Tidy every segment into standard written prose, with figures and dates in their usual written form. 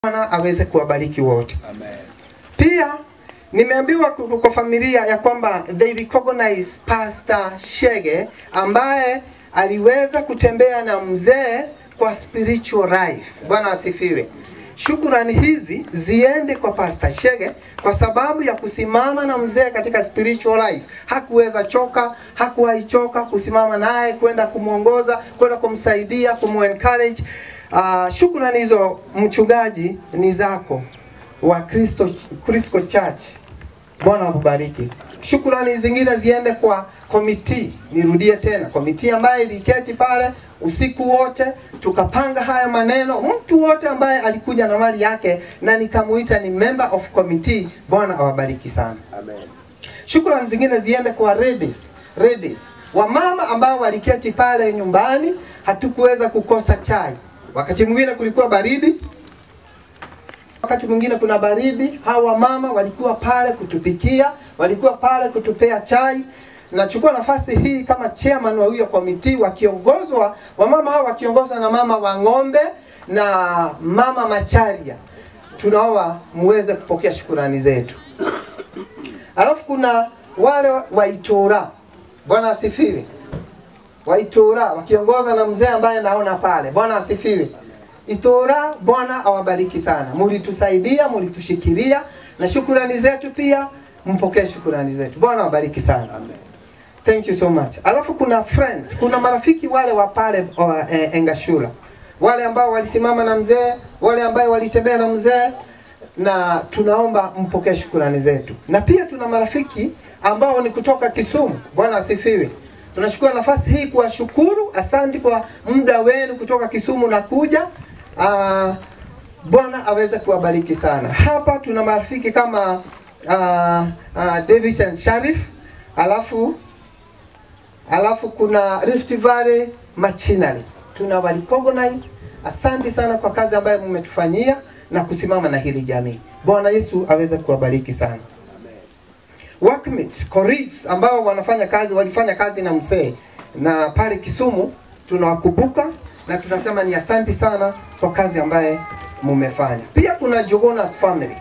Bwana aweze kuwabariki wote. Amen. Pia nimeambiwa kwa familia ya kwamba they recognize Pastor Shege ambaye aliweza kutembea na mzee kwa spiritual life. Bwana asifiwe. Shukrani hizi ziende kwa Pastor Shege kwa sababu ya kusimama na mzee katika spiritual life. Hakuweza choka, hakuwahi choka kusimama naye, kwenda kumuongoza, kwenda kumsaidia, kumencourage. Shukrani hizo mchungaji ni zako wa Kristo Church. Bwana akubariki. Shukrani zingine ziende kwa committee. Nirudie tena, committee ambaye iliketi pale usiku wote tukapanga haya maneno. Mtu wote ambaye alikuja na mali yake na nikamuita ni member of committee. Bwana awabariki sana. Amen. Shukrani zingine ziende kwa ladies. Wamama ambao waliketi pale nyumbani, hatukuweza kukosa chai. Wakati mwingine kulikuwa baridi. Wakati mwingine kuna baridi, hawa mama walikuwa pale kutupikia, walikuwa pale kutupea chai. Nachukua nafasi hii kama chairman wa huyo committee wakiongozwa, wamama hawa wakiongozwa na mama wa ng'ombe na mama Macharia. Tunaomba muweze kupokea shukrani zetu. Alafu kuna wale waitora. Bwana asifiwe. Waitora wakiongozwa na mzee ambaye naona pale. Bwana asifiwe. Itora, Bwana awabariki sana. Mulitusaidia, mulitushikilia na shukrani zetu pia mpokee shukrani zetu. Bwana awabariki sana. Amen. Thank you so much. Alafu kuna friends, kuna marafiki wale wa pale Engashula. Wale ambao walisimama na mzee, wale ambao walitembea na mzee, na tunaomba mpokee shukrani zetu. Na pia tuna marafiki ambao ni kutoka Kisumu. Bwana asifiwe. Tunachukua nafasi hii kuwashukuru, asante kwa muda wenu kutoka Kisumu na kuja. Bwana aweze kuwabariki sana. Hapa tuna marafiki kama Davis and Sharif, alafu kuna Rift Valley Machinery. Recognize, asante sana kwa kazi ambayo mmetufanyia na kusimama na hili jamii. Bwana Yesu aweze kuwabariki sana. Workmates, colleagues ambao walifanya kazi na mzee na pale Kisumu, tunawakumbuka na tunasema ni asante sana kwa kazi ambaye mumefanya. Pia kuna Jogonas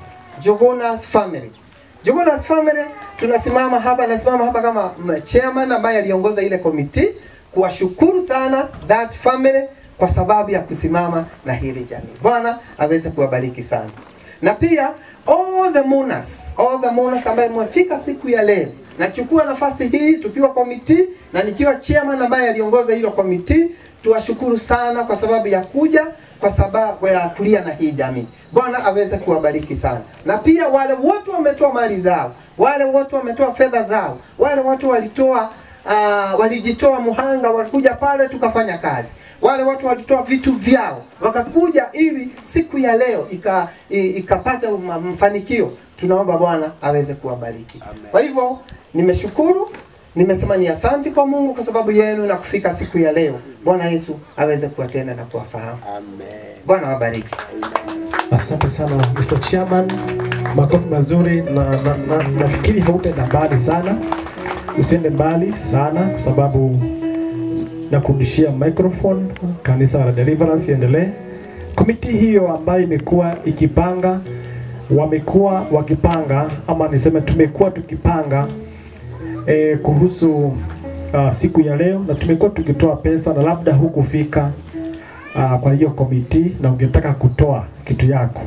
family tunasimama hapa kama chairman ambaye aliongoza ile committee kuwashukuru sana that family kwa sababu ya kusimama na hili jamii. Bwana aweze kuwabariki sana. Na pia all the mourners ambaye mwefika siku ya leo. Nachukua nafasi hii tukiwa committee na nikiwa chairman ambaye aliongoza hilo committee, tuwashukuru sana kwa sababu ya kuja, kwa sababu ya kulia na hii jamii. Bwana aweze kuwabariki sana. Na pia wale wote wametoa mali zao, wale wote wametoa fedha zao, wale wote walijitoa muhanga wakakuja pale tukafanya kazi. Wale watu walitoa vitu vyao wakakuja ili siku ya leo ikapata mafanikio. Tunaomba Bwana aweze kuwabariki. Kwa hivyo nimeshukuru, nimesema ni asante kwa Mungu kwa sababu yenu na kufika siku ya leo. Bwana Yesu aweze kuwatenda na kuwafahamu. Amen. Bwana wabariki. Asante sana Mr. Chairman. Makofi mazuri na nafikiri hautaenda mbali sana. Usiende mbali sana kwa sababu na kurudishia microphone. Kanisa la Deliverance iendelee. Committee hiyo ambayo imekuwa ikipanga, wamekuwa wakipanga ama niseme tumekuwa tukipanga kuhusu siku ya leo, na tumekuwa tukitoa pesa na labda hukufika kwa hiyo committee na ungetaka kutoa kitu yako.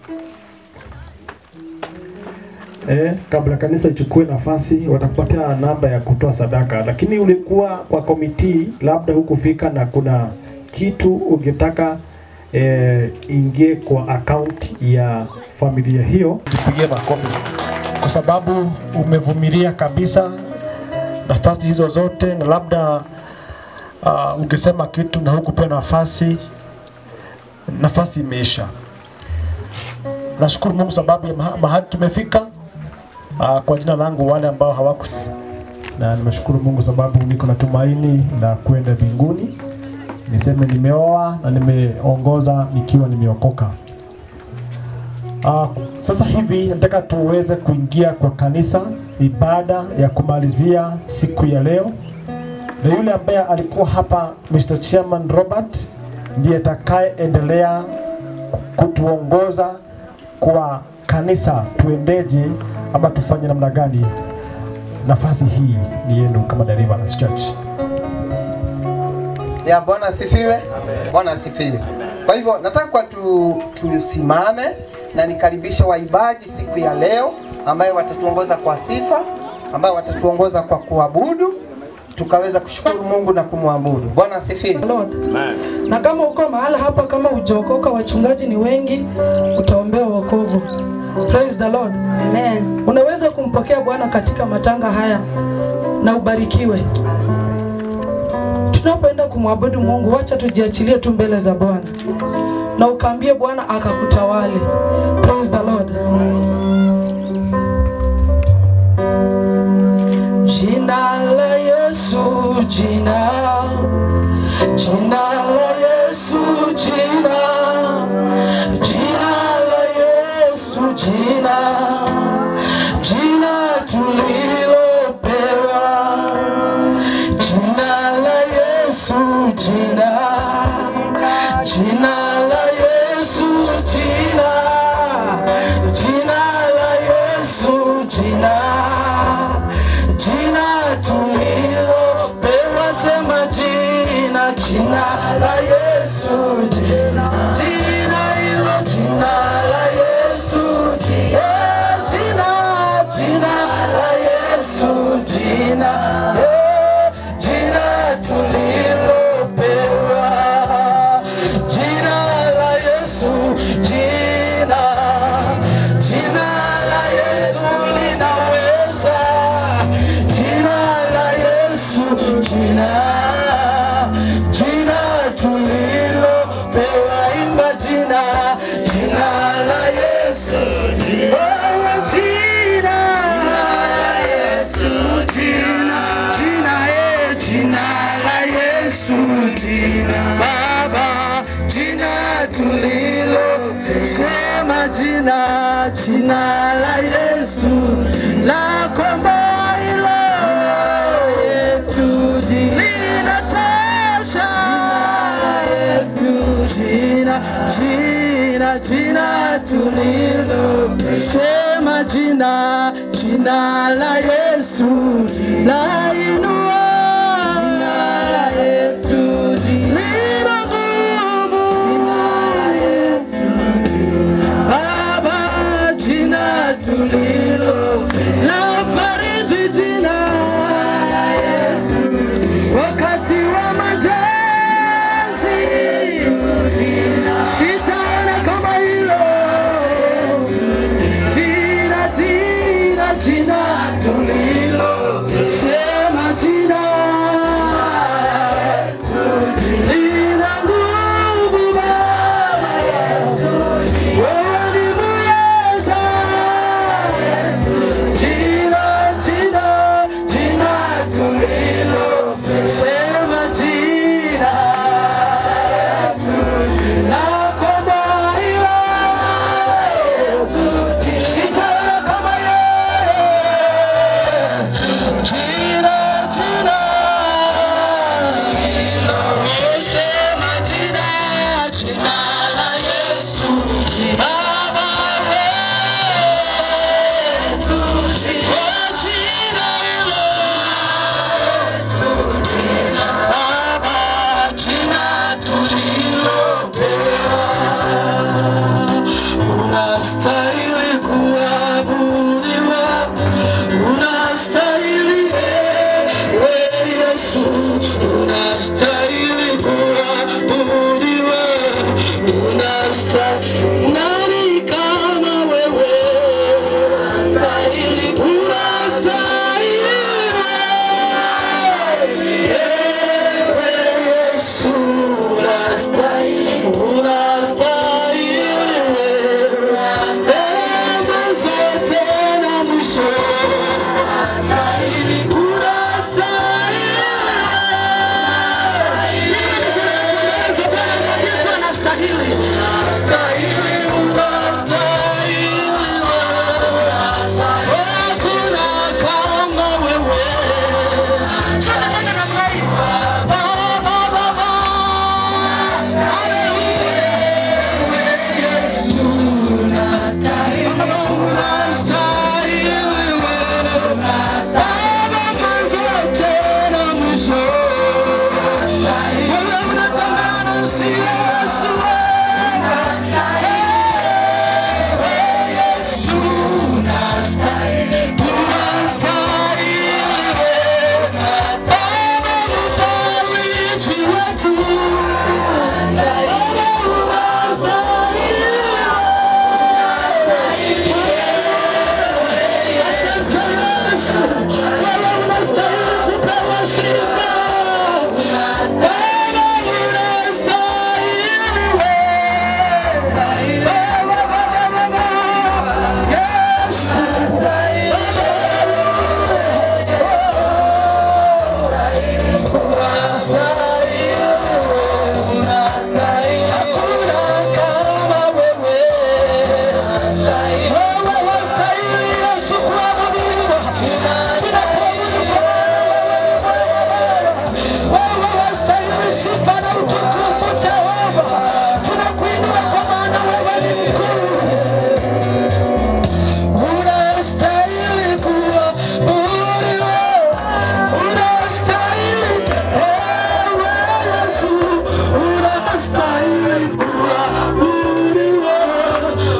Kabla kanisa ichukue nafasi watakupatia namba ya kutoa sadaka, lakini ulikuwa kwa committee labda hukufika na kuna kitu ungetaka ingie kwa account ya familia hiyo, tupigie makofi kwa sababu umevumilia kabisa nafasi hizo zote, na labda ungesema kitu na hukupewa nafasi imeisha. Nashukuru Mungu sababu ya mahali tumefika. Kwa jina langu wale ambao hawaku, na nimeshukuru Mungu sababu niko na tumaini la kwenda mbinguni. Niseme nimeoa na nimeongoza nikiwa nimeokoka. Sasa hivi nataka tuweze kuingia kwa kanisa, ibada ya kumalizia siku ya leo. Na yule ambaye alikuwa hapa Mr. Chairman Robert ndiye atakaye endelea kutuongoza kwa kanisa tuendeje ama tufanye namna gani. Nafasi hii ni yenu kama Deliverance Church. Ya Bwana asifiwe. Bwana asifiwe. Kwa hivyo nataka tusimame na nikaribishe waibaji siku ya leo ambayo watatuongoza kwa sifa, ambayo watatuongoza kwa kuabudu, tukaweza kushukuru Mungu na kumwabudu. Bwana asifiwe. Na kama uko mahali hapa kama hujaokoka, wachungaji ni wengi, utaombewa wokovu. Praise the Lord. Amen. Unaweza kumpokea Bwana katika matanga haya na ubarikiwe. Tunapoenda kumwabudu Mungu, wacha tujiachilie tu mbele za Bwana na ukaambie Bwana akakutawale. Praise the Lord. Jina la Yesu, jina la Yesu, jina la Yesu, jina tulilopewa. Jina la Yesu, jina la Yesu, jina la Yesu, jina tulilopewa. Sema jina la Yesu, jina hilo, jina la Yesu, jina la Yesu, jina tulilopewa. Jina la Yesu, jina la Yesu linaweza. Jina la Yesu, jina tulilopewa. Imba jina la Yesu, jina la Yesu, jina la Yesu, jina Baba, jina tulilo. Sema jina la Yesu la komboa hilo. Yesu linatosha. Yesu jina tulilo. Sema jina la Yesu la inua. Tulilo la fariji, jina la Yesu wakati wa majonzi. Sitaona kama hilo. Jina tulilo. Sema jina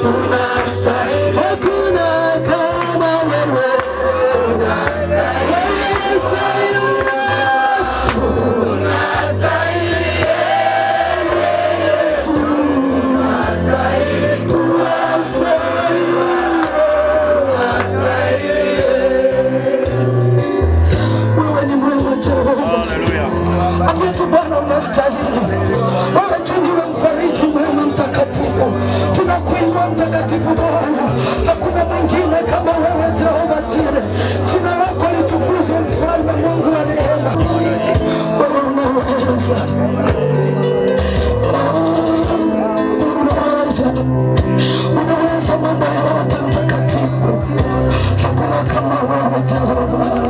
Hakuna mwingine kama wewe Jehova Jireh. Jina lako litukuzwe, mfalme Mungu wa rehema. Wewe unaweza. Unaweza mambo yote mtakatifu. Hakuna kama wewe Jehova.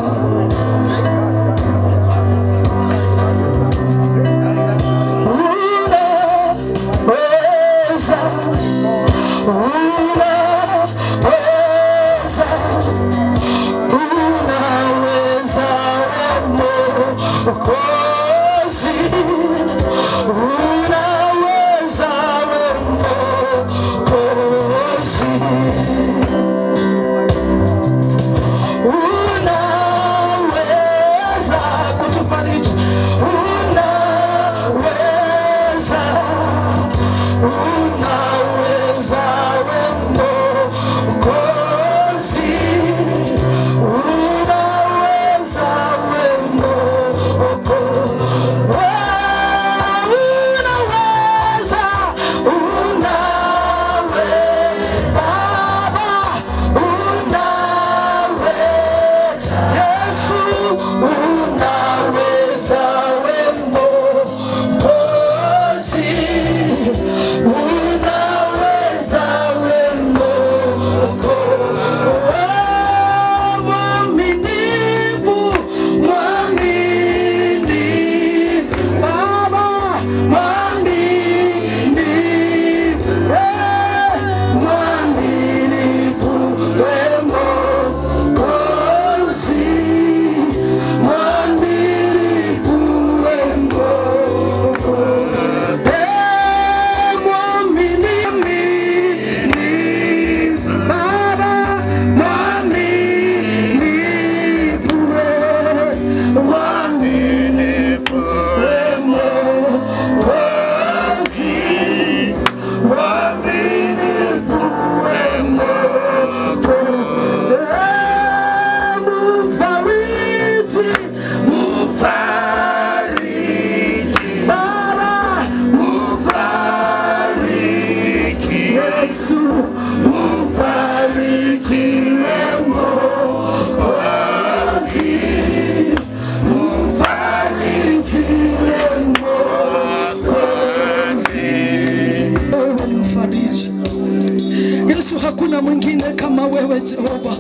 Hakuna mwingine kama wewe Jehova.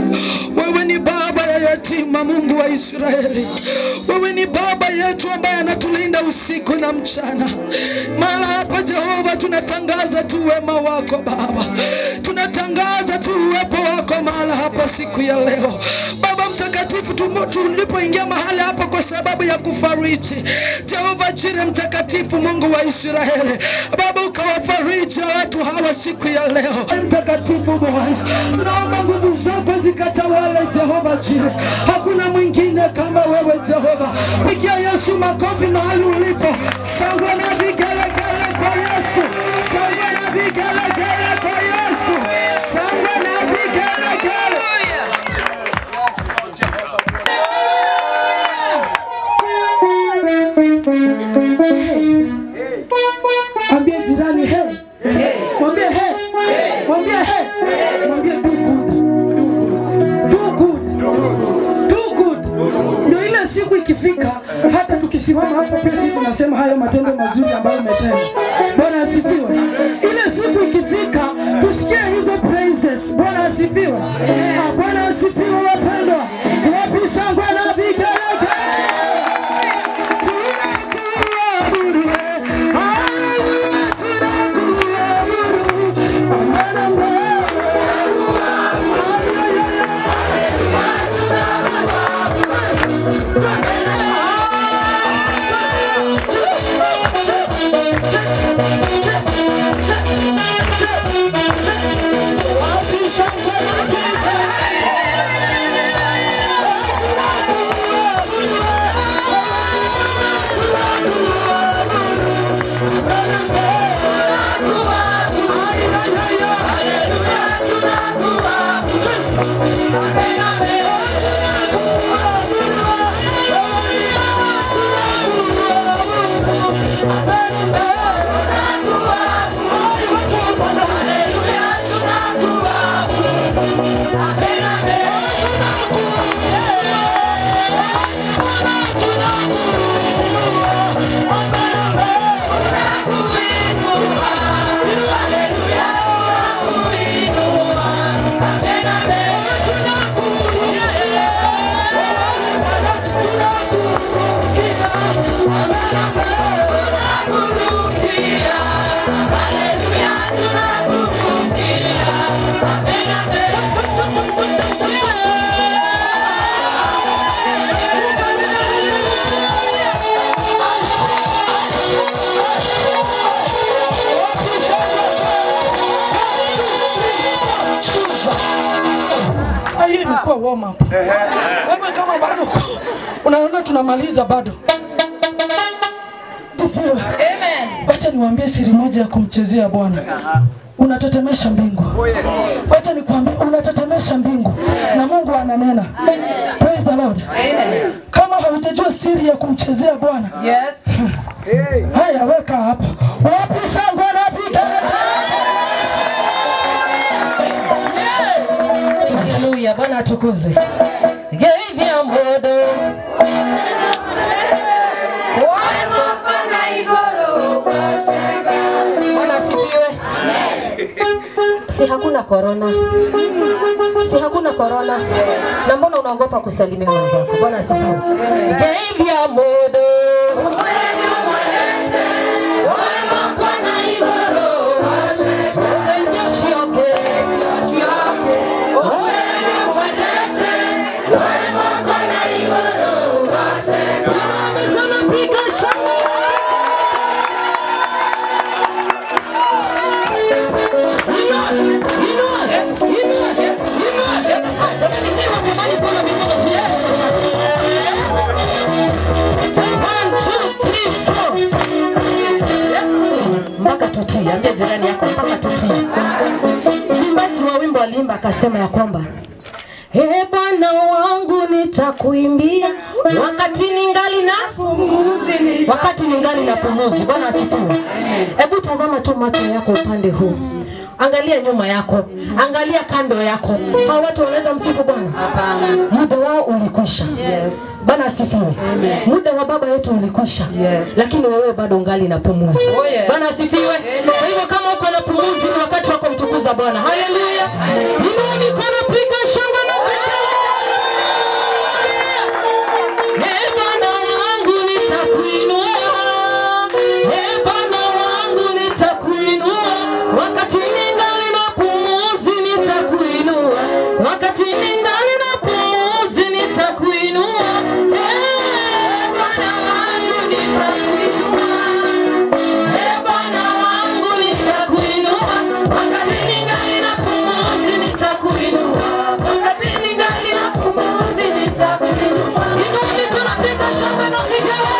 Wewe ni baba ya yatima, Mungu wa Israeli. Wewe ni baba yetu ambaye anatulinda usiku na mchana. Mara hapa Jehova tunatangaza tu wema wako Baba. Tunatangaza tu uwepo wako mara hapa siku ya leo. Baba mtakatifu, tulipoingia mahali hapa kwa sababu ya kufariji, Jehova Jireh mtakatifu, Mungu wa Israeli, Baba ukawafariji watu hawa siku ya leo. Mtakatifu Bwana, tunaomba nguvu zako zikatawale Jehova Jireh. Hakuna mwingine kama wewe Jehova. Pigia Yesu makofi mahali ulipo. Shangwe na vigelegele kwa Yesu. Shangwe na vigelegele kwa Yesu. Shangwe na vigelegele. Ambia jirani hey. Mwambie hey. Mwambie hey. Mwambie do good. Do good. Do good. Ndio ile siku ikifika, hata tukisimama hapo pia sisi tunasema hayo matendo mazuri ambayo umetenda. Bwana asifiwe. Ile siku ikifika, tusikie hizo praises. Bwana asifiwe. Bwana asifiwe wapendwa. Wapi shangwe na vigelegele. hiyo imekuwa warm up. Wewe kama bado unaona tunamaliza bado. Amen. Wacha niwaambie siri moja ya kumchezea Bwana. Unatetemesha mbingu. Wacha nikwambie unatetemesha mbingu na Mungu ananena. Praise the Lord. Amen. Kama haujajua siri ya kumchezea Bwana. Yes. Haya weka hapa. Wapi shangwe na vigelegele? Haleluya, Bwana atukuzwe. Gave ya modo. Bwana asifiwe. Si hakuna corona. Si hakuna corona. Na mbona unaogopa kusalimia wenzako? Bwana asifiwe. Gave ya modo. Mpaka tutii, ambia jirani yako mpaka tutii. Mwimbaji wa wimbo alimba akasema ya kwamba Bwana wangu nitakuimbia wakati ningali na pumuzi. Wakati ningali na pumuzi. Bwana asifiwe. Hebu tazama tu macho yako upande huu. Angalia nyuma yako, angalia kando yako. Hao watu wanaweza msifu Bwana? Hapana. Muda wao ulikwisha. Yes. Bwana asifiwe. Amen. Muda wa baba yetu ulikwisha. Yes. Lakini wewe bado ungali na pumuzi. Oh, yes. Bwana asifiwe. Kwa hivyo kama uko na pumuzi ni wakati wa kumtukuza Bwana. Haleluya. Inua mikono, piga shangwe na Bwana wangu nitakuinua. Bwana wangu nitakuinua. Wakati ningali na pumuzi nitakuinua. Wakati ningali na pumuzi nitakuinua. Bwana wangu nitakuinua. Bwana wangu nitakuinua. Wakati ningali na pumuzi nitakuinua. Wakati ningali na pumuzi nitakuinua. Inua mikono, piga shangwe na vigelegele.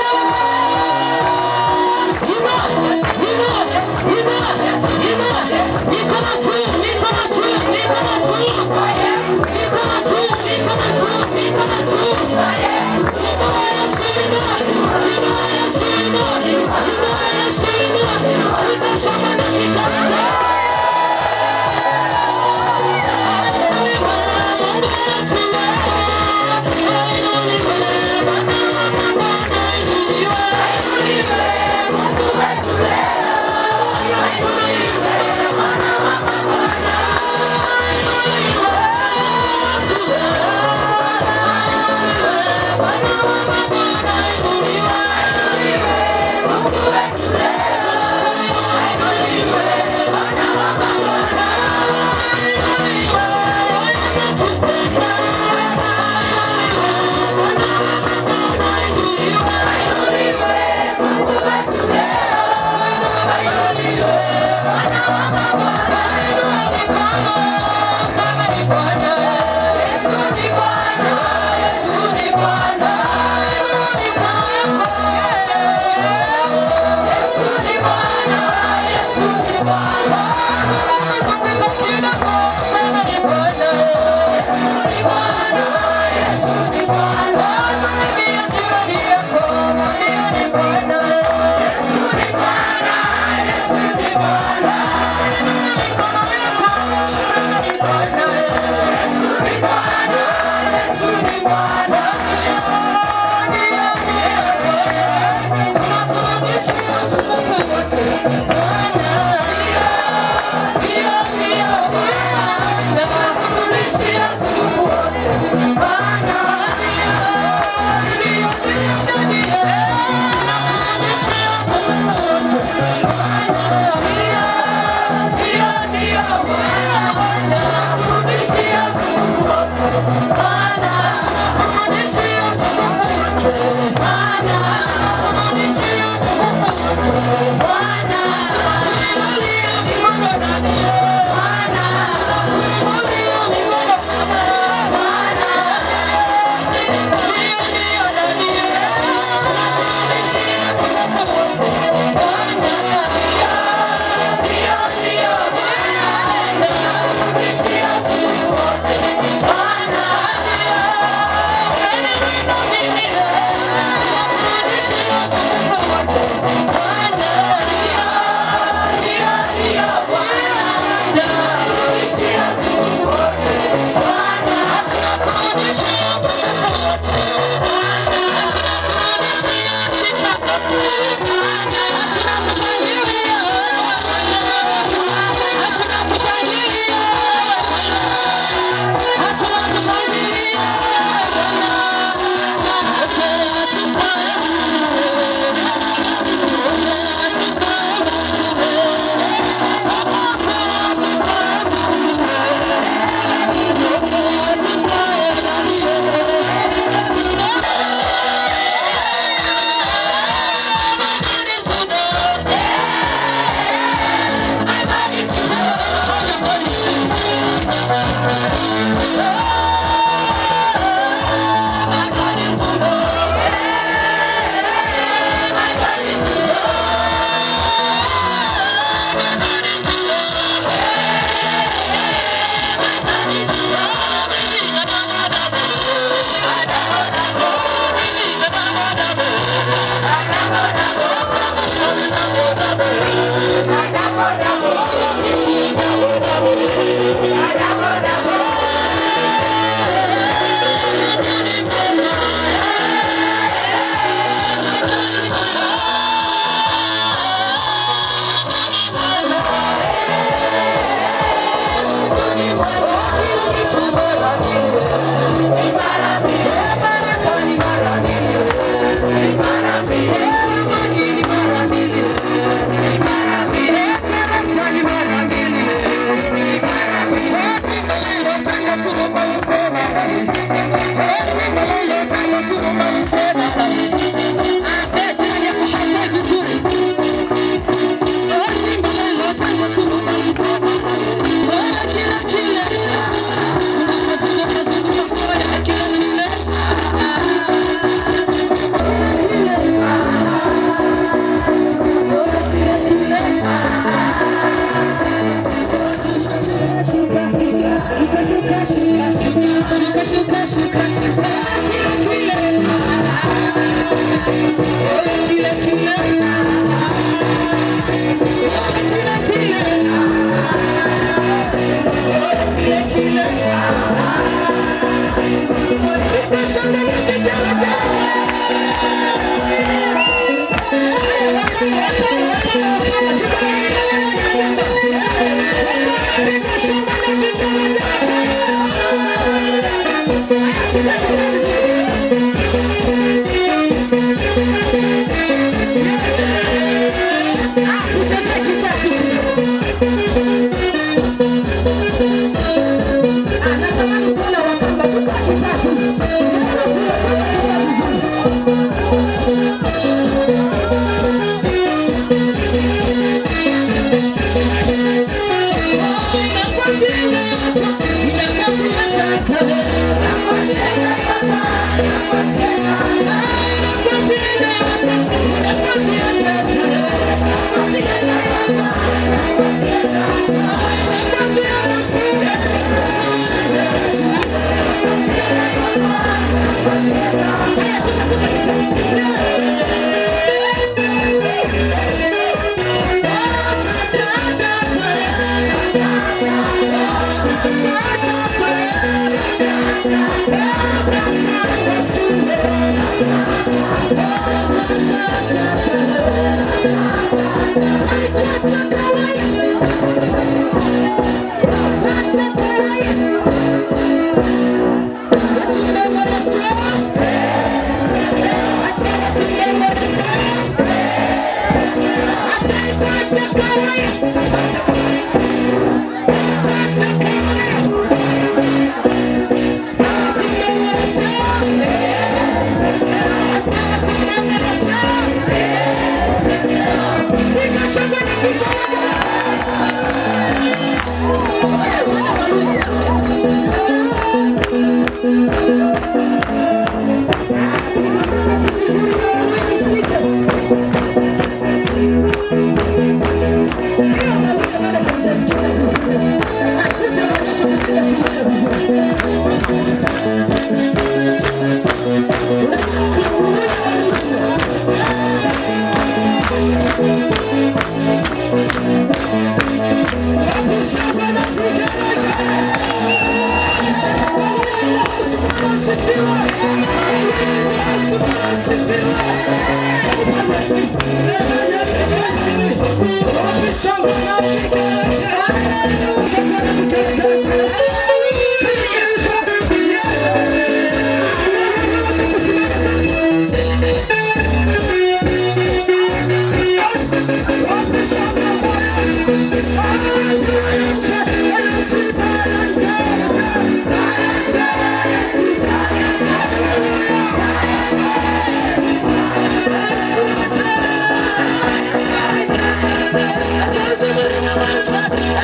Somebody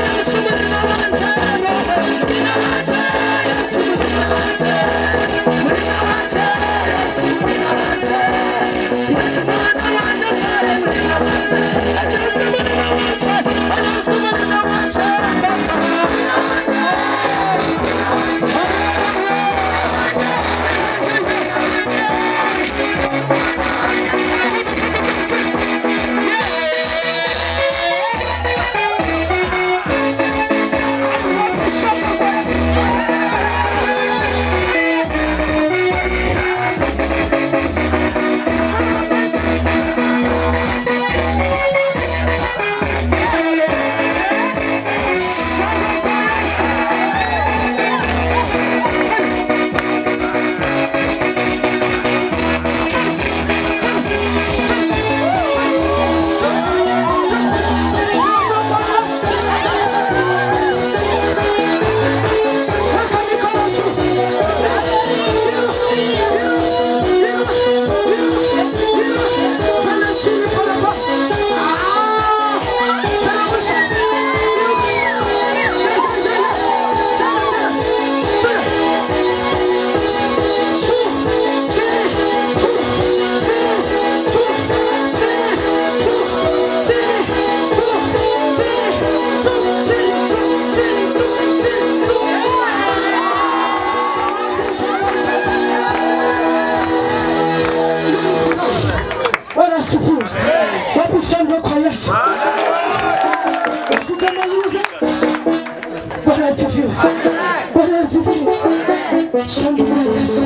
Bwana asifiwe. Shangilia Yesu.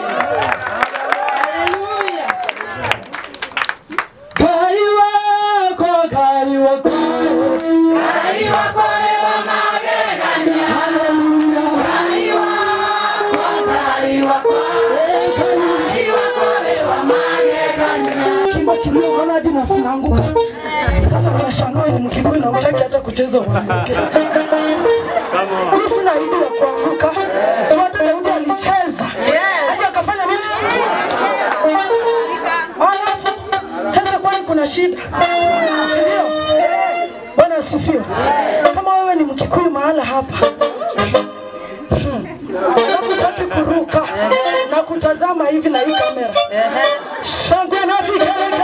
Haleluya. Gari wako, gari wako. Gari wako lewa magegania. Haleluya. Gari wako, gari wako. Gari wako lewa magegania. Kimba kilio bwana hadi nafunanguka. Sasa unashangaa ni mkiguu na utaki hata kucheza uanguke. Mimi sina aibu ya kuanguka. Hata Daudi alicheza. Hadi akafanya nini? Alafu sasa kwani kuna shida? Sio? Bwana asifiwe. Kama wewe ni Mkikuyu mahala hapa. Alafu utaki kuruka na kutazama hivi na hii kamera. Shangwe na vigelegele.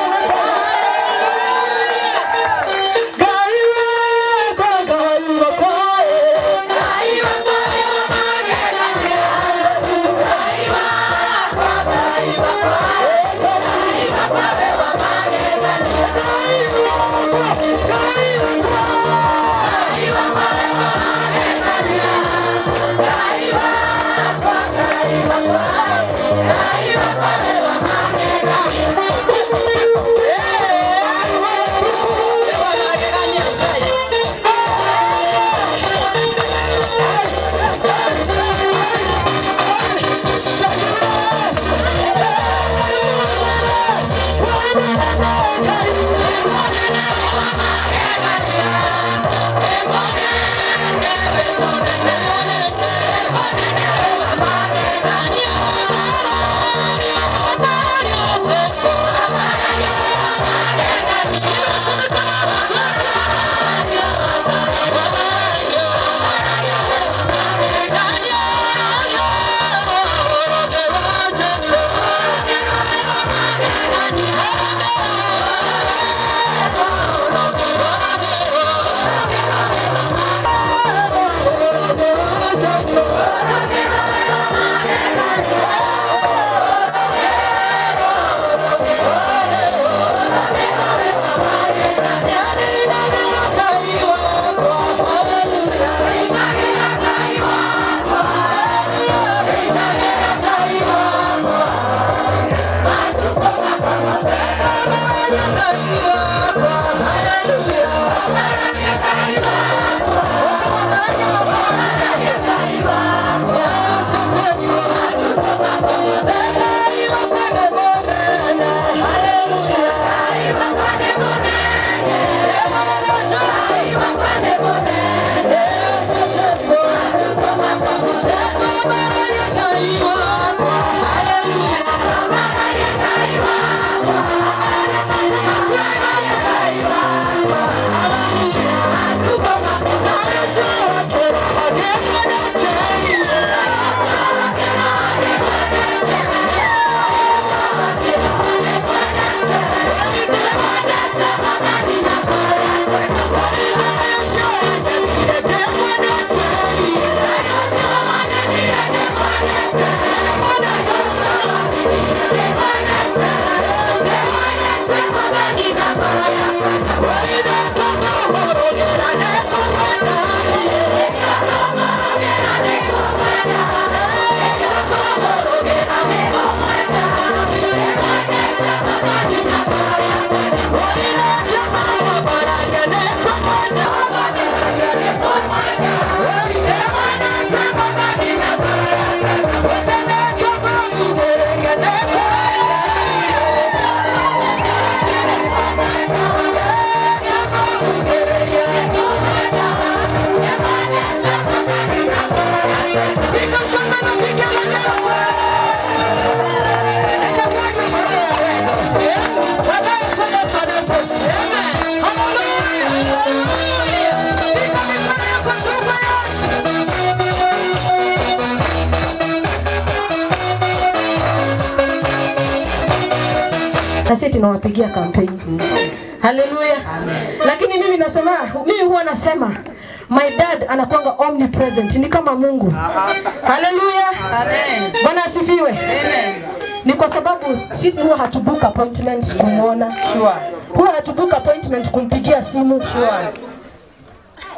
Na sisi tunawapigia kampeni. Haleluya. Lakini mimi huwa nasema my dad anakuanga omnipresent, ni kama Mungu. Haleluya. Amen. Bwana asifiwe. Amen. Ni kwa sababu sisi huwa hatubook appointment kumuona. Sure. Huwa hatubook appointment kumpigia simu. Sure.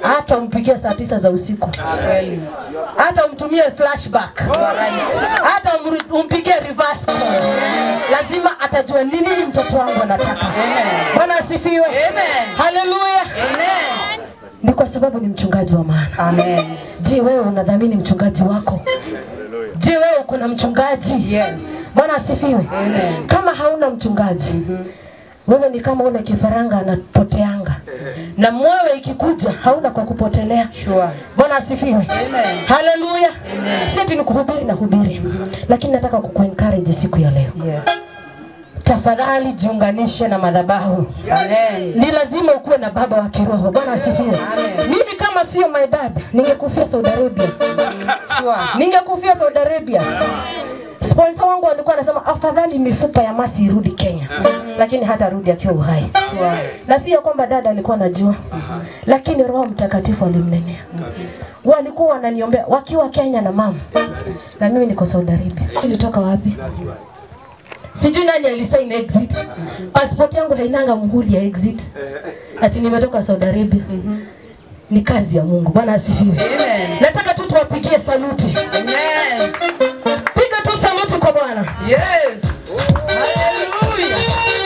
hata umpigie saa 9 za usiku. Hata umtumie flashback. Hata umpigie reverse call. Lazima atajua nini mtoto wangu anataka. Bwana asifiwe. Haleluya. Ni kwa sababu ni mchungaji wa maana. Je, wewe unadhamini mchungaji wako? Je, wewe kuna mchungaji? Bwana asifiwe. Kama hauna mchungaji, wewe ni kama ule kifaranga anapoteanga. Na mwewe ikikuja hauna kwa kupotelea. Bwana asifiwe. Haleluya. Sisi ni kuhubiri na hubiri. Lakini nataka kukuencourage siku ya leo. Tafadhali jiunganishe na madhabahu. Ni lazima ukuwe na baba wa kiroho. Bwana asifiwe. Mimi kama sio my dad, ningekufia Saudi Arabia. Ningekufia Saudi Arabia. Sponsor wangu alikuwa anasema afadhali mifupa ya Masi irudi Kenya. Lakini hata rudi akiwa uhai. Na sio kwamba dada alikuwa anajua. Lakini Roho Mtakatifu alimnenea. Walikuwa wananiombea wakiwa Kenya na mama. Na mimi niko Saudi Arabia. Nilitoka wapi? Sijui nani alisign exit. Passport yangu hainanga muhuri ya exit. Ati nimetoka Saudi Arabia. Ni kazi ya Mungu. Bwana asifiwe. Nataka tu tuwapigie saluti. Piga tu saluti kwa Bwana. Hallelujah.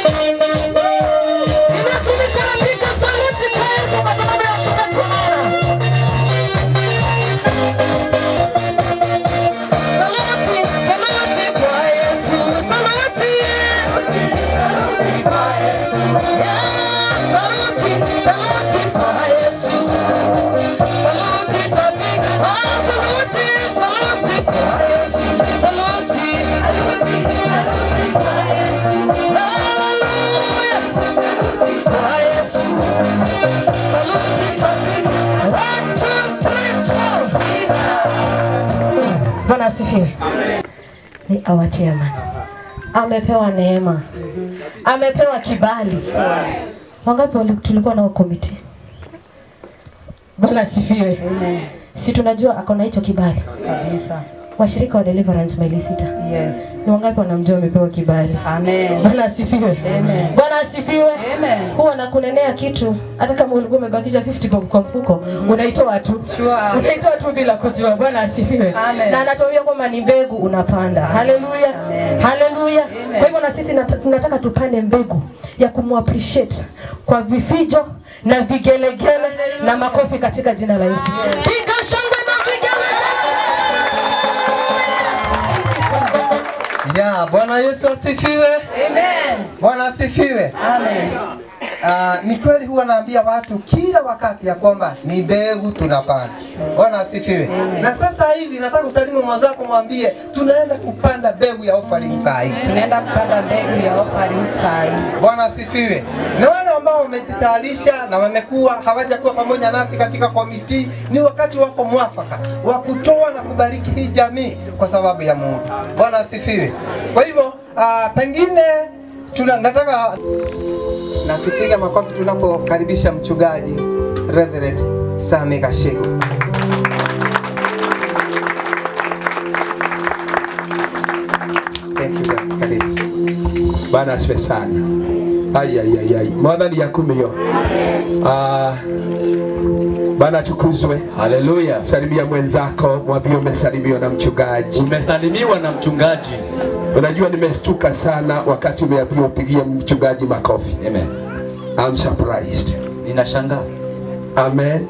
Inatumika piga saluti kwa Yesu kwa sababu ya tumetuona. Saluti kwa Yesu. Saluti kwa Yesu. Saluti kwa Yesu. Saluti tapiga. Saluti kwa Yesu. Saluti. Hallelujah. Kwa Yesu. Saluti tapiga. 1, 2, 3, 4. Bwana asifiwe. Ni our chairman. Amepewa neema. Amepewa kibali. Wangapi tulikuwa na committee? Bwana asifiwe. Si tunajua akona hicho kibali kabisa. Washirika wa Deliverance Melisita. Ni wangapi wanamjua amepewa kibali? Bwana asifiwe. Bwana asifiwe. Huwa nakunenea kitu hata kama ulikuwa umebakisha 50 bob kwa mfuko, unaitoa tu. Unaitoa tu bila kujua. Bwana asifiwe. Na anatuambia kwamba ni mbegu unapanda. Haleluya. Haleluya. Kwa hivyo na sisi tunataka tupande mbegu ya kumappreciate kwa vifijo na vigelegele na makofi katika jina la Yesu. Piga shangwe na vigelegele. Bwana Yesu asifiwe. Bwana asifiwe. Ni kweli huwa naambia watu kila wakati ya kwamba ni mbegu tunapanda. Bwana asifiwe. Na sasa hivi nataka usalimu mwenzako mwambie tunaenda kupanda mbegu ya offering saa hii. Tunaenda kupanda mbegu ya offering saa hii. Bwana asifiwe. Na wale ambao wamejitayarisha na wamekuwa hawajakuwa pamoja nasi katika komiti, ni wakati wako mwafaka wa kutoa na kubariki hii jamii kwa sababu ya Mungu. Bwana asifiwe. Kwa hivyo pengine nataka na tupiga makofi tunapokaribisha mchungaji Reverend Sami Kashego. Thank you, karibu. Bwana asifiwe sana. Mwadhani ya kumio. Bwana tukuzwe. Haleluya. Salimia mwenzako, mwambie umesalimiwa na mchungaji. Umesalimiwa na mchungaji. Unajua nimestuka sana wakati umeambiwa upigie mchungaji makofi. Amen. I'm surprised. Ninashangaa. Amen.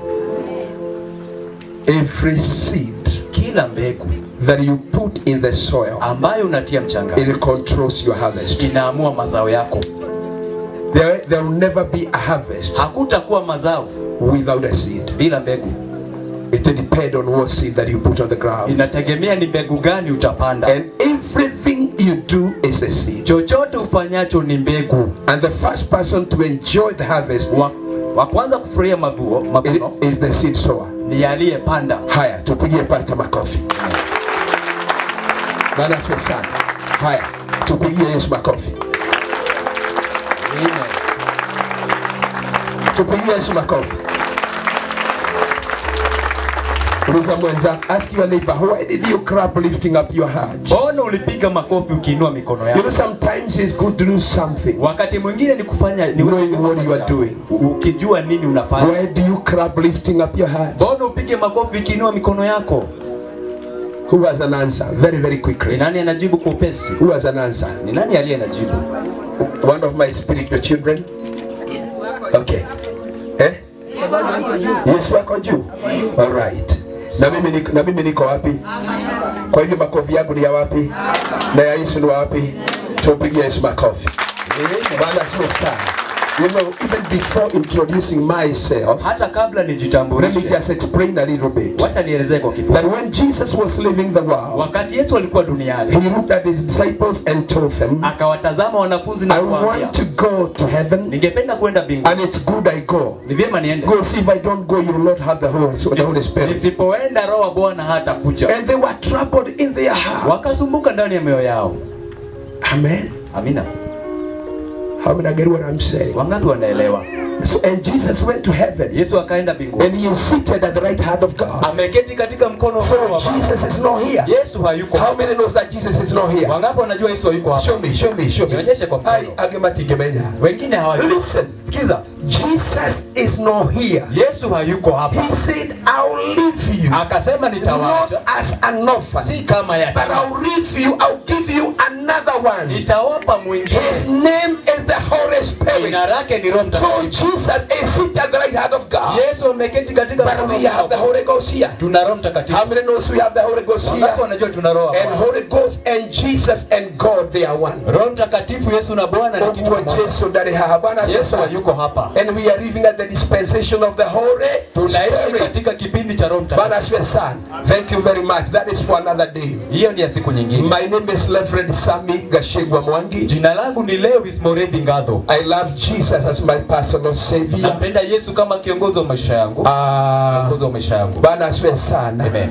Every seed, kila mbegu that you put in the soil, ambayo unatia mchanga, it controls your harvest. Inaamua mazao yako. There will never be a harvest. Hakutakuwa mazao without a seed. Bila mbegu. It depends on what seed that you put on the ground. Inategemea ni mbegu gani utapanda. And everything you do is a seed. Chochote ufanyacho ni mbegu. And the first person to enjoy the harvest, wa kwanza kufurahia mavuno, is the seed sower. Ni aliyepanda. Haya, tupigie pastor makofi. Bwana asifiwe sana. Haya, tupigie Yesu makofi. Amen. Tupigie Yesu makofi. Ask your neighbor, why did you clap lifting up your heart? Mbona ulipiga makofi ukiinua mikono yako? You know, sometimes it's good to do something. Wakati mwingine ni kufanya ni knowing what you are doing. Ukijua nini unafanya. Why do you clap lifting up your heart? Mbona upige makofi ukiinua mikono yako? Who has an answer? Very, very quickly. Ni nani anajibu kwa upesi? Who has an answer? Ni nani aliye anajibu? One of my spiritual children. Okay. Eh? Yesu wako juu. All right. Na mimi niko wapi? Kwa hivyo makofi yangu ni ya wapi? Na ya Yesu ni wapi? Tupigie Yesu makofi. Bwana asifiwe sana. You know, even before introducing myself, hata kabla nijitambulishe, let me just explain a little bit. Wacha nielezee kwa kifupi. That when Jesus was leaving the world, wakati Yesu alikuwa duniani, he looked at his disciples and told them, akawatazama wanafunzi na kuwaambia, I want to go to heaven, ningependa kwenda mbinguni, and it's good I go. Ni vyema niende. Because if I don't go, you will not have the Holy Spirit. Nisipoenda Roho wa Bwana hata kuja. And they were troubled in their heart. Wakasumbuka ndani ya mioyo yao. Amen. Amina. How many get what I'm saying? Wangapi wanaelewa? So and Jesus went to heaven. Yesu akaenda mbinguni. And he is seated at the right hand of God. Ameketi katika mkono wa Baba. So Jesus is not here. Yesu hayuko. How many knows that Jesus is not here? Wangapi wanajua Yesu hayuko hapa? Show me. Nionyeshe kwa mkono. Agemati gemenya. Wengine hawajui. Listen. Sikiza. Jesus is not here. Yesu hayuko hapa. He said, I'll leave you. Akasema nitawaacha. Not as an orphan. Si kama yatima. But I'll leave you. I'll give you another one. Nitawapa mwingine. His name is the Holy Spirit. Jina lake ni Roho Mtakatifu. So Jesus is seated at the right hand of God. Yesu ameketi katika mkono wa Baba. But we have the Holy Ghost here. Tuna Roho Mtakatifu. How many knows we have the Holy Ghost here? Wangapi wanajua tuna Roho? And Holy Ghost and Jesus and God, they are one. Roho Mtakatifu, Yesu na Bwana ni kitu kimoja. Yesu hayuko hapa. And we are living at the dispensation of the Holy Tunaishi katika kipindi cha Roho Mtakatifu. Thank you very much. That is for another day. Hiyo ni ya siku nyingine. My name is Reverend Sami Gashegwa Mwangi. Jina langu ni Lewis Moredi Ngatho. I love Jesus as my personal savior. Napenda Yesu kama kiongozi wa maisha yangu. Kiongozi wa maisha yangu. Bwana asifiwe sana. Amen.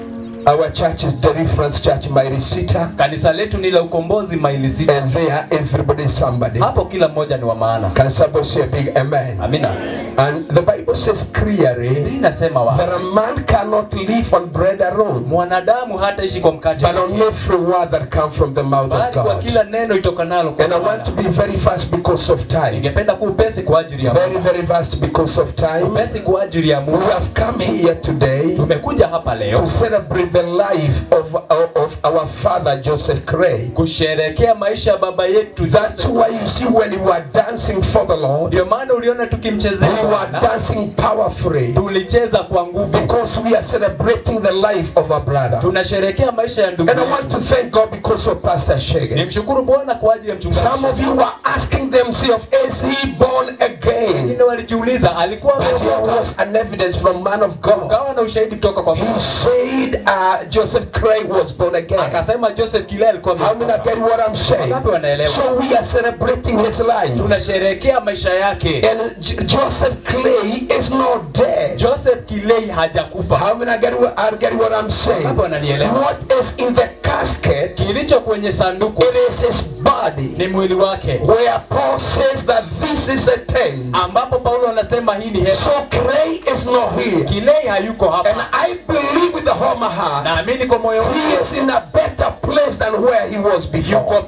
Our church is Deliverance Church Maili Sita. Kanisa letu ni la ukombozi Maili Sita. And there everybody is somebody. Hapo kila mmoja ni wa maana. Can somebody say a big amen? Amina. And the Bible says clearly inasema wazi that a man cannot live on bread alone. Mwanadamu hataishi kwa mkate but on every word that comes from the mouth of God. Kwa kila neno itokanalo kwa and I want to be very fast because of time. Ningependa kuwa upesi kwa ajili ya very fast because of time. Upesi kwa ajili ya muda. We have come here today. Tumekuja hapa leo to celebrate the life of our father Joseph Kilei. Kusherehekea maisha ya baba yetu. That's why you see when we were dancing for the Lord. Ndio maana uliona tukimchezea. We were dancing powerfully. Tulicheza kwa nguvu. Because we are celebrating the life of our brother. Tunasherehekea maisha ya ndugu yetu. And I want to thank God because of Pastor Shege. Nimshukuru Bwana kwa ajili ya mchungaji. Some of you were asking themselves, is he born again? Wengine walijiuliza alikuwa there was an evidence from man of God. Kawa na ushahidi kutoka kwa Mungu. He said Joseph Kilei was born again. Akasema Joseph Kilei alikuwa How many get what I'm saying? So we are celebrating his life. Tunasherehekea maisha yake. And Joseph Kilei is not dead. Joseph Kilei hajakufa. How many get what I'm saying? What is in the casket? Kilicho kwenye sanduku. It is his body. Ni mwili wake. Where Paul says that this is a tent. Ambapo Paulo anasema hii ni hema. So Kilei is not here. Kilei hayuko hapa. And I believe with the whole my heart. Naamini kwa moyo wangu. He is in a better place than where he was before.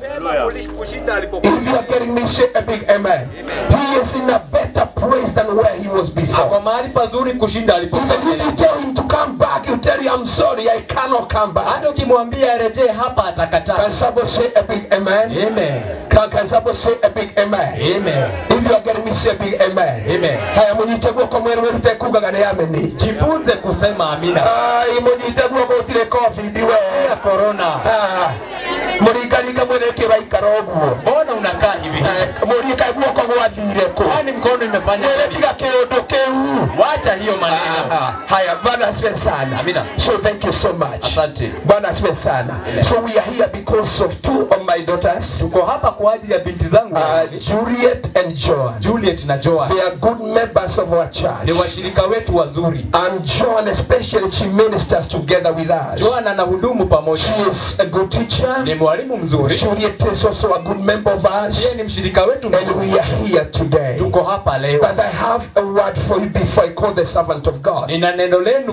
If you are getting me, say a big amen. He is in a better place than where he was before. Ako mahali pazuri kushinda alipokuwa. Even if you tell him to come back, you tell him I'm sorry, I cannot come back. Hata ukimwambia arejee hapa atakataa. Can somebody say a big amen? Amen. Can somebody say a big amen? Amen. If you are getting me, say a big amen. Amen. Haya munyitegua kwa mwere werute kugaga ne ameni. Jifunze kusema amina. Ai munyitegua kwa utire COVID we. Corona. Murikarika mweleke baikara oguo. Mbona unakaa hivi? Murika guoko gwathire ku. Kwani mkono imefanya nini? Tiga kirondo keu. Wacha hiyo maneno. Haya Bwana asifiwe sana. Amina. So thank you so much. Asante. Bwana asifiwe sana. So we are here because of two of my daughters. Tuko hapa kwa ajili ya binti zangu. Juliet and Joan. Juliet na Joan. They are good members of our church. Ni washirika wetu wazuri. And Joan especially, she ministers together with us. Joan anahudumu pamoja. She is a good teacher. Ni mwalimu mzuri. Juliet is also a good member of us. Yeye ni mshirika wetu mzuri. And we are here today. Tuko hapa leo. But I have a word for you before I call the servant of God. Nina neno lenu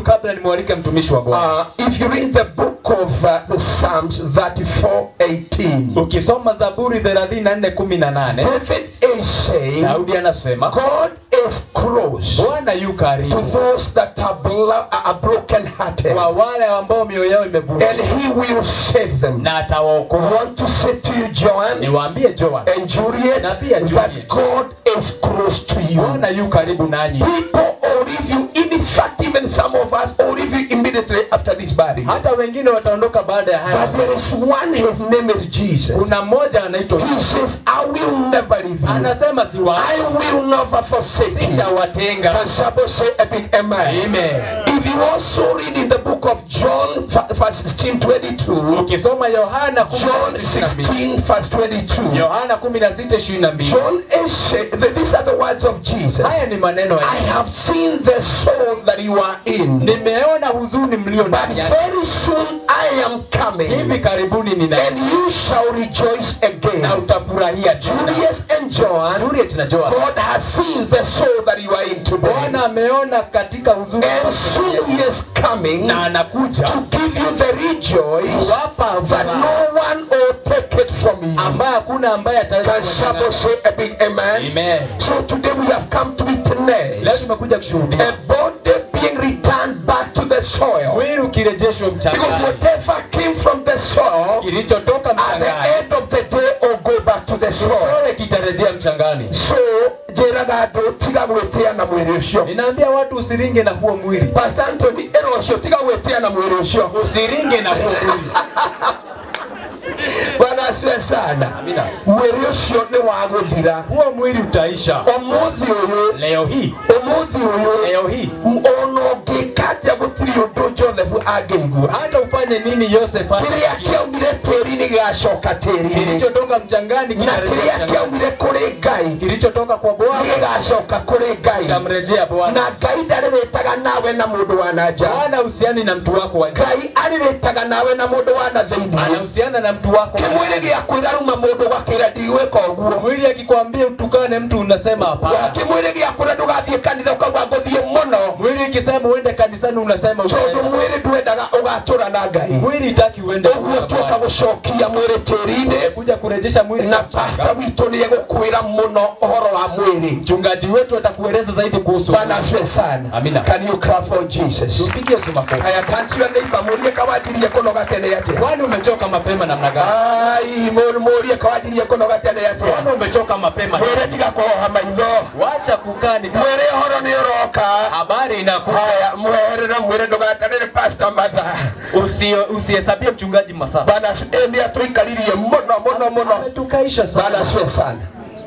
kabla nimwalike mtumishi wa Bwana. If you read the book of the Psalms 34:18, ukisoma Zaburi 34:18, David is saying, Daudi anasema, God is close Bwana yu karibu to those that are broken hearted, kwa wale ambao mioyo yao imevunjika, and he will save them. na atawaokoa. I want to say to you, Joan, niwaambie Joan and Juliet, na pia that Juliet, God is close to you. Bwana yu karibu nanyi. People will leave you, in fact even some of us will leave you immediately after this burial. Hata wengine wataondoka baada ya haya. But there is one, his name is Jesus. Kuna mmoja anaitwa He says, I will never leave you. Anasema siwaachi. I will never forsake you. Sitawatenga. Can somebody say a big amen? Amen. If you also read in the book of John, verse 16:22, ukisoma Yohana John 16, verse 22, Yohana 16:22, John is saying, these are the words of Jesus. haya ni maneno ya I have seen the soul that you are in. Nimeona huzuni mlio But ndani yake. very soon I am coming. Hivi karibuni ninaenda. And you shall rejoice again. Na utafurahia tena. Julius and Joan, Juliet na Joan, God has seen the soul that you are in today. Bwana ameona katika huzuni. And soon he is coming na anakuja to give you the rejoice wapa that no one will take it from you. ambaye hakuna ambaye ataweza. Can somebody say a big amen? Amen. So today we have come to witness Leo tumekuja kushuhudia a body being returned back to the soil. mwili ukirejeshwa mchangani. Because whatever came from the soil, kilichotoka at mchangani, the end of the day will go back to the soil. mwishowe kitarejea mchangani. So jeraga ando tiga gwetea na mwili ucio. Ninaambia watu usiringe na huo mwili. Pastor Anthony, ero ucio tiga gwetea na mwili ucio. Usiringe na huo mwili. Bwana asifiwe sana. Amina. Mwili ucio ni wa guthira. Huo mwili utaisha. Omuthi uyu, Leo hii, omuthi uyu, leo hii, ono ngikaja gutiri undu Joseph angeigua. hata ufanye nini Joseph Kiria kiaumire tiri-ini gigacoka tiri-ini. kilichotoka mchangani Na kinarejea kiria mchangani. kiaumire kuri Ngai Kilichotoka kwa Bwana gigacoka kuri Ngai. kitamrejea Bwana. Na Ngai ndarĩrĩtaga nawe na mũndũ wa nanja. Bwana uhusiani na mtu wako wa nje. Ngai arĩrĩtaga nawe na mũndũ wa na thĩinĩ. Anahusiana na mtu wako wa nje. Kĩmwĩrĩ gĩaku ĩraruma mũndũ gakĩra ndigwĩka ũguo. Mwili akikwambia utukane mtu unasema hapana. Kĩmwĩrĩ gĩaku ndũgathiĩ kanitha ũkauga ngũthiĩ mũno. Mwili ikisema uende kanisani unasema Tondũ utaenda. mwĩrĩ ndwendaga ũgatũra na Ngai. Mwili itaki uende Ũguo tuoka gũcokia mwĩrĩ tĩri-inĩ. kuja kurejesha mwili Na kwa mchanga. pastor witũ nĩegũkwĩra mũno ũhoro wa mwĩrĩ. Mchungaji wetu atakueleza zaidi kuhusu. Bwana asifiwe sana. Amina. Can you clap for Jesus? Tupige Yesu makofi. Haya, kantiwa neighbor, mũrie kawanjirie kũnoga tene atĩa. Kwani umechoka mapema namna gani? Ai, mũrie kawanjirie kũnoga tene atĩa. Kwani umechoka mapema? Mwĩrĩ tiga kũhoha maitho. Wacha kukaa ni kama Mwĩrĩ ũhoro nĩ ũroka. habari inakuja. Haya, mwerera mwĩrĩ ndũgatarĩre pastor mathaa. Usihesabie mchungaji masaa. Bwana nĩ atũikaririe mũno. Tukaisha sana. Bwana asifiwe sana.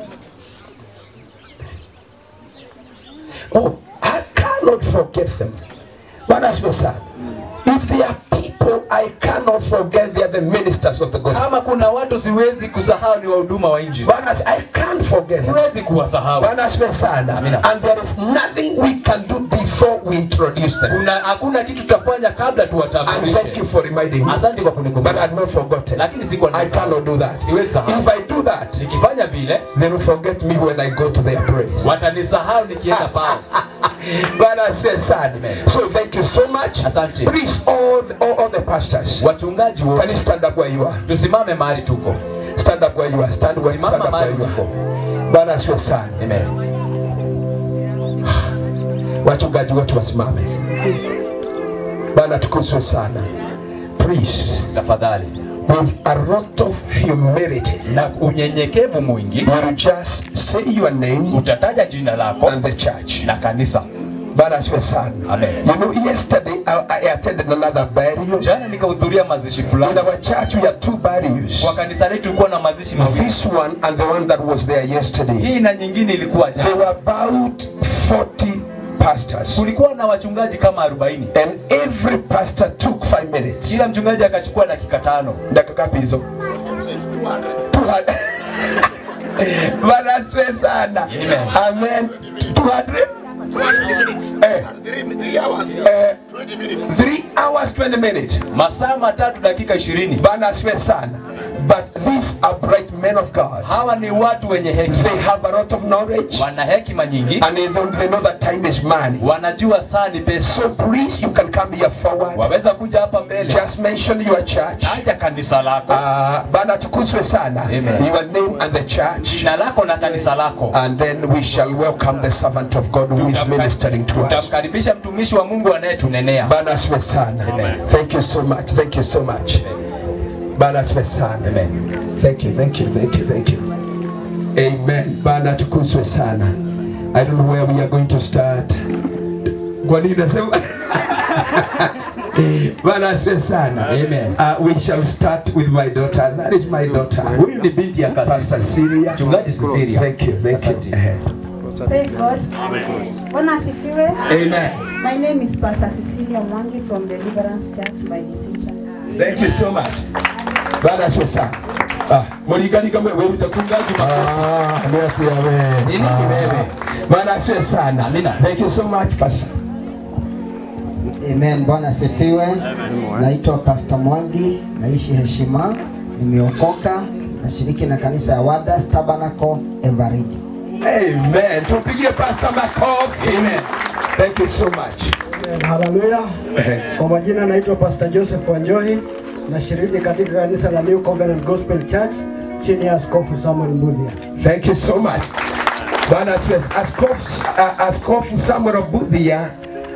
Oh, I cannot forget them. Bwana asifiwe sana. If there are people I cannot forget, they are the ministers of the gospel. Kama kuna watu siwezi kusahau ni wahuduma wa injili. Bwana, I can't forget them. Siwezi kuwasahau. Bwana asifiwe sana. Amina. And there is nothing we can do before we introduce them. Hakuna kitu tutafanya kabla And tuwatambulishe. thank you for reminding me. Asante kwa But kunikumbusha. I've not forgotten. Lakini sikuwa I nimesahau. cannot do that. Siwezi sahau. If I do that, Nikifanya vile they will forget me when I go to their praise. watanisahau nikienda pale. Bwana asifiwe sana. So thank you so much. Asante. Please, all the pastors, Wachungaji can wote you stand up where you are? tusimame mahali tuko. Stand up where you are. Stand up where you are. Bwana asifiwe sana. Amen. Wachungaji wote wasimame. Bwana tukuzwe sana. Please, Tafadhali. with a lot of humility, Na unyenyekevu mwingi you just say your name utataja jina lako and the church. na kanisa. Bwana asifiwe sana. Amen. You know, yesterday I attended another burial. Jana nikahudhuria mazishi In fulani. our church we had two burials. Kwa kanisa letu kulikuwa na mazishi mawili. This one and the one that was there yesterday. Hii na nyingine ilikuwa There jana. were about 40 pastors. Kulikuwa na wachungaji kama 40. And every pastor took 5 minutes. Kila mchungaji akachukua dakika 5. Dakika ngapi hizo? 200. Bwana asifiwe sana. Amen. 200 minutes. 3 hours 20 minutes. Masaa 3 dakika 20. Bwana asifiwe sana. But these are bright men of God. Hawa ni watu wenye hekima. They have a lot of knowledge. Wana hekima nyingi. And they know that time is money. Wanajua saa ni pesa. So please, you can come here forward. Waweza kuja hapa mbele. Just mention your church. Acha kanisa lako. Bana tukuzwe sana. Amen. Your name and the church. Jina lako na kanisa lako. And then we shall welcome the servant of God who is ministering to us. Tutamkaribisha mtumishi wa Mungu anayetunenea. Bana asifiwe sana. Thank you so much. Thank you so much. Bana asifiwe sana. Amen. Thank you. Amen. Bana tukuzwe sana. I don't know where we are going to start. Gwanina sema. Bana asifiwe sana. Amen. We shall start with my daughter. That is my daughter. Huyu ni binti ya Pastor Syria. Mchungaji Syria. Thank you. Praise God. Bwana asifiwe. Amen. My name is Pastor Cecilia Mwangi from Deliverance Church by the Sea. Thank you so much. Bana asifiwe sana. Mwaligani kama wewe utachungaji makofi. Ndio wewe. Nini wewe? Bana asifiwe sana. Amina. Thank you so much, Pastor. Amen. Bwana asifiwe. Naitwa Pastor Mwangi, naishi Heshima, nimeokoka, nashiriki na kanisa ya Wadas Tabernacle Everidi. Amen. Tupigie Pastor makofi. Amen. Thank you so much. Hallelujah. Kwa majina naitwa Pastor Joseph Wanjohi, nashiriki katika kanisa la New Covenant Gospel Church chini ya Askofu Samuel Mbudhia. Thank you so much. Bwana asifiwe. Askofu Samuel Mbudhia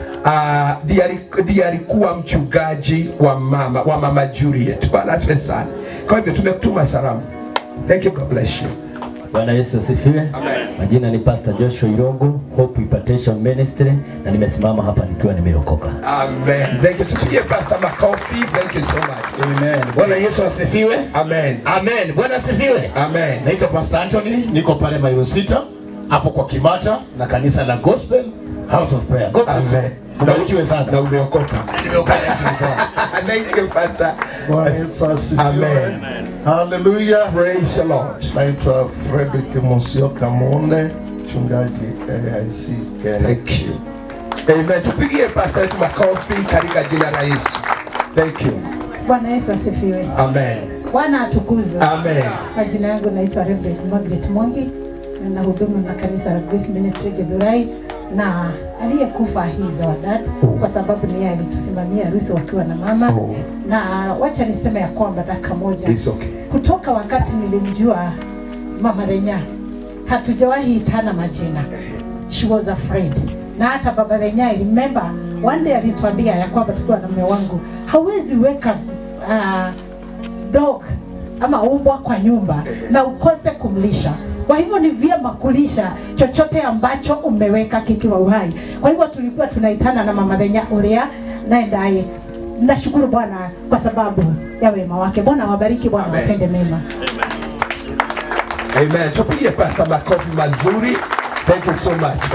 ndiye alikuwa mchungaji wa mama Juliet. Bwana asifiwe sana. Kwa hivyo tumekutuma salamu. Thank you, God bless you. Bwana Yesu asifiwe. Majina ni Pastor Joshua Irongo, Hope Impartation Ministry, na nimesimama hapa nikiwa nimeokoka. Amen. Thank you. Tupigie Pastor makofi. Thank you so much. Amen. Bwana Yesu asifiwe. Amen. Amen. Bwana asifiwe. Amen. Naitwa Pastor Anthony, niko pale Mairo 6 hapo kwa Kimata na kanisa la Gospel House of Prayer. God bless you. Kubarikiwe sana. Na umeokoka. Nimeokoka. Thank you, Pastor. Bwana Yesu asifiwe. Amen. Hallelujah. Praise the Lord. Naitwa Frederick Musioka Monde, mchungaji AIC Kenya. Thank you. Amen. Tupigie Pastor wetu makofi katika jina la Yesu. Thank you. Bwana Yesu asifiwe. Amen. Bwana atukuzwe. Amen. Majina yangu naitwa Reverend Margaret Mwangi na nahudumu na kanisa la Grace Ministry Githurai, na aliyekufa is our dad kwa sababu ni yeye alitusimamia harusi wakiwa na mama. Na wacha niseme ya kwamba dakika moja. It's okay. Kutoka wakati nilimjua Mama Renya hatujawahi itana majina. She was afraid. Na hata Baba Renya, I remember one day alituambia ya kwamba tukiwa na mume wangu hawezi weka dog ama umbwa kwa nyumba na ukose kumlisha. Kwa hivyo ni vyema kulisha chochote ambacho umeweka kikiwa uhai. Kwa hivyo tulikuwa tunaitana na Mama Renya Uria na ndaye. Nashukuru Bwana kwa sababu ya wema wake. Bwana wabariki, Bwana watende mema. Amen. Tupigie Pastor makofi mazuri. Thank you so much.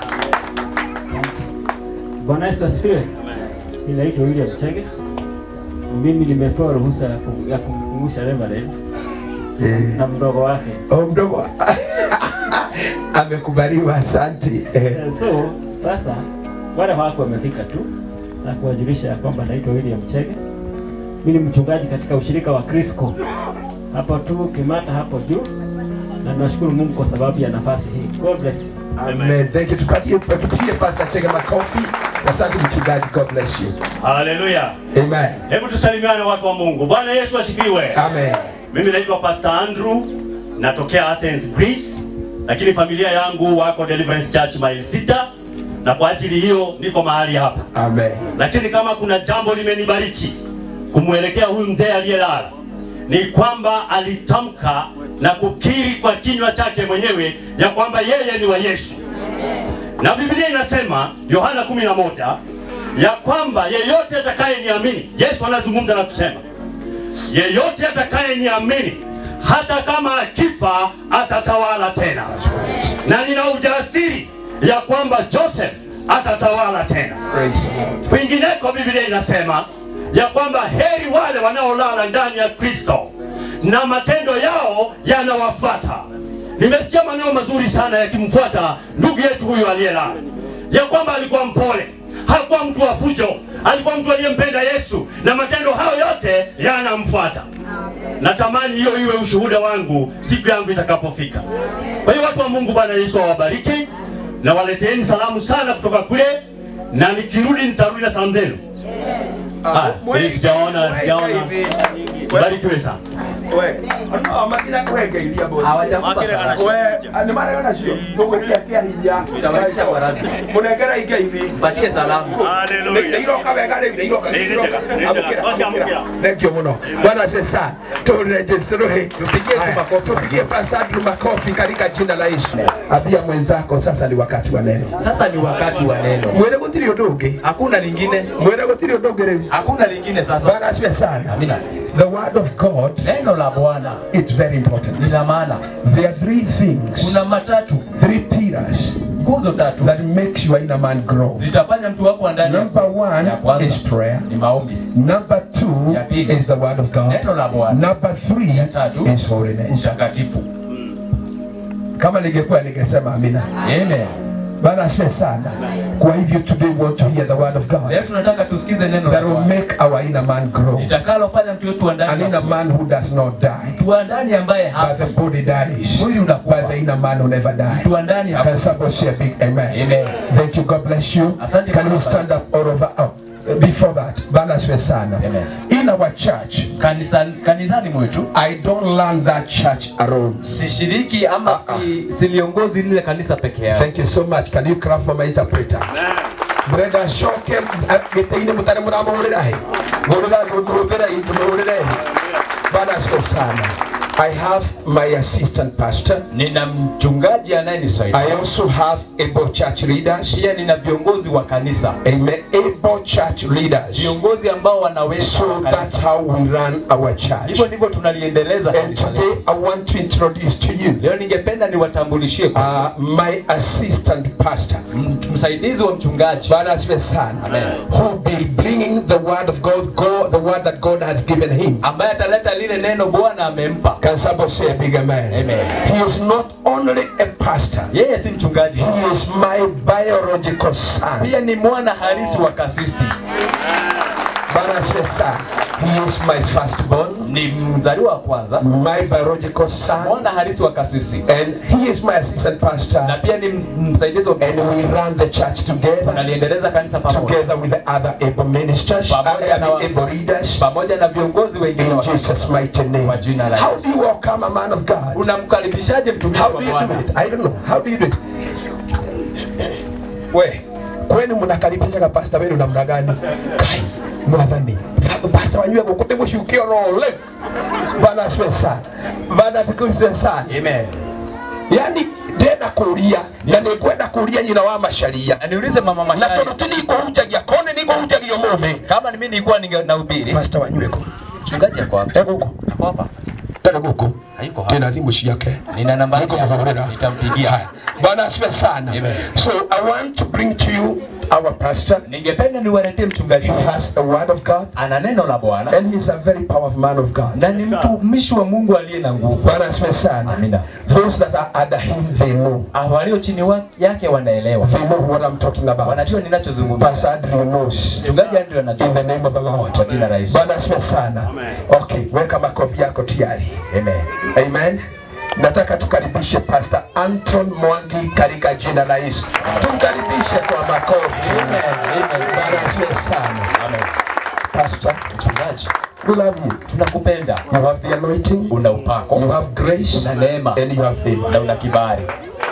Bwana Yesu asifiwe. Ninaitwa William Chege. Mimi nimepewa ruhusa ya kumkumbusha Reverend na mdogo wake. Mdogo. Amekubaliwa, asante. So sasa wale wako wamefika tu na kuwajulisha ya kwamba naitwa William Chege. Mimi ni mchungaji katika ushirika wa Crisco hapo tu Kimata hapo juu, na nashukuru Mungu kwa sababu ya nafasi hii. God bless you. Amen. Thank you. Tupigie Pastor Chege makofi. Asante mchungaji. God bless you. Hallelujah. Amen. Hebu tusalimiane watu wa Mungu. Bwana Yesu asifiwe. Amen. Mimi naitwa Pastor Andrew, natokea Athens, Greece, lakini familia yangu wako Deliverance Church Mile 6, na kwa ajili hiyo niko mahali hapa. Amen. Lakini kama kuna jambo limenibariki kumwelekea huyu mzee aliyelala, ni kwamba alitamka na kukiri kwa kinywa chake mwenyewe ya kwamba yeye ni wa Yesu. Na Biblia inasema Yohana 11 ya kwamba yeyote atakayeniamini, Yesu anazungumza na kusema yeyote atakayeniamini hata kama akifa atatawala tena. Na nina ujasiri ya kwamba Joseph atatawala tena. Kwingineko Biblia inasema ya kwamba heri wale wanaolala ndani ya Kristo na matendo yao yanawafuata. Nimesikia maneno mazuri sana yakimfuata ndugu yetu huyu aliyelala, ya kwamba alikuwa mpole, hakuwa mtu wa fujo, alikuwa mtu aliyempenda Yesu, na matendo hayo yote yanamfuata. Natamani hiyo iwe ushuhuda wangu siku yangu itakapofika. Kwa hiyo watu wa Mungu, Bwana Yesu awabariki na waleteeni salamu sana kutoka kule, na nikirudi nitarudi na salamu zenu. Sijaona. Barikiwe sana. Patie salamu. Thank you muno. Bwana sasa tupigie Pastor Andrew makofi katika jina la Yesu. Abia mwenzako, sasa ni wakati wa neno. Sasa ni wakati wa neno. Mwele gutiri odoge. Hakuna lingine. Mwele gutiri odoge leo. Hakuna lingine sasa. Bwana asifiwe sana. Amina. The word of God, neno la Bwana, it's very important. Lina maana. There are three things. Kuna matatu. Three pillars. Nguzo tatu that makes your inner man grow. Zitafanya mtu wako ndani. Number one is prayer. Ni maombi. Number two is the word of God. Neno la Bwana. Number three is holiness. Utakatifu. Kama ningekuwa ningesema amina. Amen. Bwana asifiwe sana. Kwa hivyo today we want to hear the word of God. Leo tunataka tusikize neno that will make our inner man grow. Itakalofanya mtu wetu ndani. An inner man who does not die. Mtu ndani ambaye hafi. But the body dies. Mwili unakufa. But the inner man will never die. Mtu ndani hafi. Can somebody say a big amen? Amen. Thank you. God bless you. Asante. Can we stand up all over? Before that, Bwana asifiwe sana. In our church, kanisani mwetu, I don't learn that church alone. Sishiriki ama siliongozi lile kanisa peke yake. Thank you so much. Can you clap for my interpreter? Brother Shoke, getaine mutare muramurira he. Gorira gorira indurira he. Bwana asifiwe sana. I have my assistant pastor. Nina mchungaji anayenisaidia. I also have able church leaders. Pia nina viongozi wa kanisa. Amen. Able church leaders. Viongozi ambao wanaweza. So that's how we run our church. Hivyo ndivyo tunaliendeleza kanisa. And today I want to introduce to you. Leo ningependa niwatambulishie my assistant pastor. Msaidizi wa mchungaji. Bwana asifiwe sana. Amen. Who be bringing the word of God, the word that God has given him. Ambaye ataleta lile neno Bwana amempa. Can somebody say a big amen? Amen. He is not only a pastor. Yeye si mchungaji. He is my biological son. Pia ni mwana halisi wa kasisi. Bwana asifiwe sana. He is my firstborn. Ni mzaliwa wa kwanza. My biological son. Mwana halisi wa kasisi. And he is my assistant pastor. Na pia ni msaidizi wa and we run the church together. Tunaliendeleza kanisa pamoja. Together with the other able ministers, able leaders. Pamoja na viongozi wengine wa Jesus mighty name. Kwa jina la Yesu. How do you welcome a man of God? Unamkaribishaje mtumishi wa Bwana? How do you do it? I don't know. How do you do it? We, kwenu mnakaribisha pastor wenu namna gani? Kai, mwadhani. Pastor wanywe kukote mshukio role. Bwana asifiwe sana. Bwana tukusifiwe sana. Amen. Yani ndenda kulia na ni kwenda kulia nyina wa masharia. Niulize mama masharia. Na tondu niko hujagia kone niko hujagia muthi. Kama ni mimi nilikuwa ningehubiri. Pastor wanyweko. Mchungaji yako hapa. Yako huko. Hapo hapa. Tena huko. Haiko hapa. Tena thimu yake. Nina namba yake. Nitampigia. Bwana asifiwe sana. So I want to bring to you our pastor. Ningependa niwaletee mchungaji. He has the word of God. Ana neno la Bwana. And he's a very powerful man of God. Na ni mtumishi wa Mungu aliye na nguvu. Bwana asifiwe sana. Amina. Those that are under him they know. Walio chini yake wanaelewa. They know what I'm talking about. Wanajua ninachozungumza. Pastor Andrew knows. Mchungaji Andrew anajua. In the name of the Lord. Kwa jina la Yesu. Bwana asifiwe sana. Okay, weka makofi yako tayari. Amen. Amen. Nataka tukaribishe Pastor Anton Mwangi katika jina la Yesu. Tumkaribishe kwa makofi. Amen. Bwana asifiwe sana. Amen. Pastor, mchungaji, we love you. Tunakupenda. You have the anointing. Una upako. You have grace. Una neema. And you have favor. Na una kibali.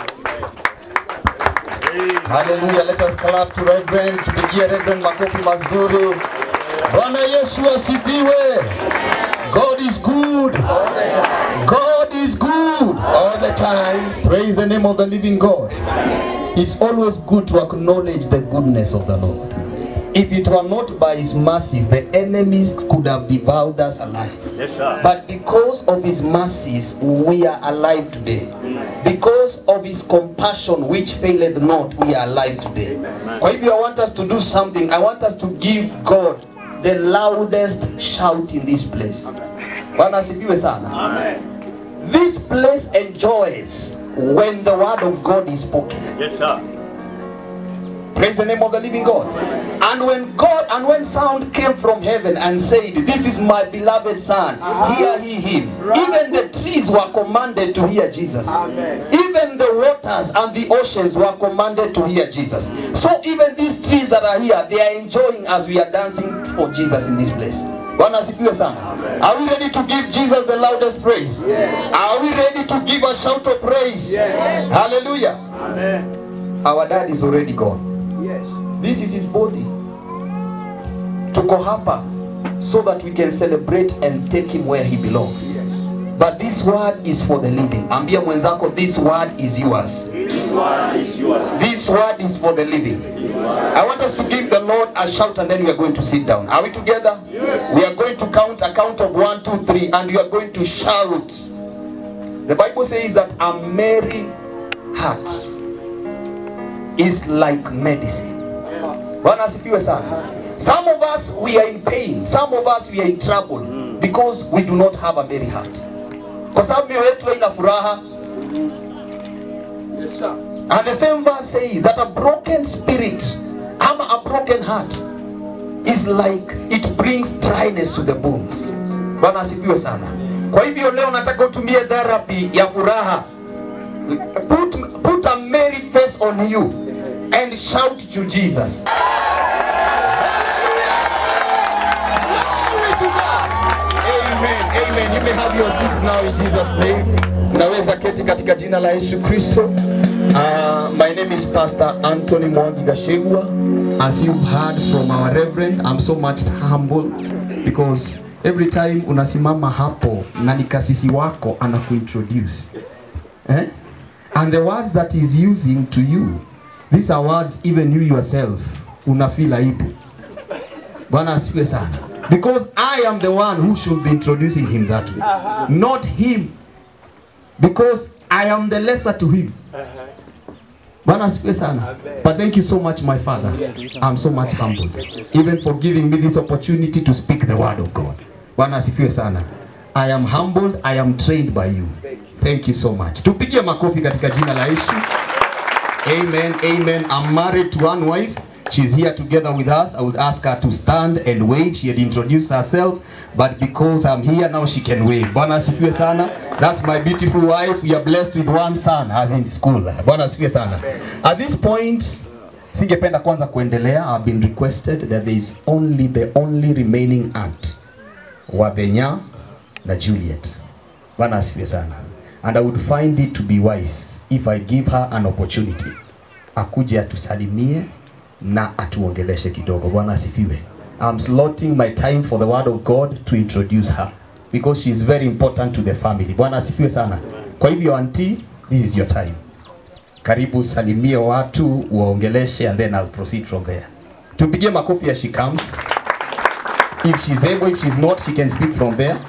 Hallelujah. Let us clap to Reverend. Tupigie Reverend makofi mazuri. Bwana Yesu asifiwe. God is good. God is good all the time. Praise the name of the living God. It's always good to acknowledge the goodness of the Lord. If it were not by his mercies, the enemies could have devoured us alive. Yes, sir. But because of his mercies, we are alive today. Because of his compassion, which faileth not, we are alive today. Kwa hivyo, I want us to do something. I want us to give God the loudest shout in this place. Bwana asifiwe sana. Amen. This place enjoys when the word of God is spoken. Yes, sir. Praise the name of the living God. And when sound came from heaven and said, "This is my beloved son, hear ye him." Even the trees were commanded to hear Jesus. Even the waters and the oceans were commanded to hear Jesus. So even these trees that are here, they are enjoying as we are dancing for Jesus in this place. Bwana asifiwe sana. Are we ready to give Jesus the loudest praise? Yes. Are we ready to give a shout of praise? Yes. Hallelujah. Amen. Our dad is already gone. Yes. This is his body. Tuko hapa so that we can celebrate and take him where he belongs. Yes. But this word is for the living. Ambia mwenzako, this word is yours. This word is yours. This word is for the living. I want us to give the Lord a shout and then we are going to sit down. Are we together? Yes. We are going to count a count of 1, 2, 3 and we are going to shout. The Bible says that a merry heart is like medicine. Bwana asifiwe sana. Some of us, we are in pain. Some of us, we are in trouble because we do not have a merry heart. Kwa sababu mioyo yetu haina furaha. Yes, sir. And the same verse says that a broken spirit, a broken heart, is like it brings dryness to the bones. Bwana asifiwe sana. Kwa hivyo leo nataka utumie therapy ya furaha. Put a merry face on you and shout to Jesus. Amen. Amen. You may have your seats now in Jesus' name. Naweza keti katika jina la Yesu Kristo. My name is Pastor Anthony Mwangi Gashegwa. As you've heard from our Reverend, I'm so much humble because every time unasimama hapo na nikasisi wako anakuintroduce. And the words that he's using to you, these are words even you yourself unafeel aibu. Bwana asifiwe sana. Because I am the one who should be introducing him that way. Not him. Because I am the lesser to him. Bwana asifiwe sana. But thank you so much, my Father. I'm so much humbled. Even for giving me this opportunity to speak the word of God. Bwana asifiwe sana. I am humbled. I am trained by you. Thank you so much. Tupigie makofi katika jina la Yesu. Amen. Amen. I'm married to one wife. She's here together with us. I would ask her to stand and wave. She had introduced herself, but because I'm here now, she can wave. Bwana asifiwe sana. That's my beautiful wife. We are blessed with one son, as in school. Bwana asifiwe sana. At this point, singependa kwanza kuendelea. I've been requested that there is the only remaining aunt, Wabenya na Juliet. Bwana asifiwe sana. And I would find it to be wise if I give her an opportunity. Akuje atusalimie na atuongeleshe kidogo. Bwana asifiwe. I'm slotting my time for the word of God to introduce her because she's very important to the family. Bwana asifiwe sana. Kwa hivyo auntie, this is your time. Karibu salimie watu, uongeleshe and then I'll proceed from there. Tupigie makofi as she comes. If she's able, if she's not, she can speak from there.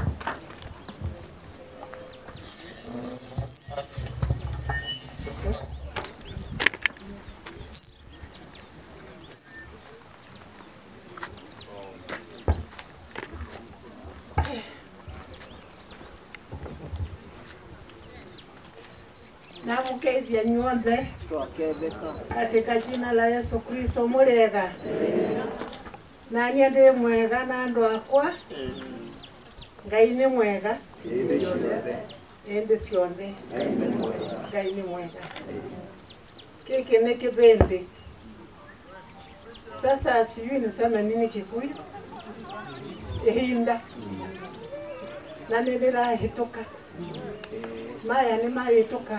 Namukeithia nyuothe katika jina la Yesu Kristo murega. Na niĩ ndĩ mwega na andũ akwa. Ngai nĩ mwega. Ende ciothe. Ngai nĩ mwega. Kiki nĩ kĩbindi. Sasa sijui niseme nini Kikuyu. Ihinda. Na nĩndĩrahĩtũka. Maya nĩ mahĩtũka.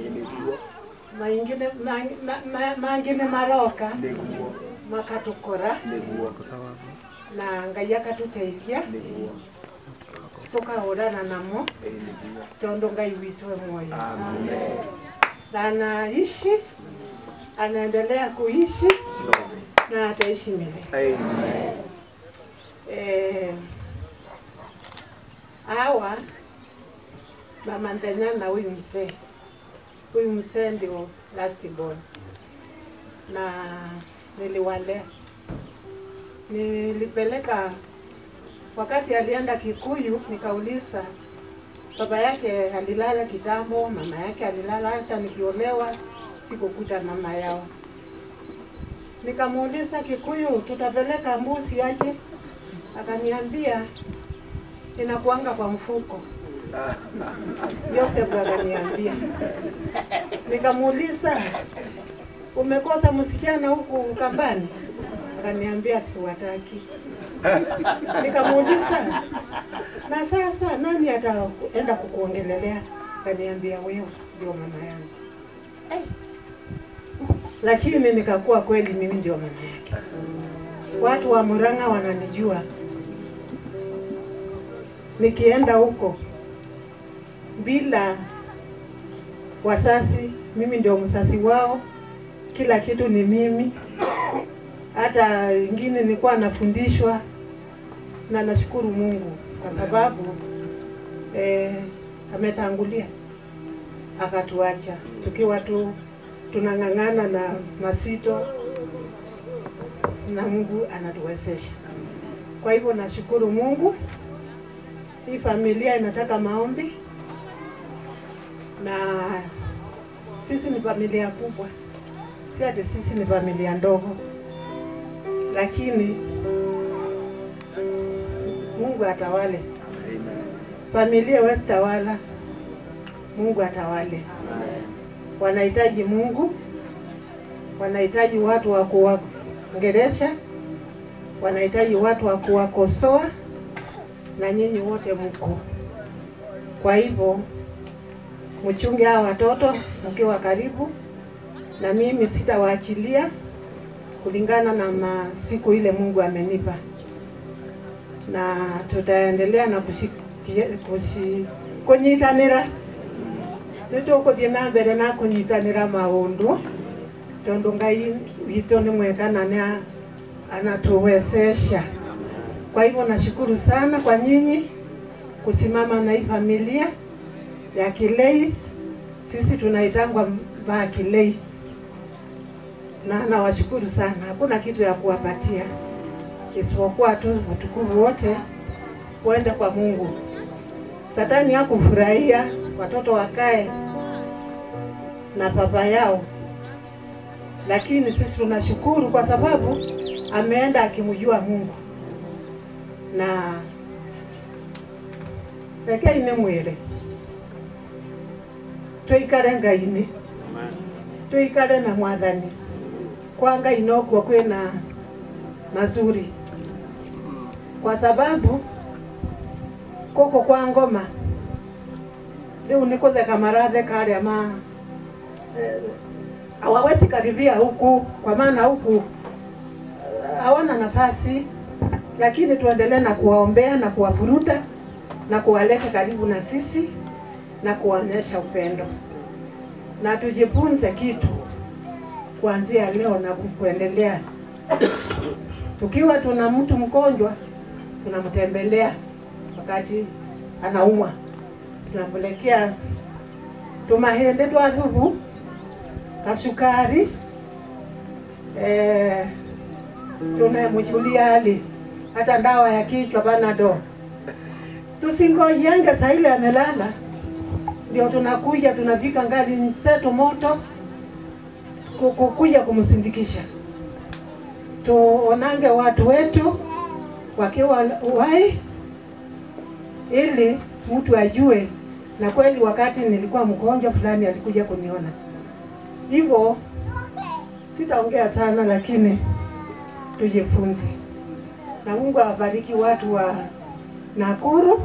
Mangine maroka makatukora na Ngai akatuteithia tukahũrana namo tondu Ngai witũ moyo na anaishi, anaendelea kuishi na ataishi milele. Hawa mama Ndenya na huyu mzee. Huyu mzee ndio last born. Na niliwalea. Nilipeleka wakati alienda Kikuyu, nikauliza baba yake alilala kitambo, mama yake alilala, hata nikiolewa sikukuta mama yao. Nikamuuliza Kikuyu, tutapeleka mbuzi aje? Akaniambia inakuanga kwa mfuko. Joseph akaniambia. Nikamuuliza, umekosa msichana huku kambani? Akaniambia siwataki. Nikamuuliza, na sasa nani ataenda kukuongelelea? Akaniambia wewe ndio mama yangu. Lakini nikakuwa kweli mimi ndio mama yake. Watu wa Murang'a wananijua. Nikienda huko bila wasasi, mimi ndio msasi wao, kila kitu ni mimi. Hata ingine nilikuwa nafundishwa, na nashukuru Mungu kwa sababu ametangulia akatuacha tukiwa tu tunang'ang'ana na masito, na Mungu anatuwezesha. Kwa hivyo nashukuru Mungu. Hii familia inataka maombi, na sisi ni familia kubwa, si ati sisi ni familia ndogo, lakini Mungu atawale. Familia West tawala, Mungu atawale. Wanahitaji Mungu, wanahitaji watu wa kuwaongelesha, wanahitaji watu wa kuwakosoa, na nyinyi wote mko. Kwa hivyo mchunge hao watoto mkiwa karibu, na mimi sitawaachilia kulingana na siku ile Mungu amenipa, na tutaendelea na kunyitanira. Nitukuthie na mbere na kunyitanira maundu, tondu Ngai witũ nĩ mwega na anatuwezesha. Kwa hivyo nashukuru sana kwa nyinyi kusimama na hii familia ya Kilei. Sisi tunaitangwa ba Kilei, na nawashukuru sana. Hakuna kitu ya kuwapatia isipokuwa tu utukufu wote uende kwa Mungu. Satani hakufurahia watoto wakae na baba yao, lakini sisi tunashukuru kwa sababu ameenda akimjua Mungu, na reke ine mwere tuikare Ngai-ini, tuikare na Mwathani. Kwa Ngai nokuo kwina mazuri, kwa sababu koko kwa ngoma leo niko theka marathe kale hawawezi karibia huku, kwa maana huku hawana nafasi, lakini tuendelee na kuwaombea na kuwavuruta na kuwaleta karibu na sisi na kuwaonyesha upendo, na tujifunze kitu kuanzia leo na kuendelea. Tukiwa tuna mtu mgonjwa tunamtembelea, wakati anaumwa tunampelekea tumahende twa thubu, kasukari, tunamchulia hali hata dawa ya kichwa Panadol. Tusingoje saa ile amelala ndio tunakuja tunapika ngali zetu moto kukuja kumsindikisha. Tuonange watu wetu wakiwa uhai, ili mtu ajue na kweli wakati nilikuwa mgonjwa fulani alikuja kuniona. Hivyo sitaongea sana, lakini tujifunze, na Mungu awabariki watu wa Nakuru.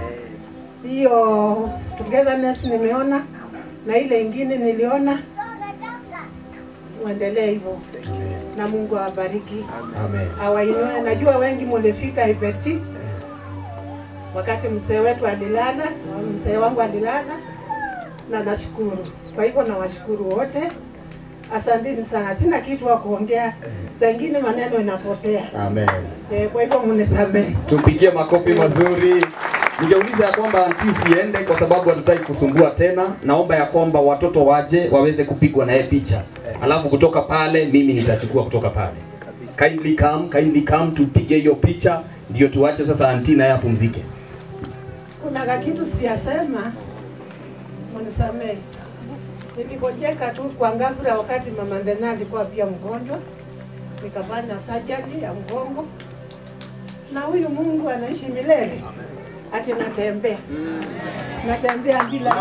Hiyo togetherness nimeona, na ile ingine niliona, muendelee hivyo, na Mungu awabariki. Amen. Awainue. Najua wengi mulifika Ipeti wakati mzee wetu alilala, mzee wangu alilala, na nashukuru. Kwa hivyo nawashukuru wote. Asanteni sana. Sina kitu wa kuongea. Saa ingine maneno inapotea. Amen. Kwa hivyo mnisamehe. Tumpigie makofi mazuri. Ningeuliza ya kwamba anti usiende kwa sababu hatutaki kusumbua tena. Naomba ya kwamba watoto waje waweze kupigwa na yeye picha. Alafu kutoka pale mimi nitachukua kutoka pale. Kindly come tupige hiyo picha ndio tuache sasa anti naye apumzike. Kuna kitu siyasema. Mnisamehe. Nilikojeka tu kwa ngavura wakati mama Ndena alikuwa pia mgonjwa. nikafanya surgery ya mgongo, na huyu Mungu anaishi milele. Ati natembea bila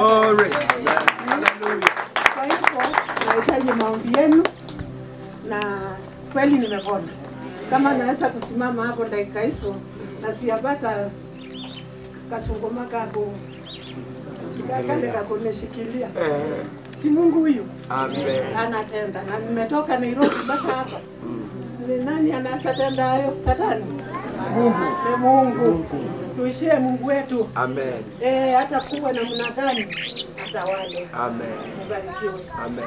kwa hivyo nahitaji maombi yenu, na kweli nimepona. Kama naweza kusimama hapo dakika hizo na siyapata kasungoma kako kale kako nishikilia, si Mungu huyu anatenda, na nimetoka Nairobi mpaka hapa. Ni nani anasatenda hayo? Satani? Mungu. Ni Mungu. Tuishie Mungu wetu. Amen. Hata kuwa namna gani atawale. Amen. Mbarikiwe. Amen.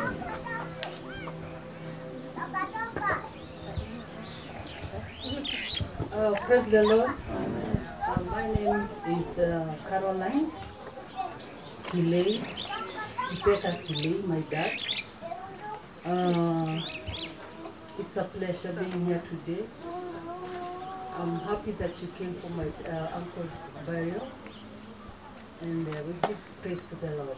Praise the Lord. My name is Caroline Kilei, Kilei, my dad. It's a pleasure being here today. I'm happy that you came for my uncle's burial, and we give praise to the Lord.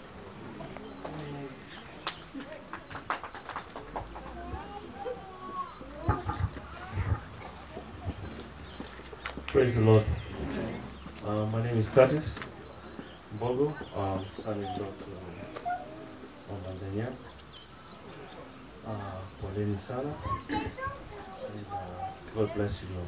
Praise the Lord. My name is Curtis Mbogo, son-in-law to Mama. Poleni sana, and God bless you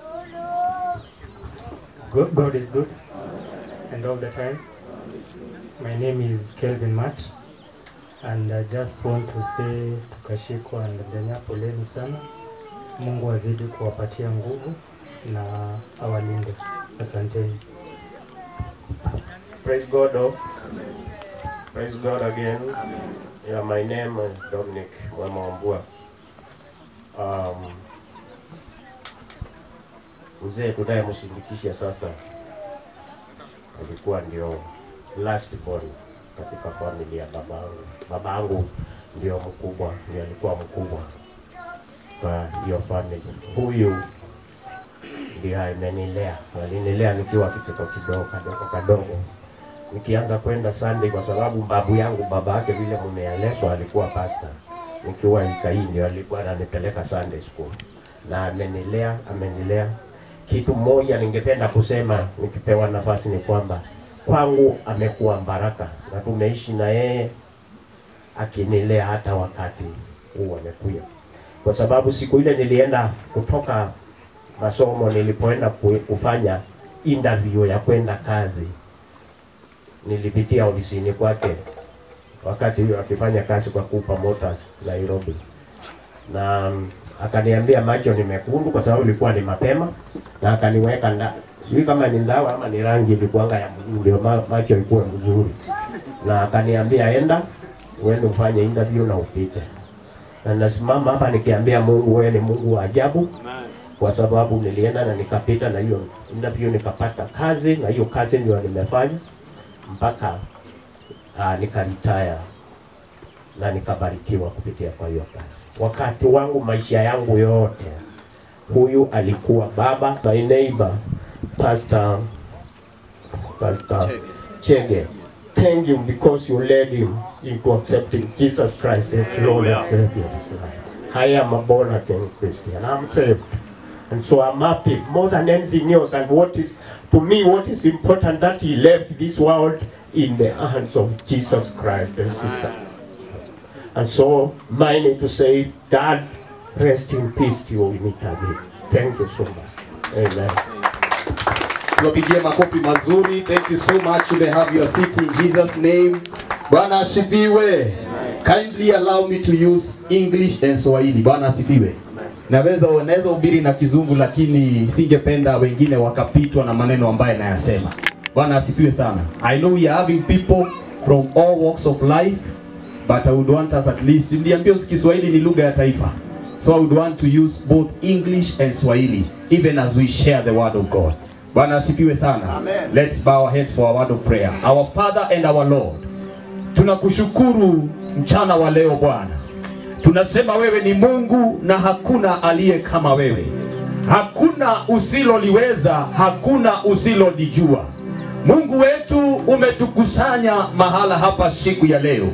all. God is good, and all the time. My name is Kelvin Matt, and I just want to say tukashikwa and Ndenya, poleni sana. Mungu azidi kuwapatia nguvu na awalinde. Asanteni. Praise God, oh. Praise God again. Yeah, my name is Dominic Mwamambua. Mzee tunaye mshindikisha sasa alikuwa ndio last born katika familia ya babangu. Babangu ndio mkubwa, ndio alikuwa mkubwa kwa hiyo family. Huyu ndio amenilea. Alinilea nikiwa kitoto kadogo. Nikianza kwenda Sunday kwa sababu babu yangu baba yake vile mumeelezwa alikuwa pastor. Nikiwa Ikai ndio alikuwa ananipeleka Sunday school. Na amenilea. Kitu moja ningependa kusema nikipewa nafasi ni kwamba kwangu amekuwa baraka na tumeishi na yeye akinilea hata wakati huu amekuja. Kwa sababu siku ile nilienda kutoka masomo, nilipoenda kufanya interview ya kwenda kazi, nilipitia ofisini kwake wakati huyo akifanya kazi kwa Kupa Motors Nairobi, na akaniambia macho ni mekundu kwa sababu ilikuwa ni mapema, na akaniweka sijui kama ni ndawa ama ni rangi ilikuanga ya ndio macho ilikuwa mzuri, na akaniambia enda uende ufanye interview na upite. Na nasimama hapa nikiambia Mungu, wewe ni Mungu wa ajabu, kwa sababu nilienda na nikapita na hiyo interview nikapata kazi, na hiyo kazi ndio nimefanya mpaka nikaretire na nikabarikiwa kupitia kwa hiyo kazi. Wakati wangu maisha yangu yote huyu alikuwa baba. My neighbor Pastor Chege, thank you because you led him into accepting Jesus Christ as Lord and Savior of his life. I am a born again Christian. I'm saved. And so I'm happy more than anything else. And what is important that he left this world in the hands of Jesus Christ as his son. And so mine need to say, Dad, rest in peace till we meet again. Thank you so much. Amen. Tuwapigie makofi mazuri. Thank you so much. You may have your seat in Jesus' name. Bwana asifiwe. Kindly allow me to use English and Swahili. Bwana asifiwe. Naweza ubiri na Kizungu, lakini singependa wengine wakapitwa na maneno ambayo nayasema. Bwana asifiwe sana. I know we are having people from all walks of life, but I would want us at least, niliambia Kiswahili ni lugha ya taifa. So I would want to use both English and Swahili, even as we share the word of God. Bwana asifiwe sana. Amen. Let's bow our heads for a word of prayer. Our Father and our Lord, tunakushukuru mchana wa leo Bwana. Tunasema wewe ni Mungu na hakuna aliye kama wewe. Hakuna usiloliweza, hakuna usilolijua. Mungu wetu, umetukusanya mahala hapa siku ya leo.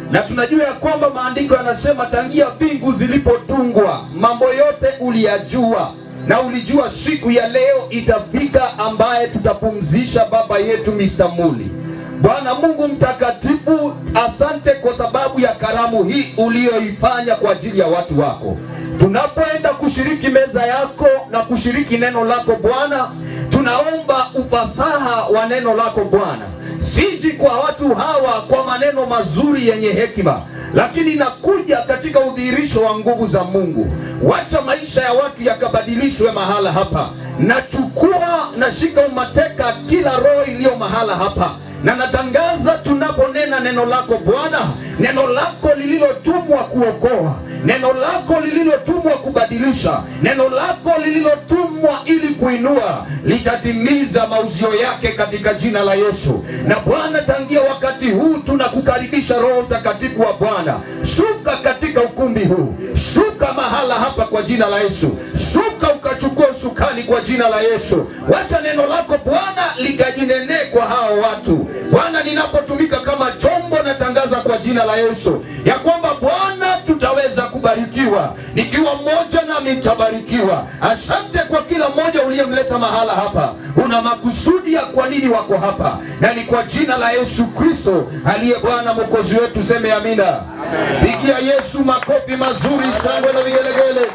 Na tunajua ya kwamba maandiko yanasema tangia mbingu zilipotungwa mambo yote uliyajua, na ulijua siku ya leo itafika ambaye tutapumzisha baba yetu Mr. Muli. Bwana Mungu mtakatifu, asante kwa sababu ya karamu hii uliyoifanya kwa ajili ya watu wako. Tunapoenda kushiriki meza yako na kushiriki neno lako Bwana, tunaomba ufasaha wa neno lako Bwana. Siji kwa watu hawa kwa maneno mazuri yenye hekima, lakini nakuja katika udhihirisho wa nguvu za Mungu. Wacha maisha ya watu yakabadilishwe mahala hapa. Nachukua na shika umateka kila roho iliyo mahala hapa, na natangaza tunaponena neno lako Bwana, neno lako lililotumwa kuokoa, neno lako lililotumwa kubadilisha, neno lako lililotumwa ili kuinua, litatimiza mauzio yake katika jina la Yesu. Na Bwana, tangia wakati huu tunakukaribisha Roho Mtakatifu wa Bwana. Shuka katika ukumbi huu, shuka mahala hapa kwa jina la Yesu. Shuka ukachukua usukani kwa jina la Yesu. Wacha neno lako Bwana likajinene kwa hao watu. Bwana, ninapotumika kama chombo, natangaza kwa jina la Yesu ya kwamba Bwana tutaweza kubarikiwa. Nikiwa mmoja nami nitabarikiwa. Asante kwa kila mmoja uliyemleta mahala hapa. Una makusudi ya kwa nini wako hapa, na ni kwa jina la Yesu Kristo aliye Bwana Mwokozi wetu. Seme amina. Pigia Yesu makofi mazuri, shangwe na vigelegele.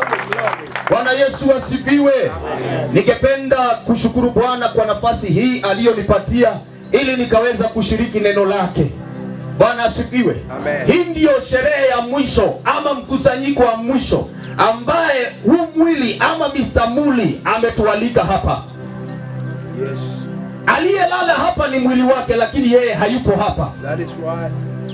Bwana Yesu asifiwe. Ningependa kushukuru Bwana kwa nafasi hii aliyonipatia ili nikaweza kushiriki neno lake. Bwana asifiwe. Hii ndio sherehe ya mwisho ama mkusanyiko wa mwisho ambaye huu mwili ama Mr. Muli ametualika hapa. Yes. Aliyelala hapa ni mwili wake, lakini yeye hayupo hapa. That is why.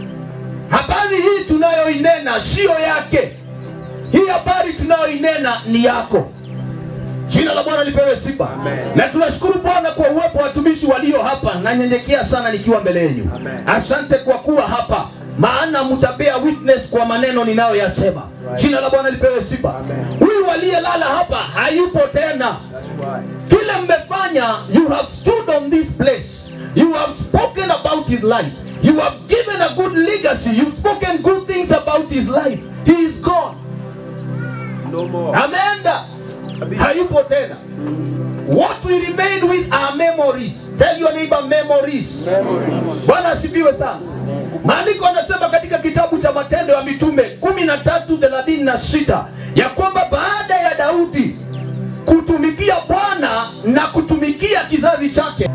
Habari hii tunayoinena sio yake. Hii habari tunayoinena ni yako. Jina la Bwana lipewe sifa. Na tunashukuru Bwana kwa uwepo wa watumishi walio hapa. Na nyenyekea sana nikiwa mbele yenu. Asante kwa kuwa hapa, maana mtabea witness kwa maneno ninayoyasema. Jina la Bwana lipewe sifa. Huyu aliyelala hapa hayupo tena. Kile mmefanya, you have stood on this place. You have spoken about his life. You have given a good legacy. You've spoken good things about his life. He is gone. No more. Ameenda. Hayupo tena. What we remain with are memories. Tell your neighbor memories. Bwana asifiwe sana. Maandiko yanasema katika kitabu cha Matendo ya Mitume 13:36 ya kwamba baada ya Daudi kutumikia Bwana na kutumikia kizazi chake.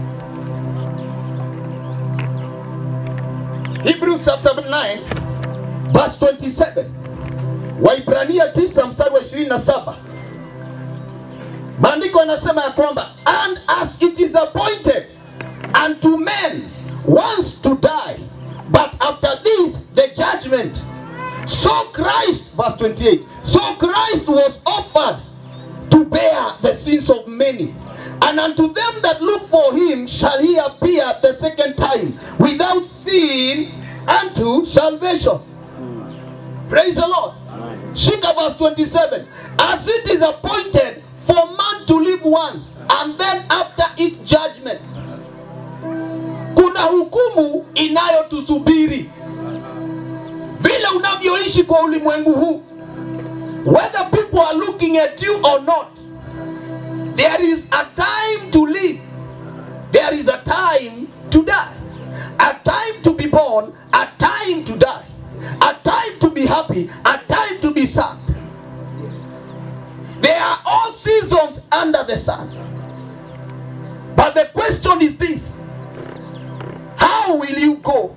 Hebrews chapter 9 verse 27. Waibrania 9 mstari wa 27. Maandiko yanasema ya kwamba and as it is appointed unto men once to die, but after this the judgment, so Christ, verse 28, so Christ was offered to bear the sins of many, and unto them that look for him shall he appear the second time without sin unto salvation. Praise the Lord. Shika verse 27. As it is appointed for man to live once, and then after it judgment. Kuna hukumu inayotusubiri vile unavyoishi kwa ulimwengu huu. Whether people are looking at you or not, there is a time to live, there is a time to die, a time to be born, a time to die, a time to be happy, a time to be sad. There are all seasons under the sun. But the question is this: how will you go?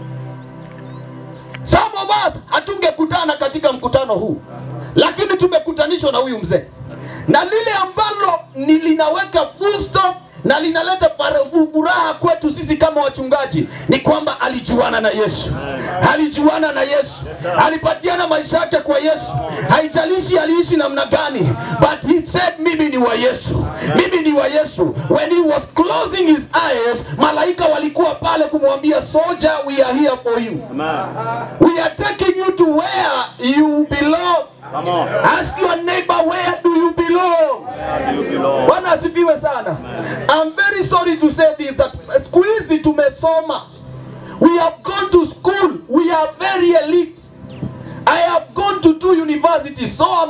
Some of us hatungekutana katika mkutano huu, lakini tumekutanishwa na huyu mzee, na lile ambalo nilinaweka full stop na linaleta furaha kwetu sisi kama wachungaji ni kwamba alijuana na Yesu. Alijuana na Yesu. Alipatiana maisha yake kwa Yesu. Haijalishi aliishi namna gani, but he said mimi ni wa Yesu. Mimi ni wa Yesu. When he was closing his eyes, malaika walikuwa pale kumwambia, soldier, we are here for you. We are taking you to where you belong. Ask your neighbor, where do you belong? Bwana asifiwe sana. I'm very sorry to say this, that siku hizi tumesoma. We have gone to school. We are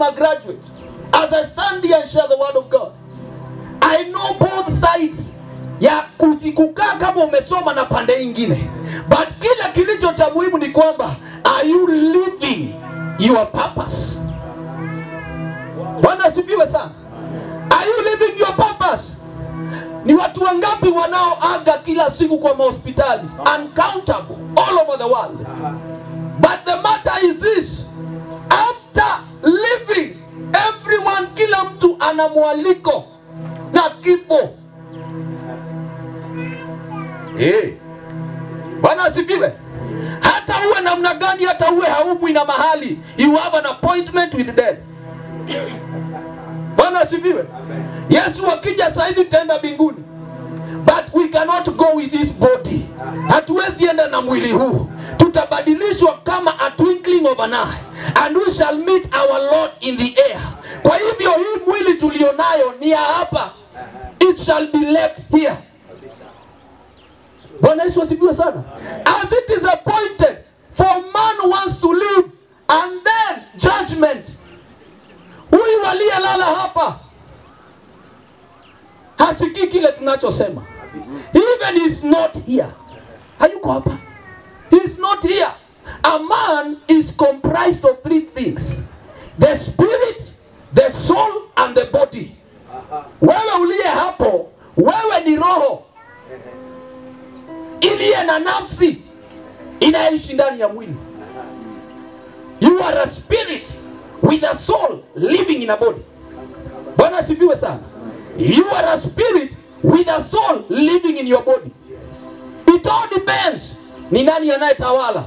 I'm a graduate. As I stand here and share the word of God, I know both sides ya kukaa kama umesoma na pande ingine. But kile kilicho cha muhimu ni kwamba, are you living your purpose? Bwana asifiwe sana. Are you living your purpose? Ni watu wangapi wanaoaga kila siku kwa hospitali? Uncountable, all over the world. But the matter is this, after living, everyone, kila mtu ana mwaliko na kifo. Bwana asifiwe. Hata uwe namna gani, hata uwe haumwi na mahali, you have an appointment with death. Bwana asifiwe. Yesu akija sasa hivi tutaenda mbinguni. But we cannot go with this body. Hatuwezi enda na mwili huu. Tutabadilishwa kama a twinkling of an eye. And we shall meet our Lord in the air. Kwa hivyo hii mwili tulionayo ni ya hapa. It shall be left here. Bwana Yesu asifiwe sana. As it is appointed for man wants to live, and then judgment. Huyu aliyelala hapa hasikii kile tunachosema. Even is not here. Hayuko hapa. He is not here. A man is comprised of three things: the spirit, the soul, and the body. Wewe uliye hapo, wewe ni roho iliye na nafsi inaishi ndani ya mwili. You are a spirit with a soul living in a body. Bwana asifiwe sana. You are a spirit with a soul living in your body. It all depends ni nani anayetawala.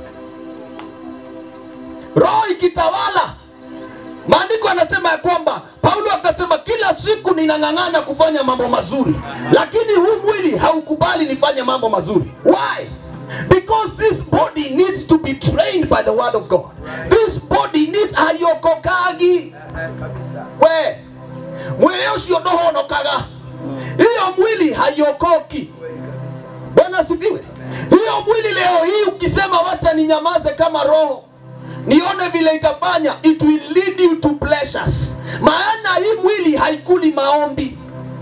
Roho ikitawala, maandiko yanasema ya kwamba Paulo akasema kila siku ninang'ang'ana kufanya mambo mazuri, lakini huu mwili haukubali nifanye mambo mazuri. Why? Because this body needs to be trained by the word of God. This body needs hayokokagi. We mwili usio dohono kaga. Hiyo mwili hayokoki. Bwana asifiwe. Hiyo mwili leo hii ukisema wacha ninyamaze kama roho, nione vile itafanya, it will lead you to pleasures. Maana hii mwili haikuli maombi.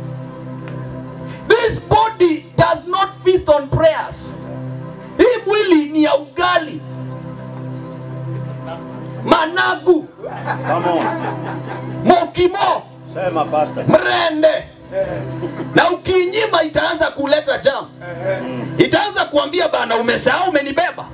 This body does not feast on prayers. Hii mwili ni ya ugali, managu, mokimo, mrende. Na ukinyima itaanza kuleta jam. Itaanza kuambia bana umesahau umenibeba.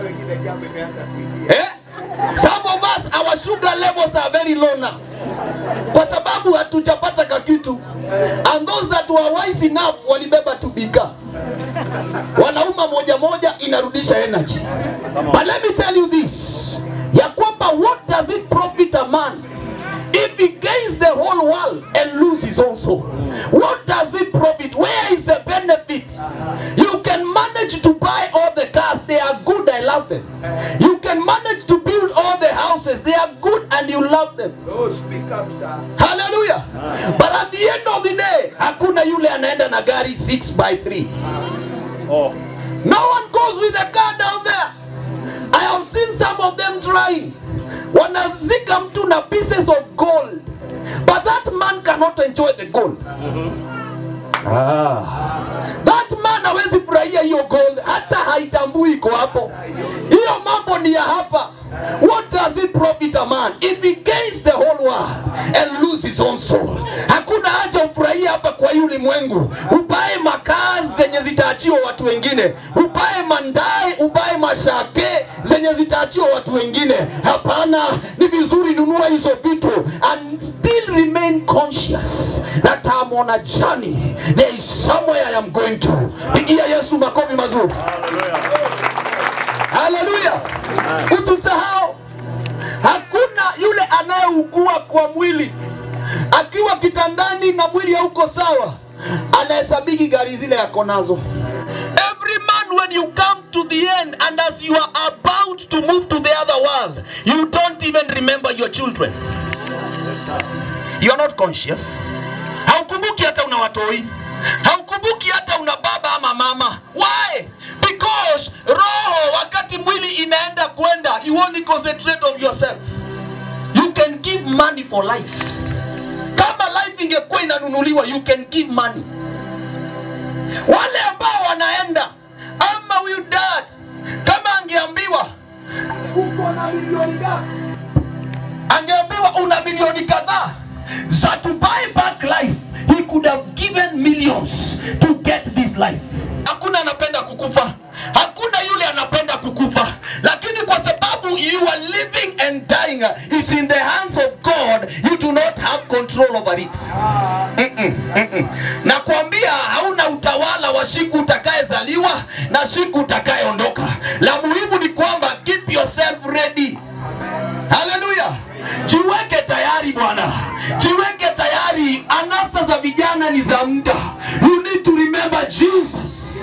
Some of us, our sugar levels are very low now. Kwa sababu hatujapata kakitu. And those that were wise enough walibeba tubika. Wanauma moja moja inarudisha energy. But let me tell you this. Ya kwamba what does it profit a man if he gains the whole world and loses his own soul? What does it profit? Where is the benefit? You can manage to buy all the cars, they are good, I love them. You can manage to build all the houses, they are good and you love them. Hallelujah. But at the end of the day, hakuna yule anaenda na gari 6x3. No one goes with a car down there. I have seen some of them trying. Wanazika mtu na pieces of gold, but that man cannot enjoy the gold. That man hawezi furahia hiyo gold, hata haitambui iko hapo. Hiyo mambo ni ya hapa. What does it profit a man if he gains the whole world and loses his own soul? Hakuna haja ufurahia hapa kwa yule mwengu. Ubae makazi zenye zitaachiwa watu wengine. Ubae mandai, ubae mashake zenye zitaachiwa watu wengine. Hapana, ni vizuri nunua hizo vitu and still remain conscious that I'm on a journey. There is somewhere I am going to. Pigia Yesu makofi mazuri. Hallelujah. Usisahau, hakuna yule anayeugua kwa mwili akiwa kitandani na mwili hauko sawa anahesabiki gari zile yako nazo. Every man, when you come to the end and as you are about to move to the other world, you don't even remember your children. You are not conscious. Haukumbuki hata una watoi. Haukumbuki hata una baba ama mama. Why? Because roho wakati mwili inaenda kwenda, you only concentrate on yourself. You can give for life. Kama life ingekuwa inanunuliwa, you can give money. Wale ambao wanaenda, ama huyu dad kama angeambiwa uko na milioni ngapi, angeambiwa una milioni kadhaa za to buy back life, he could have given millions to get this life. Hakuna anapenda kukufa, hakuna yule anapenda kukufa, lakini kwa sababu you are living and dying is in the hands of God, you do not have control over it. Na kuambia hauna utawala wa siku utakayezaliwa na siku utakayeondoka. La muhimu ni kwamba keep yourself ready. Hallelujah. Jiweke tayari bwana. Jiweke tayari, anasa za vijana ni za muda. You need to remember Jesus.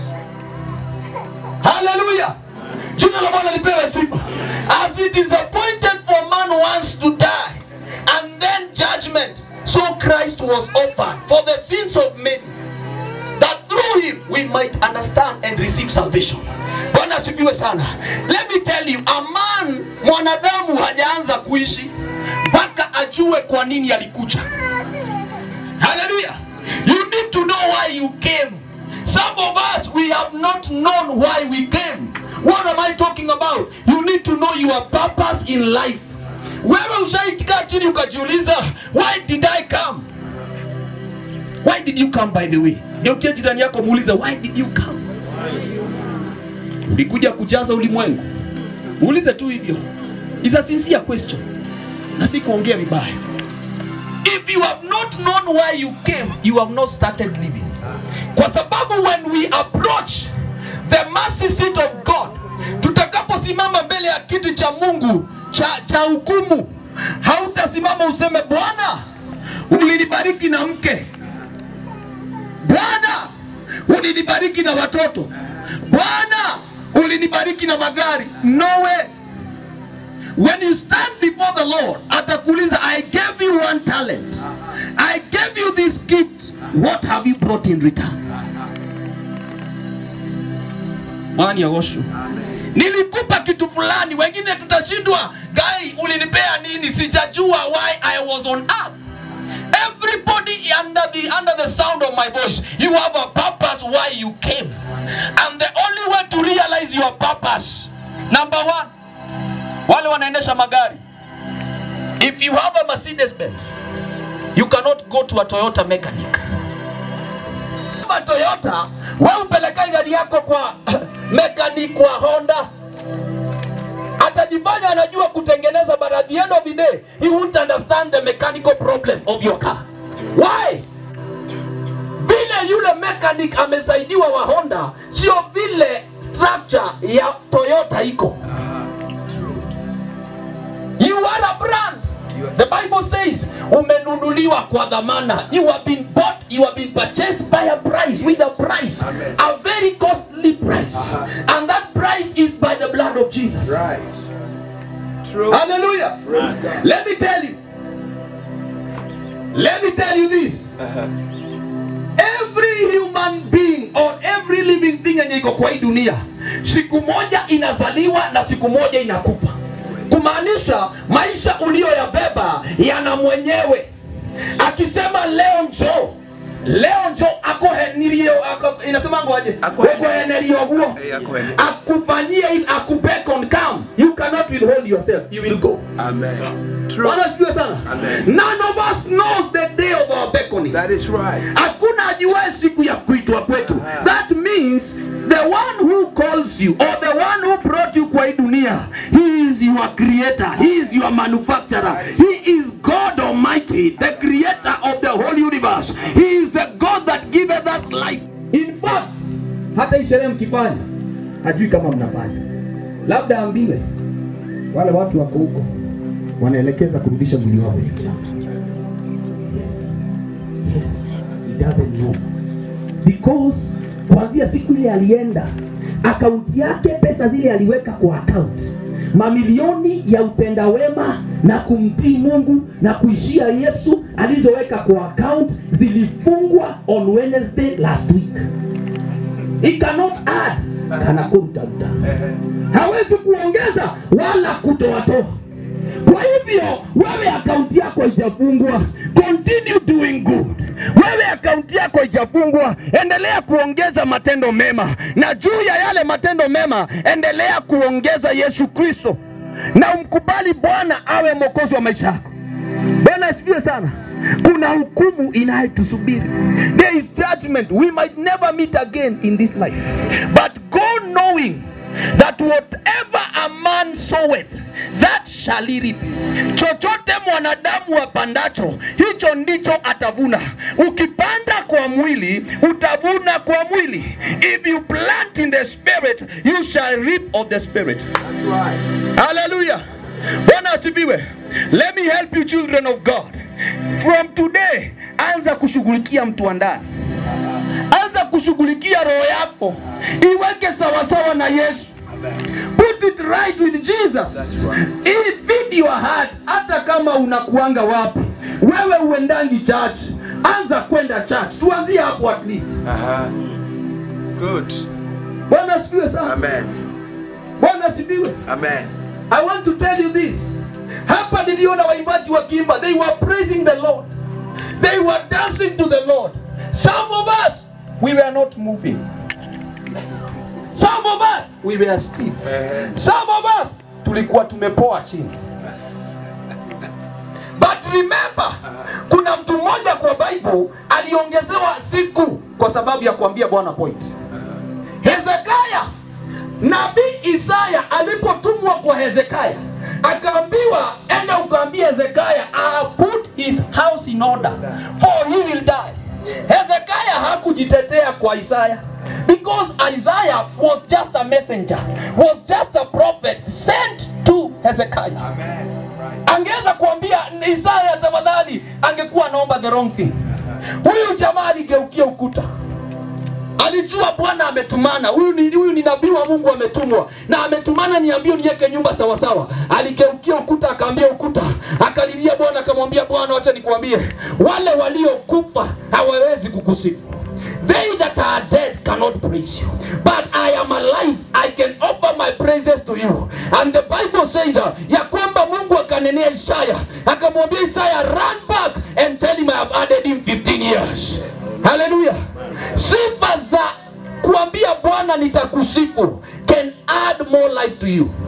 Hallelujah. Jina la Bwana lipewe sifa. As it is appointed for man once to die and then judgment, so Christ was offered for the sins of men, that through him we might understand and receive salvation. Bwana asifiwe sana. Let me tell you, a man, mwanadamu hajaanza kuishi mpaka ajue kwa nini alikuja. Hallelujah. You need to know why you came. Some of us, we have not known why we came. What am I talking about? You need to know your purpose in life. Wewe ushaikaa chini ukajiuliza, why did I come? Why did you come, by the way? Geukia jirani yako muulize, why did you come? Ulikuja kujaza ulimwengu? Muulize tu hivyo. It's a sincere question. Na si kuongea vibaya. If you have not known why you came, you have not started living. Kwa sababu when we approach the mercy seat of God, tutakaposimama mbele ya kiti cha Mungu cha hukumu, hautasimama useme, Bwana ulinibariki na mke, Bwana ulinibariki na watoto, Bwana ulinibariki na magari. No way. When you stand before the Lord, atakuuliza, I gave you one talent, I gave you this gift, what have you brought in return? Mani ya washu. Nilikupa kitu fulani, wengine tutashindwa, guy ulinipea nini, sijajua why I was on earth. Everybody under the sound of my voice, you have a purpose why you came. And the only way to realize your purpose, number one, wale wanaendesha magari, if you have a Mercedes Benz, you cannot go to a Toyota mechanic. Kama Toyota, wewe upeleka gari yako kwa mechanic kwa Honda, atajifanya anajua kutengeneza, but at the end of the day, he won't understand the mechanical problem of your car. Why? Vile yule mechanic amesaidiwa wa Honda, sio vile structure ya Toyota iko. You are a brand. The Bible says, umenunuliwa kwa dhamana. You have been bought, you have been purchased by a price, with a price. Amen. A very costly price. And that price is by the blood of Jesus. Right. True. Hallelujah. Let me tell you. Let me tell you this. Every human being or every living thing yenye iko kwa hii dunia, siku moja inazaliwa na siku moja inakufa. Kumaanisha maisha uliyoyabeba yana mwenyewe. Akisema leo njoo akohenilio, inasema ngoaje? Akohenilio guo. Akufanyie akubekon come. You cannot withhold yourself. You will go. Amen. True. None of us knows the day of our beckoning. That is right. Hakuna ajua siku ya kuitwa kwetu. That means the one who calls you or the one who brought you kwa hii dunia, he is your creator, he is your manufacturer, he is God Almighty, the creator of the whole universe. He is a God that giveth that life. In fact, hata isherehe mkifanya, hajui kama mnafanya. Labda ambiwe wale watu wako huko wanaelekeza kurudisha mwili wao kwenye mchanga. Yes, he doesn't know. Because kuanzia siku ile alienda, akaunti yake, pesa zile aliweka kwa account, mamilioni ya utenda wema na kumtii Mungu na kuishia Yesu alizoweka kwa account zilifungwa on Wednesday last week. He cannot add, kana kumtafuta. Hawezi kuongeza wala kutoa. Kwa hivyo wewe akaunti yako haijafungwa, continue doing good. Wewe akaunti yako haijafungwa, endelea kuongeza matendo mema, na juu ya yale matendo mema endelea kuongeza Yesu Kristo, na umkubali Bwana awe mwokozi wa maisha yako. Bwana asifiwe sana. Kuna hukumu inayotusubiri. There is judgment. We might never meet again in this life, but go knowing that whatever a man soweth, that shall he reap. Chochote mwanadamu apandacho, hicho ndicho atavuna. Ukipanda kwa mwili, utavuna kwa mwili. If you plant in the spirit, you shall reap of the spirit. Hallelujah. Bwana asifiwe. Let me help you, children of God. From today, anza kushughulikia mtu wa ndani. Anza kushughulikia roho yako. Iweke sawasawa na Yesu. Put it right with Jesus. Feed your heart. Hata kama unakuanga wapi, wewe uendangi church, anza kwenda church. Tuanzie hapo at least. Good. Bwana asifiwe sana. Amen. Bwana asifiwe. Amen. I want to tell you this. Hapa niliona waimbaji wakiimba. They were praising the Lord. They were dancing to the Lord. Some of us, we were not moving. Some of us, we were stiff. Some of us, tulikuwa tumepoa chini. But remember, kuna mtu mmoja kwa Bible aliongezewa siku kwa sababu ya kuambia Bwana point. Hezekiah, nabii Isaya alipotumwa kwa Hezekiah, akaambiwa enda ukaambia Hezekiah put his house in order for he will die. Hezekiah hakujitetea kwa Isaya, because Isaiah was just a messenger, was just a prophet sent to Hezekiah. Angeweza kuambia Isaya tafadhali, angekuwa anaomba the wrong thing. Huyu jamaa aligeukia ukuta. Alijua Bwana ametumana. Huyu ni nabii wa Mungu ametumwa. Na ametumana niambie niweke nyumba sawa sawa. Aligeukia ukuta, akaambia ukuta. Akalilia Bwana, akamwambia Bwana, acha nikuambie, wale waliokufa hawawezi kukusifu. They that are dead cannot praise you, but I am alive. I can offer my praises to you. And the Bible says ya kwamba Mungu akanenea Isaya, akamwambia Isaya, run back and tell him I have added him 15 years. Hallelujah. Sifa za kuambia Bwana nitakusifu can add more life to you.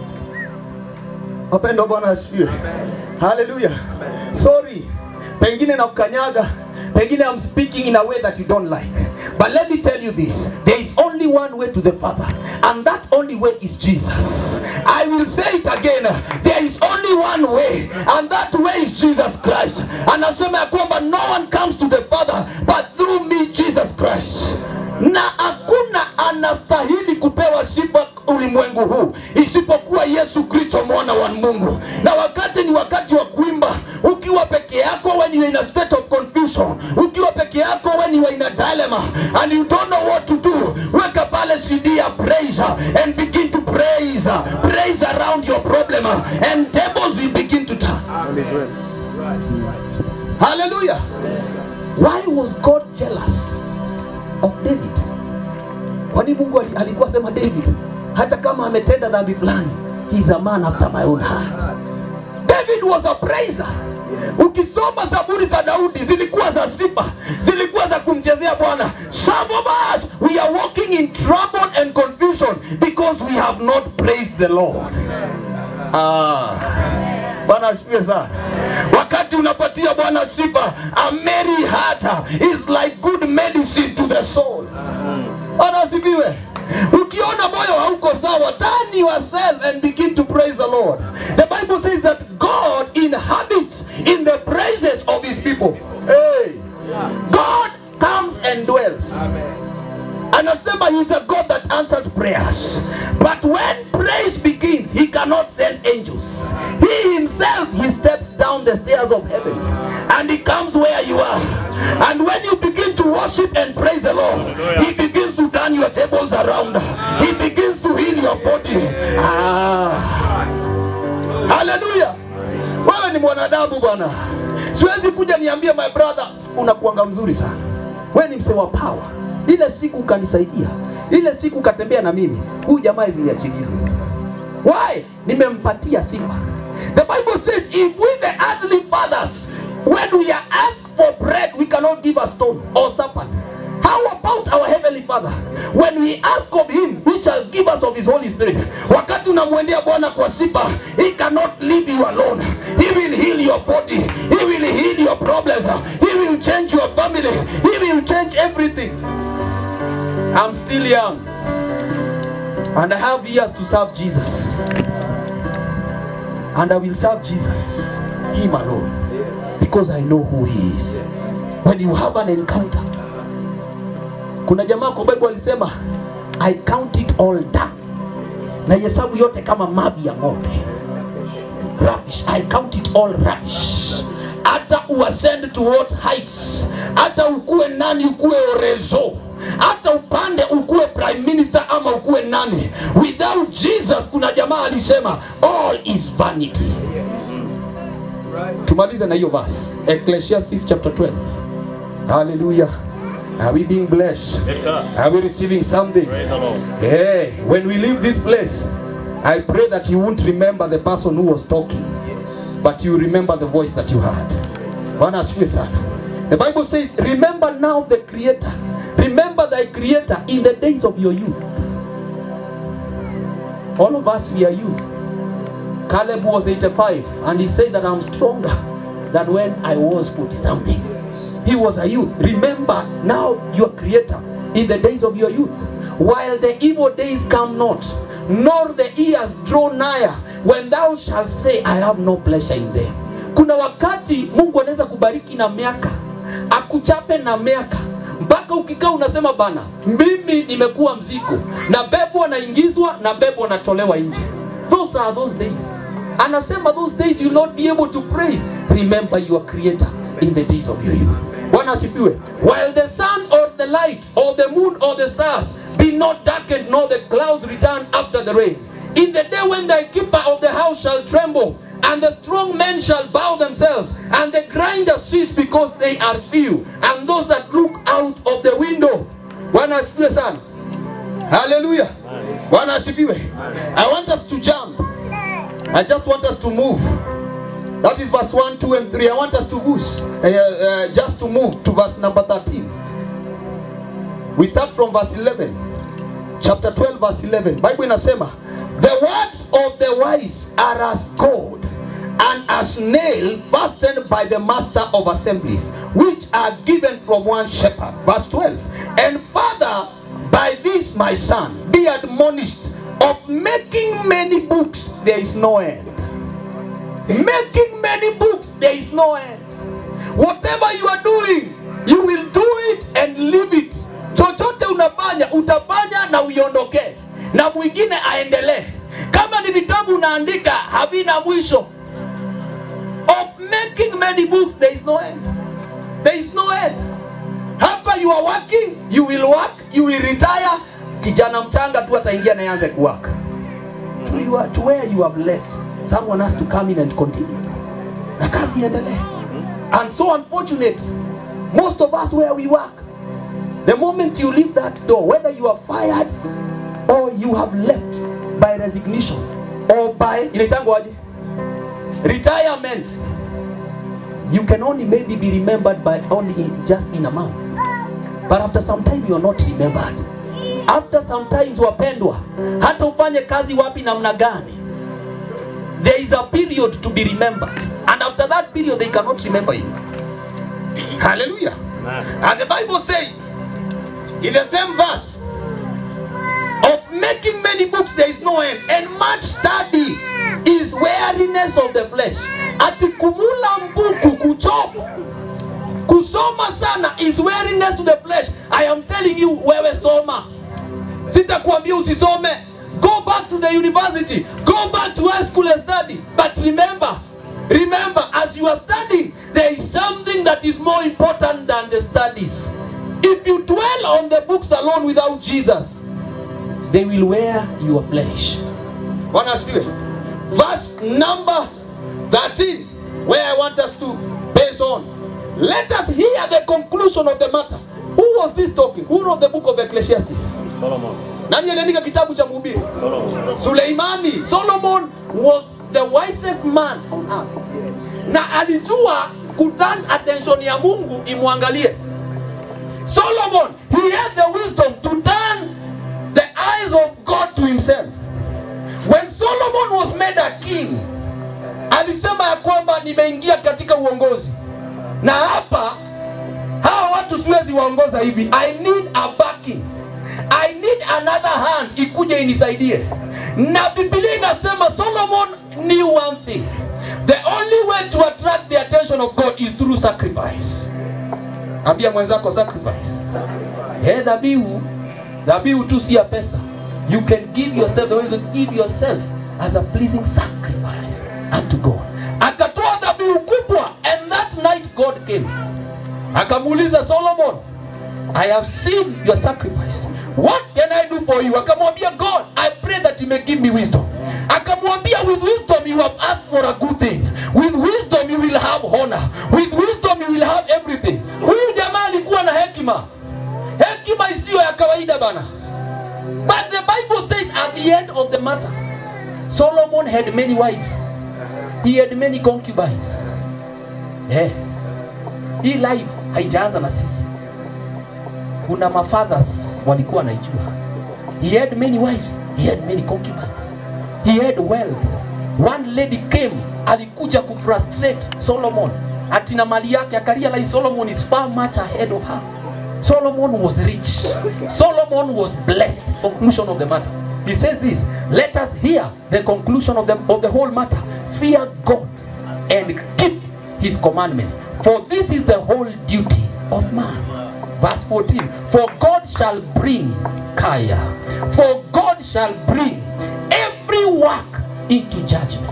Wapendwa, Bwana asifiwe. Hallelujah. Sorry, pengine na kukanyaga, pengine I'm speaking in a way that you don't like. But let me tell you this. There is only one way to the Father, and that only way is Jesus. I will say it again. There is only one way, and that way is Jesus Christ. Anasema ya kwamba no one comes to the Father but through me, Jesus Christ. Na hakuna anastahili kupewa sifa ulimwengu huu isipokuwa Yesu Kristo, mwana wa Mungu. Na wakati ni wakati wa kuimba. Ukiwa peke yako, when you are in a state of confusion, ukiwa peke yako, when you are in a dilemma and you don't know what to do, weka pale CD ya praise and begin to praise. Praise around your problem and devils will begin to turn. Hallelujah. Why was God jealous of David? Kwani Mungu alikuwa sema David, hata kama ametenda dhambi fulani, he is a man after my own heart. David was a praiser. Ukisoma Zaburi za Daudi zilikuwa za sifa, zilikuwa za kumchezea Bwana. Some of us, we are walking in trouble and confusion because we have not praised the Lord. Bwana asifiwe sana. Wakati unapatia Bwana sifa, a merry heart is like good medicine to the soul. Bwana asifiwe. Ukiona moyo hauko sawa, turn yourself and begin to praise the Lord. The Bible says that God inhabits in the praises of his people. Hey. God comes and dwells. Anasema he is a God that answers prayers. But when praise begins, he cannot send angels. He himself, he steps down the stairs of heaven and he comes where you are. And when you begin to worship and praise the Lord, he begins to turn your tables around. He begins to heal your body. Hallelujah. Wewe ni mwanadamu bwana. Siwezi kuja niambie my brother unakuanga mzuri sana. Wewe ni msee wa power. Ile siku ukanisaidia, ile siku ukatembea na mimi, huyu jamaa ziliachilia. Why? Nimempatia sifa. The Bible says, if we the earthly fathers, when we are asked for bread, we cannot give a stone or serpent. How about our heavenly Father? When we ask of him, he shall give us of his Holy Spirit. Wakati unamwendea Bwana kwa sifa, he cannot leave you alone. He will heal your body. He will heal your problems. He will change your family. He will change everything. I'm still young, and I have years to serve Jesus. And I will serve Jesus, him alone, because I know who he is. When you have an encounter, kuna jamaa kwa Bible alisema, I count it all done. Na hesabu yote kama mavi ya ng'ombe. Rubbish. I count it all rubbish. Hata uascend to what heights. Hata ukue nani, ukue orezo. Hata upande ukue prime minister ama ukue nani. Without Jesus, kuna jamaa alisema, all is vanity. Tumalize na hiyo verse. Ecclesiastes chapter 12. Hallelujah. Are we being blessed? Yes, sir. Are we receiving something? Praise the Lord. Hey, when we leave this place, I pray that you won't remember the person who was talking, but you remember the voice that you heard. Bwana asifiwe sana. The Bible says, remember now the Creator. Remember thy Creator in the days of your youth. All of us, we are youth. Caleb was 85, and he said that I'm stronger than when I was 40-something. He was a youth. Remember now your Creator in the days of your youth, while the evil days come not, nor the years draw nigher, when thou shalt say, I have no pleasure in them. Kuna wakati Mungu anaweza kubariki na miaka, akuchape na miaka, mpaka ukikaa unasema bana, mimi nimekuwa mzigo, na bebo naingizwa, na bebo natolewa nje. Those are those days. Anasema those days you will not be able to praise. Remember your Creator in the days of your youth. Bwana asifiwe. While the sun or the light or the moon or the stars be not darkened, nor the clouds return after the rain. In the day when the keeper of the house shall tremble, and the strong men shall bow themselves, and the grinders cease because they are few, and those that look out of the window. Bwana asifiwe sana. Hallelujah. Bwana asifiwe. I want us to jump. I just want us to move. That is verse 1, 2, and 3. I want us to just to move to verse number 13. We start from verse 11. Chapter 12, verse 11. Bible inasema, the words of the wise are as gold, and as nail fastened by the master of assemblies, which are given from one shepherd. Verse 12. And Father, by this my son, be admonished, of making many books there is no end. Making many books there is no end. Whatever you are doing, you will do it and leave it. Chochote unafanya, utafanya na uiondoke, na mwingine aendelee. Kama ni vitabu unaandika havina mwisho. Of making many books there is no end. There is no end. Hapa you are working, you will work, you will retire. Kijana mchanga tu ataingia na yanze kuwaka. To where you have left, someone has to come in and continue. Na kazi iendelee. And so unfortunate, most of us where we work, the moment you leave that door, whether you are fired or you have left by resignation or by retirement, you can only maybe be remembered by only just in a month. But after some time you are not remembered. After some times wapendwa, hata ufanye kazi wapi namna gani, there is a period to be remembered, and after that period they cannot remember you. Hallelujah. And the Bible says in the same verse, of making many books there is no end, and much study is weariness of the flesh. Ati kumula mbuku kuchoka, kusoma sana is weariness to the flesh. I am telling you, wewe soma. Sitakwambia usisome. Go back to the university. Go back to high school and study. But remember, as you are studying, there is something that is more important than the studies. If you dwell on the books alone without Jesus, they will wear your flesh. Bwana asifiwe. Verse number 13, where I want us to base on. Let us hear the conclusion of the matter. Who was this talking? Who wrote the book of Ecclesiastes? Solomon. Nani aliandika kitabu cha Mhubiri? Solomon. Suleimani. Solomon was the wisest man on earth. Na alijua kuturn attention ya Mungu imwangalie. Solomon, he had the wisdom to turn the eyes of God to himself. When Solomon was made a king, alisema ya kwamba nimeingia katika uongozi. Na hapa hawa watu siwezi waongoza hivi. I need a backing. I need another hand ikuje inisaidie. Na Biblia inasema Solomon knew one thing. The only way to attract the attention of God is through sacrifice. Ambia mwenzako sacrifice. Dhabihu tu si ya pesa. You can give yourself, the way to give yourself as a pleasing sacrifice unto God. Akatoa dhabihu kubwa, and that night God came. Akamuuliza Solomon, I have seen your sacrifice. What can I do for you? Akamwambia God, I pray that you may give me wisdom. Akamwambia, with wisdom you have asked for a good thing. With wisdom you will have honor. With wisdom you will have everything. Huyu jamaa alikuwa na hekima. Hekima isiyo ya kawaida bana. But the Bible says at the end of the matter, Solomon had many wives. He had many concubines. Hii life haijaanza na sisi. Kuna mafathers walikuwa naijua. He had many wives. He had many concubines. He had wealth. One lady came, alikuja kufrustrate Solomon. Atina mali yake, akarealize Solomon is far much ahead of her. Solomon was rich. Solomon was blessed. Conclusion of the matter. He says this, let us hear the conclusion of the whole matter. Fear God and keep his commandments. For this is the whole duty of man. Verse 14. For God shall bring Kaya. For God shall bring every work into judgment.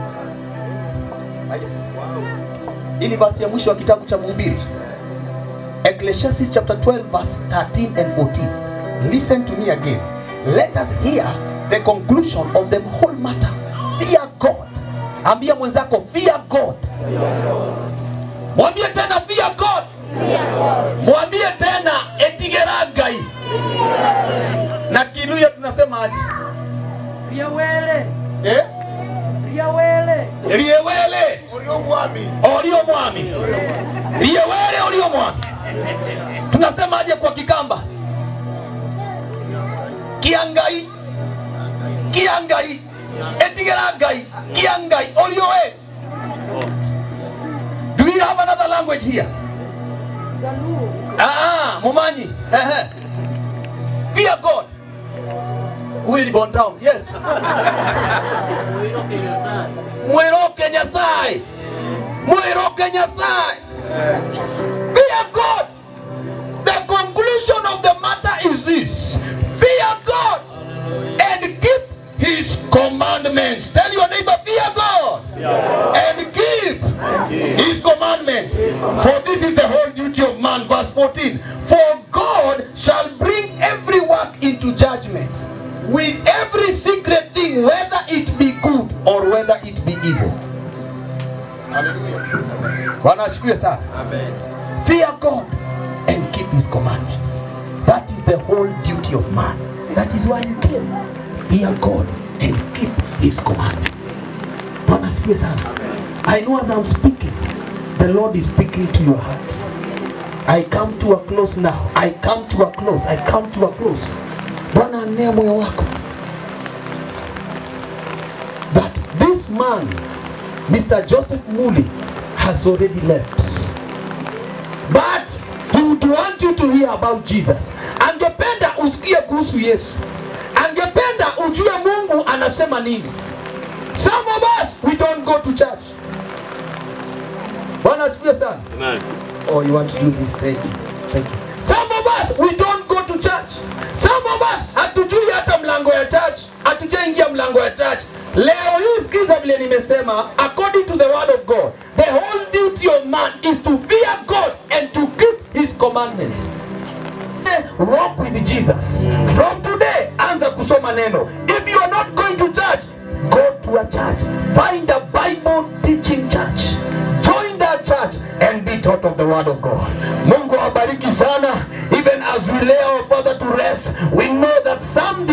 Ini verse ya mwisho wa kitabu cha Mhubiri. Ecclesiastes chapter 12 verse 13 and 14. Listen to me again. Let us hear the conclusion of the whole matter. Fear God. Ambia mwenzako, fear God. Mwambie tena, fear God. Mwambie tena, etigeragai. Na Kiluya tunasema aje? Riawele. Riawele. Riawele. Orio mwami. Orio mwami. Riawele orio mwami. Tunasema aje kwa Kikamba? Kiangai. Kiangai. Etigeragai. Kiangai. Orio we. Do you have another language here? Momanyi. Fear God. Will born town. Yes. Mwiroke Nyasai. Mwiroke Nyasai. Fear God. The conclusion of the matter is this. Fear God and keep his commandments. Tell your neighbor, fear God and keep his commandments. For this is the whole duty of man. Verse 14. For God shall bring every work into judgment, with every secret thing, whether it be good or whether it be evil. Hallelujah. Bwana asifiwe sana. Amen. Fear God and keep his commandments. That is the whole duty of man. That is why you came. Fear God and keep his commandments. Bwana asifiwe sana. I know as I'm speaking, the Lord is speaking to your heart. I come to a close now. I come to a close. I come to a close. Bwana anea moyo wako. That this man, Mr. Joseph Muli, has already left. But he would want you to hear about Jesus. Angependa usikie kuhusu Yesu. Angependa ujue Mungu anasema nini. Some of us, we don't go to church. Bwana asifiwe sana. Amen. Oh, you want to do this? Thank you. Thank you. Some of us, we don't go to church. Some of us, hatujui hata mlango ya church. Hatujaingia mlango ya church. Leo hii sikiza vile nimesema, according to the word of God, the whole duty of man is to fear God and to keep his commandments. Walk with Jesus. From today, anza kusoma neno. If you are not going to church, go to a church. Find a Bible teaching church. Join that church and be taught of the word of God. Mungu awabariki sana. Even as we lay our Father to rest, we know that something in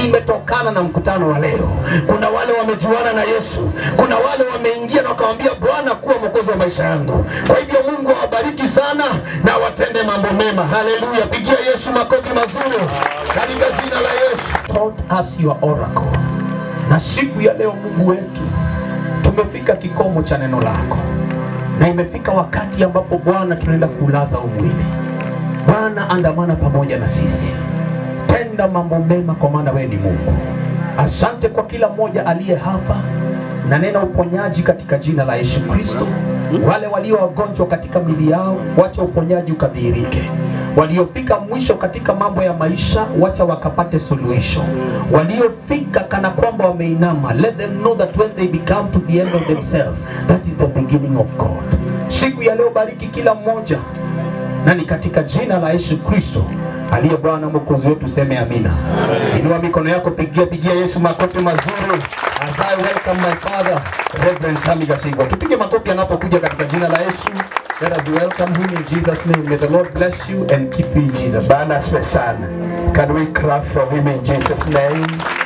imetokana na mkutano wa leo. Kuna wale wamejuana na Yesu, kuna wale wameingia na wakamwambia Bwana kuwa mwokozi wa maisha yangu. Kwa hivyo Mungu awabariki sana na watende mambo mema. Haleluya, pigia Yesu makofi mazuri katika jina la Yesu. Taught us your oracle. Na siku ya leo Mungu wetu, tumefika kikomo cha neno lako, na imefika wakati ambapo Bwana tunaenda kulaza umwili. Bwana, andamana pamoja na sisi, tenda mambo mema, kwa maana wewe ni Mungu. Asante kwa kila mmoja aliye hapa, na nena uponyaji katika jina la Yesu Kristo. Wale walio wagonjwa katika mili yao, wacha uponyaji ukadhihirike. Waliofika mwisho katika mambo ya maisha, wacha wakapate suluhisho. Waliofika kana kwamba wameinama, let them know that when they become to the end of themselves, that is the beginning of God. Siku ya leo bariki kila mmoja, na ni katika jina la Yesu Kristo aliye Bwana mwokozi wetu, seme amina. Inua mikono yako, pigia Yesu makofi mazuri. As I welcome my father, Reverend Sami Gasigwa. Tupige makofi anapokuja katika jina la Yesu. Let us welcome him in Jesus' name. May the Lord bless you and keep you in Jesus' name. Bana sana. Can we clap for him in Jesus' name?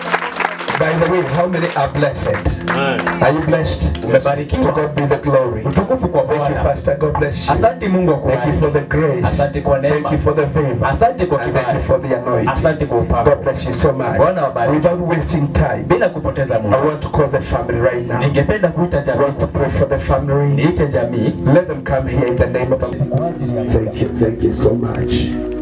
By the way, how many are blessed? Are you blessed? To God be the glory. Thank you, Pastor. God bless you. Asante Mungu kwa Thank you for the grace. Asante kwa neema. Thank you for the favor. Asante kwa And thank you for the anointing. Asante kwa upako. God bless you so much. Bwana wabariki. Without wasting time, bila kupoteza muda, I want to call the family right now. Ningependa kuita I jamii. want to pray for the family. Niite jamii. Let them come here in the name of Thank you so much.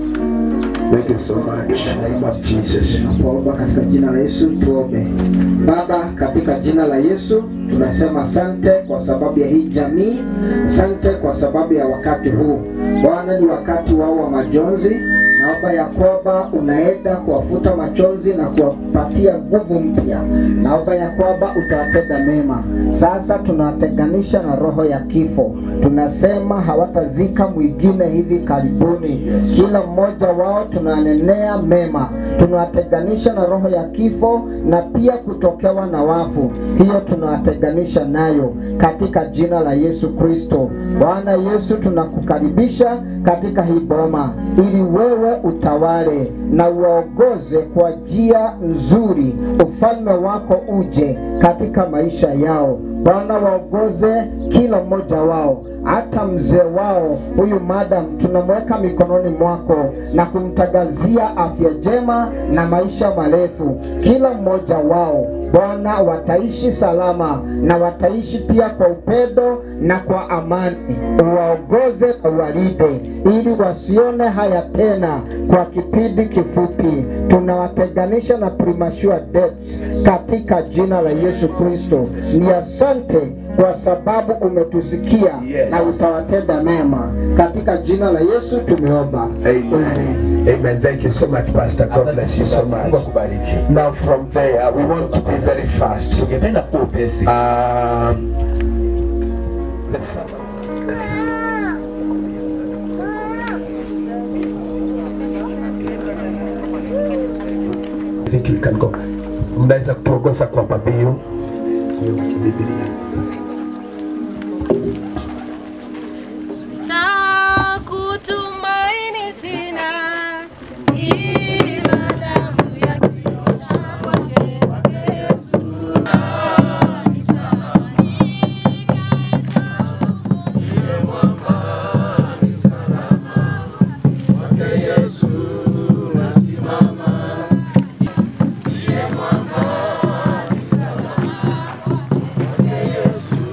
Thank you so much. In the name of Jesus. Tunapoomba katika jina la Yesu, tuombe. Baba, katika jina la Yesu tunasema asante kwa sababu ya hii jamii, asante kwa sababu ya wakati huu. Bwana, ni wakati wao wa majonzi. Naomba ya kwamba unaenda kuwafuta machozi na kuwapatia nguvu mpya. Naomba ya kwamba utawatenda mema. Sasa tunawatenganisha na roho ya kifo. Tunasema hawatazika mwingine hivi karibuni. Kila mmoja wao tunanenea mema. Tunawatenganisha na roho ya kifo na pia kutokewa na wafu. Hiyo tunawatenganisha nayo katika jina la Yesu Kristo. Bwana Yesu, tunakukaribisha katika hii boma ili wewe utawale na uwaongoze kwa njia nzuri. Ufalme wako uje katika maisha yao. Bwana, waongoze kila mmoja wao, hata mzee wao huyu madam tunamweka mikononi mwako na kumtagazia afya njema na maisha marefu. Kila mmoja wao Bwana wataishi salama na wataishi pia kwa upendo na kwa amani. Uwaongoze na uwalinde ili wasione haya tena kwa kipindi kifupi. Tunawatenganisha na premature deaths katika jina la Yesu Kristo. Ni asante kwa sababu umetusikia na utawatenda mema. Katika jina la Yesu tumeomba. Amen. Amen. Thank you so much, Pastor. God bless you so much. Now from there, we want to be very fast. I think you can go. Mnaweza kutuongoza kwa pabio. Takutumaini sina, ila damu ya kiosha kwake Yesu. Ni salama, ndiye mwamba, ni salama, kwake Yesu nasimama. Ndiye mwamba, ni salama, kwake Yesu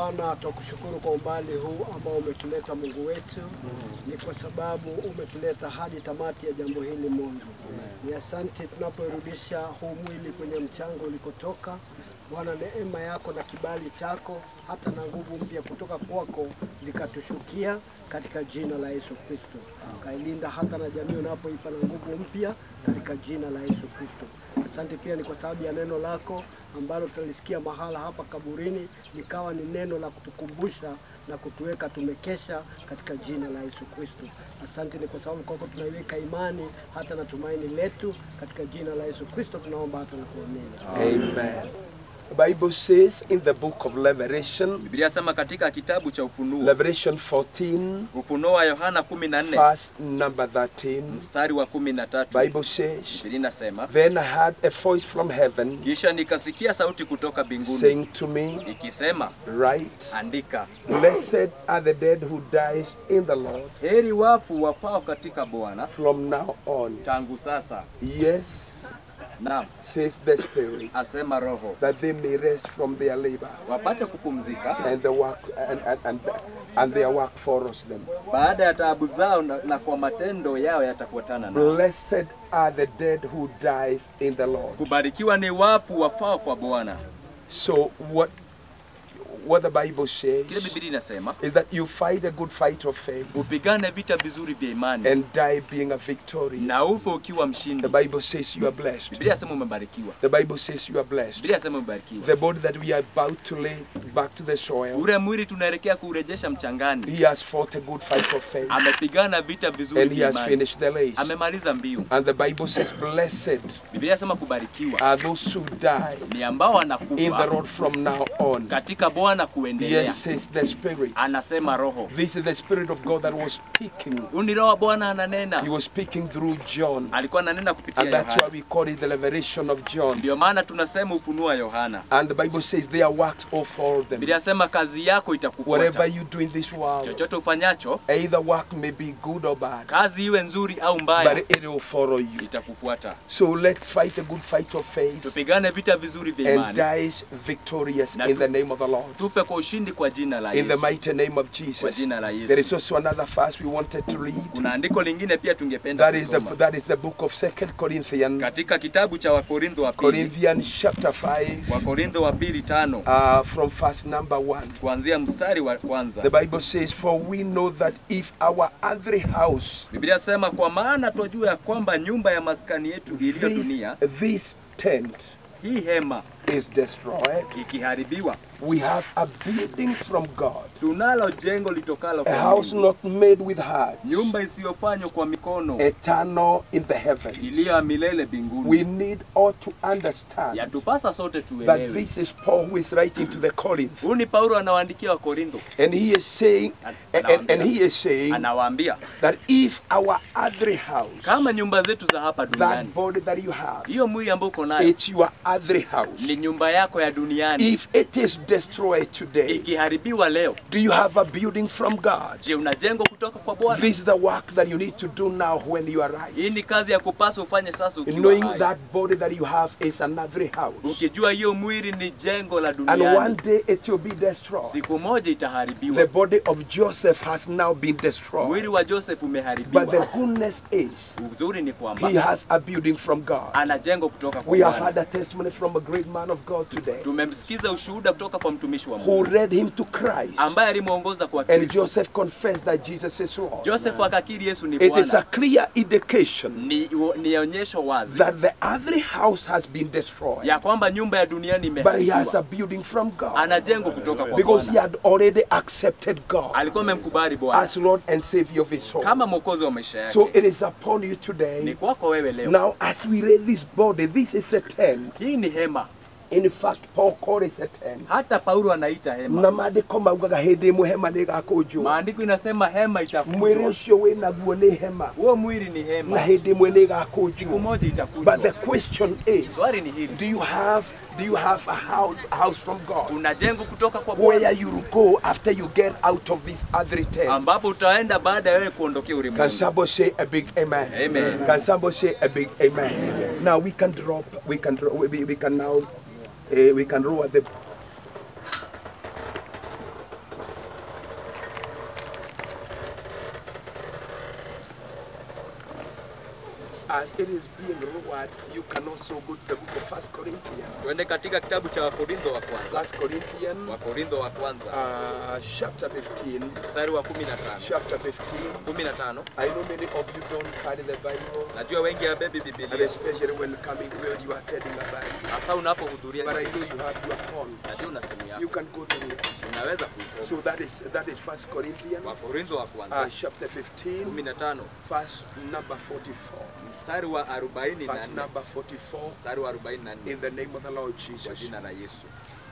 Bwana, tukushukuru kwa umbali huu ambao umetuleta Mungu wetu. Ni kwa sababu umetuleta hadi tamati ya jambo hili Mungu. Ni asante tunaporudisha huu mwili kwenye mchango ulikotoka. Bwana, neema yako na kibali chako hata na nguvu mpya kutoka kwako likatushukia katika jina la Yesu Kristo. Kailinda hata na jamii unapoipa na nguvu mpya katika jina la Yesu Kristo. Asante pia ni kwa sababu ya neno lako ambalo tulisikia mahala hapa kaburini, likawa ni neno la kutukumbusha na kutuweka tumekesha katika jina la Yesu Kristo. Asante ni kwa sababu kwako tunaiweka imani hata na tumaini letu katika jina la Yesu Kristo tunaomba hata na kuamini. Amen. The Bible says in the book of Revelation, Biblia sema katika kitabu cha Ufunuo, Revelation 14, Ufunuo wa Yohana 14, verse number 13, mstari wa 13, Bible says, Biblia inasema, then I heard a voice from heaven, kisha nikasikia sauti kutoka mbinguni, saying to me, ikisema, write, andika, blessed are the dead who dies in the Lord, heri wafu wafao katika Bwana, from now on. tangu sasa. Yes, Naam, says the Spirit, asema Roho, that they may rest from their labor, wapate kupumzika, and the work and their work follows them. baada ya taabu zao na kwa matendo yao yatafuatana nao. Blessed are the dead who dies in the Lord. Kubarikiwa ni wafu wafao kwa Bwana. So what the Bible says Kile Biblia inasema is that you fight a good fight of faith, upigane vita vizuri vya imani, and die being a victory. na ufe ukiwa mshindi. The Bible says you are blessed. Biblia inasema umebarikiwa. The Bible says you are blessed. Biblia inasema umebarikiwa. The body that we are about to lay back to the soil, ule mwili tunaelekea kurejesha mchangani, he has fought a good fight of faith, amepigana vita vizuri and he vya has imani, finished the race. amemaliza mbio. And the Bible says blessed Biblia inasema kubarikiwa are those who die ni ambao wanakufa in the Lord from now on. katika Bwana kuendelea. Yes, says the Spirit. Anasema Roho. This is the Spirit of God that was speaking. Uni Roho Bwana ananena. He was speaking through John. Alikuwa ananena kupitia And that's Yohana. why we call it the revelation of John. Ndio maana tunasema ufunuo wa Yohana. And the Bible says they are works all for them. Biblia inasema kazi yako itakufuata. Whatever you do in this world, chochote ufanyacho, either work may be good or bad, kazi iwe nzuri au mbaya, but it will follow you. Itakufuata. So let's fight a good fight of faith, tupigane vita vizuri vya imani, and die victorious in the name of the Lord. Tufe kwa ushindi kwa jina la Yesu. In the mighty name of Jesus. Kwa jina la Yesu. There is also another verse we wanted to read. Kuna andiko lingine pia tungependa kusoma. That is the book of 2 Corinthians. Katika kitabu cha Wakorintho wa pili. Corinthians chapter 5. Wakorintho wa pili 5. From verse number 1. Kuanzia mstari wa kwanza. The Bible says, for we know that if our earthly house, Biblia sema kwa maana twajua ya kwamba nyumba ya maskani yetu iliyo dunia, this tent, hii hema, is destroyed, ikiharibiwa, we have a building from God, tunalo jengo litokalo kwa a house Mungu, not made with hands, nyumba isiyofanywa kwa mikono, eternal in the heavens. iliyo ya milele mbinguni. We need all to understand Yatupasa sote that tuelewe. this is Paul who is writing to the Corinth. Huu ni Paulo anawaandikia Wakorintho. And he is saying, and he is saying anawaambia that if our earthly house, kama nyumba zetu za hapa duniani, that body that you have, hiyo mwili ambao uko nayo, it's your earthly house, ni nyumba yako ya duniani, if it is destroyed today, ikiharibiwa leo, do you have a building from God? Je, una jengo kutoka kwa Bwana? This is the work that you need to do now when you are right. Hii ni kazi ya kupasa ufanye sasa ukiwa Knowing hai. that body that you have is an earthly house. Ukijua hiyo mwili ni jengo la And duniani. one day it will be destroyed. Siku moja itaharibiwa. The body of Joseph has now been destroyed. Mwili wa Joseph umeharibiwa. But the goodness is, uzuri ni kwamba he has a building from God. ana jengo kutoka kwa We have Bwana. had a testimony from a great man of God today, Tumemsikiza ushuhuda kutoka kwa mtumishi wa who Mungu led him to Christ. ambaye alimuongoza kwa And Kristo. Joseph confessed that Jesus is Lord. Joseph akakiri Yesu ni It is a Bwana. clear indication Ni onyesho wazi that the earthly house has been destroyed, ya kwamba nyumba ya duniani but he has a imeharibiwa. building from God, Ana jengo kutoka kwa because he Bwana. had already accepted God Alikuwa amemkubali Bwana as Lord and Savior of his soul. kama mwokozi wa maisha yake. So it is upon you today. Ni kwako wewe leo. Now as we read this body, this is a tent. Hii ni hema. In fact, Paul called it a tent. Hata Paulo anaita hema. Na maandiko maugaga hindi imwe hema nĩgakũnjwo. Maandiko inasema hema itakunjwa. Mwĩrĩ ũcio wĩnaguo nĩ hema. Huo mwili ni hema. Na hindi imwe nĩgakũnjwo. Siku moja itakunjwa. But the question is, swali ni hili. Do you have a house from God? Una jengo kutoka kwa Bwana. Where you go after you get out of this earthly tent? Ambapo utaenda baada ya wewe kuondokea ulimwengu. Can somebody say a big amen? Amen. Can somebody say a big amen? Now we can now we can roll the As it is being lowered, you can also go to the book of 1 Corinthians. Tuende katika kitabu cha Wakorintho wa kwanza. 1 Corinthians. Wakorintho wa kwanza. Chapter 15. Mstari wa 15. Chapter 15. 15. I know many of you don't carry the Bible. Najua wengi habebi Biblia. And especially when you are attending a Bible. Hasa unapohudhuria. But I know you have your phone. Najua una simu yako. You can go through it. Unaweza kuisoma. So that is 1 Corinthians. Wakorintho wa kwanza. Chapter 15. 15. Verse number 44. Mstari wa 44. Verse number 44. Mstari wa 44. In the name of the Lord Jesus. Kwa jina la Yesu.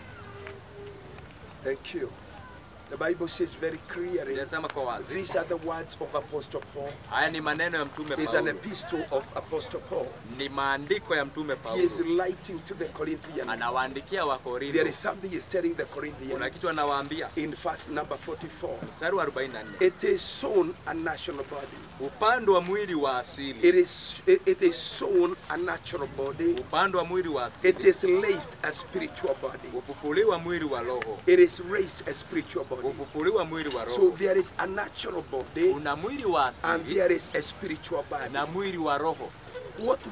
Thank you. The Bible says very clearly, these are the words of Apostle Paul. Haya ni maneno ya mtume It's an Paulo. epistle of Apostle Paul. Ni maandiko ya mtume Paulo. He is writing to the Corinthians. Anawaandikia Wakorintho. There is something he's telling the Corinthians. Kuna kitu anawaambia. In verse number 44. Mstari wa 44. It is sown a national body. Upande wa mwili wa asili. It is sown a natural body. Upande wa mwili wa asili. It is raised a spiritual body. Ufufuliwa mwili wa roho. It is raised a spiritual body. Ufufuliwa mwili wa roho. So there is a natural body. Una mwili wa asili. And there is a spiritual body. Na mwili wa roho. What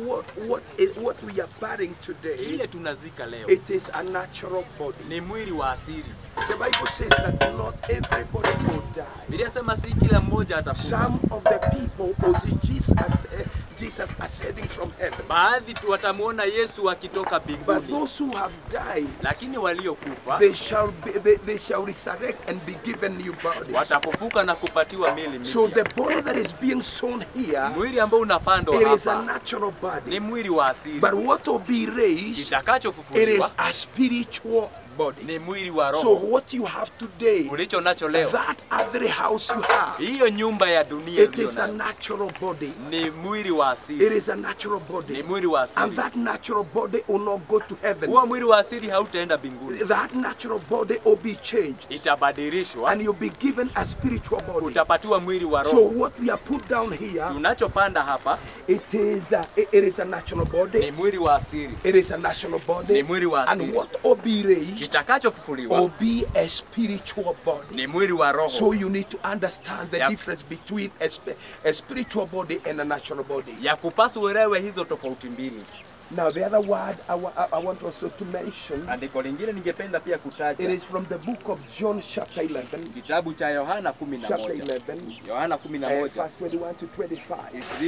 we are burying today, ile tunazika leo, it is a natural body. Ni mwili wa asili. The Bible says that not everybody will die. Biblia sema si kila mmoja atakufa. Some of the people will see Jesus ascending from heaven. Baadhi tu watamuona Yesu akitoka mbinguni. But those who have died, lakini waliokufa, they shall resurrect and be given new bodies. Watafufuka na kupatiwa miili mipya. So the body that is being sown here, mwili ambao unapandwa hapa, it is a natural body. Ni mwili wa asili. But what will be raised, kitakachofufuliwa, it is a spiritual body. Ni mwili wa roho. So what you have today, ulicho nacho leo, that other house you have, hiyo nyumba ya dunia, it is a natural body. Ni mwili wa asili. It is a natural body. Ni mwili wa asili. And that natural body will not go to heaven. Huo mwili wa asili hautaenda mbinguni. That natural body will be changed. Itabadilishwa. And you'll be given a spiritual body. Utapatiwa mwili wa roho. So what we are put down here, tunachopanda hapa, it is a natural body. Ni mwili wa asili. It is a natural body. Ni mwili wa asili. And what will be raised, kitakachofufuliwa, will be a spiritual body. Ni mwili wa roho. So you need to understand the difference between a spiritual body and a natural body. Ya kupaswa uelewe hizo tofauti mbili. Now the other word I want also to mention, andiko lingine ningependa pia kutaja, it is from the book of John chapter 11. Kitabu cha Yohana 11. Chapter 11. Yohana 11. Verse 21 to 25.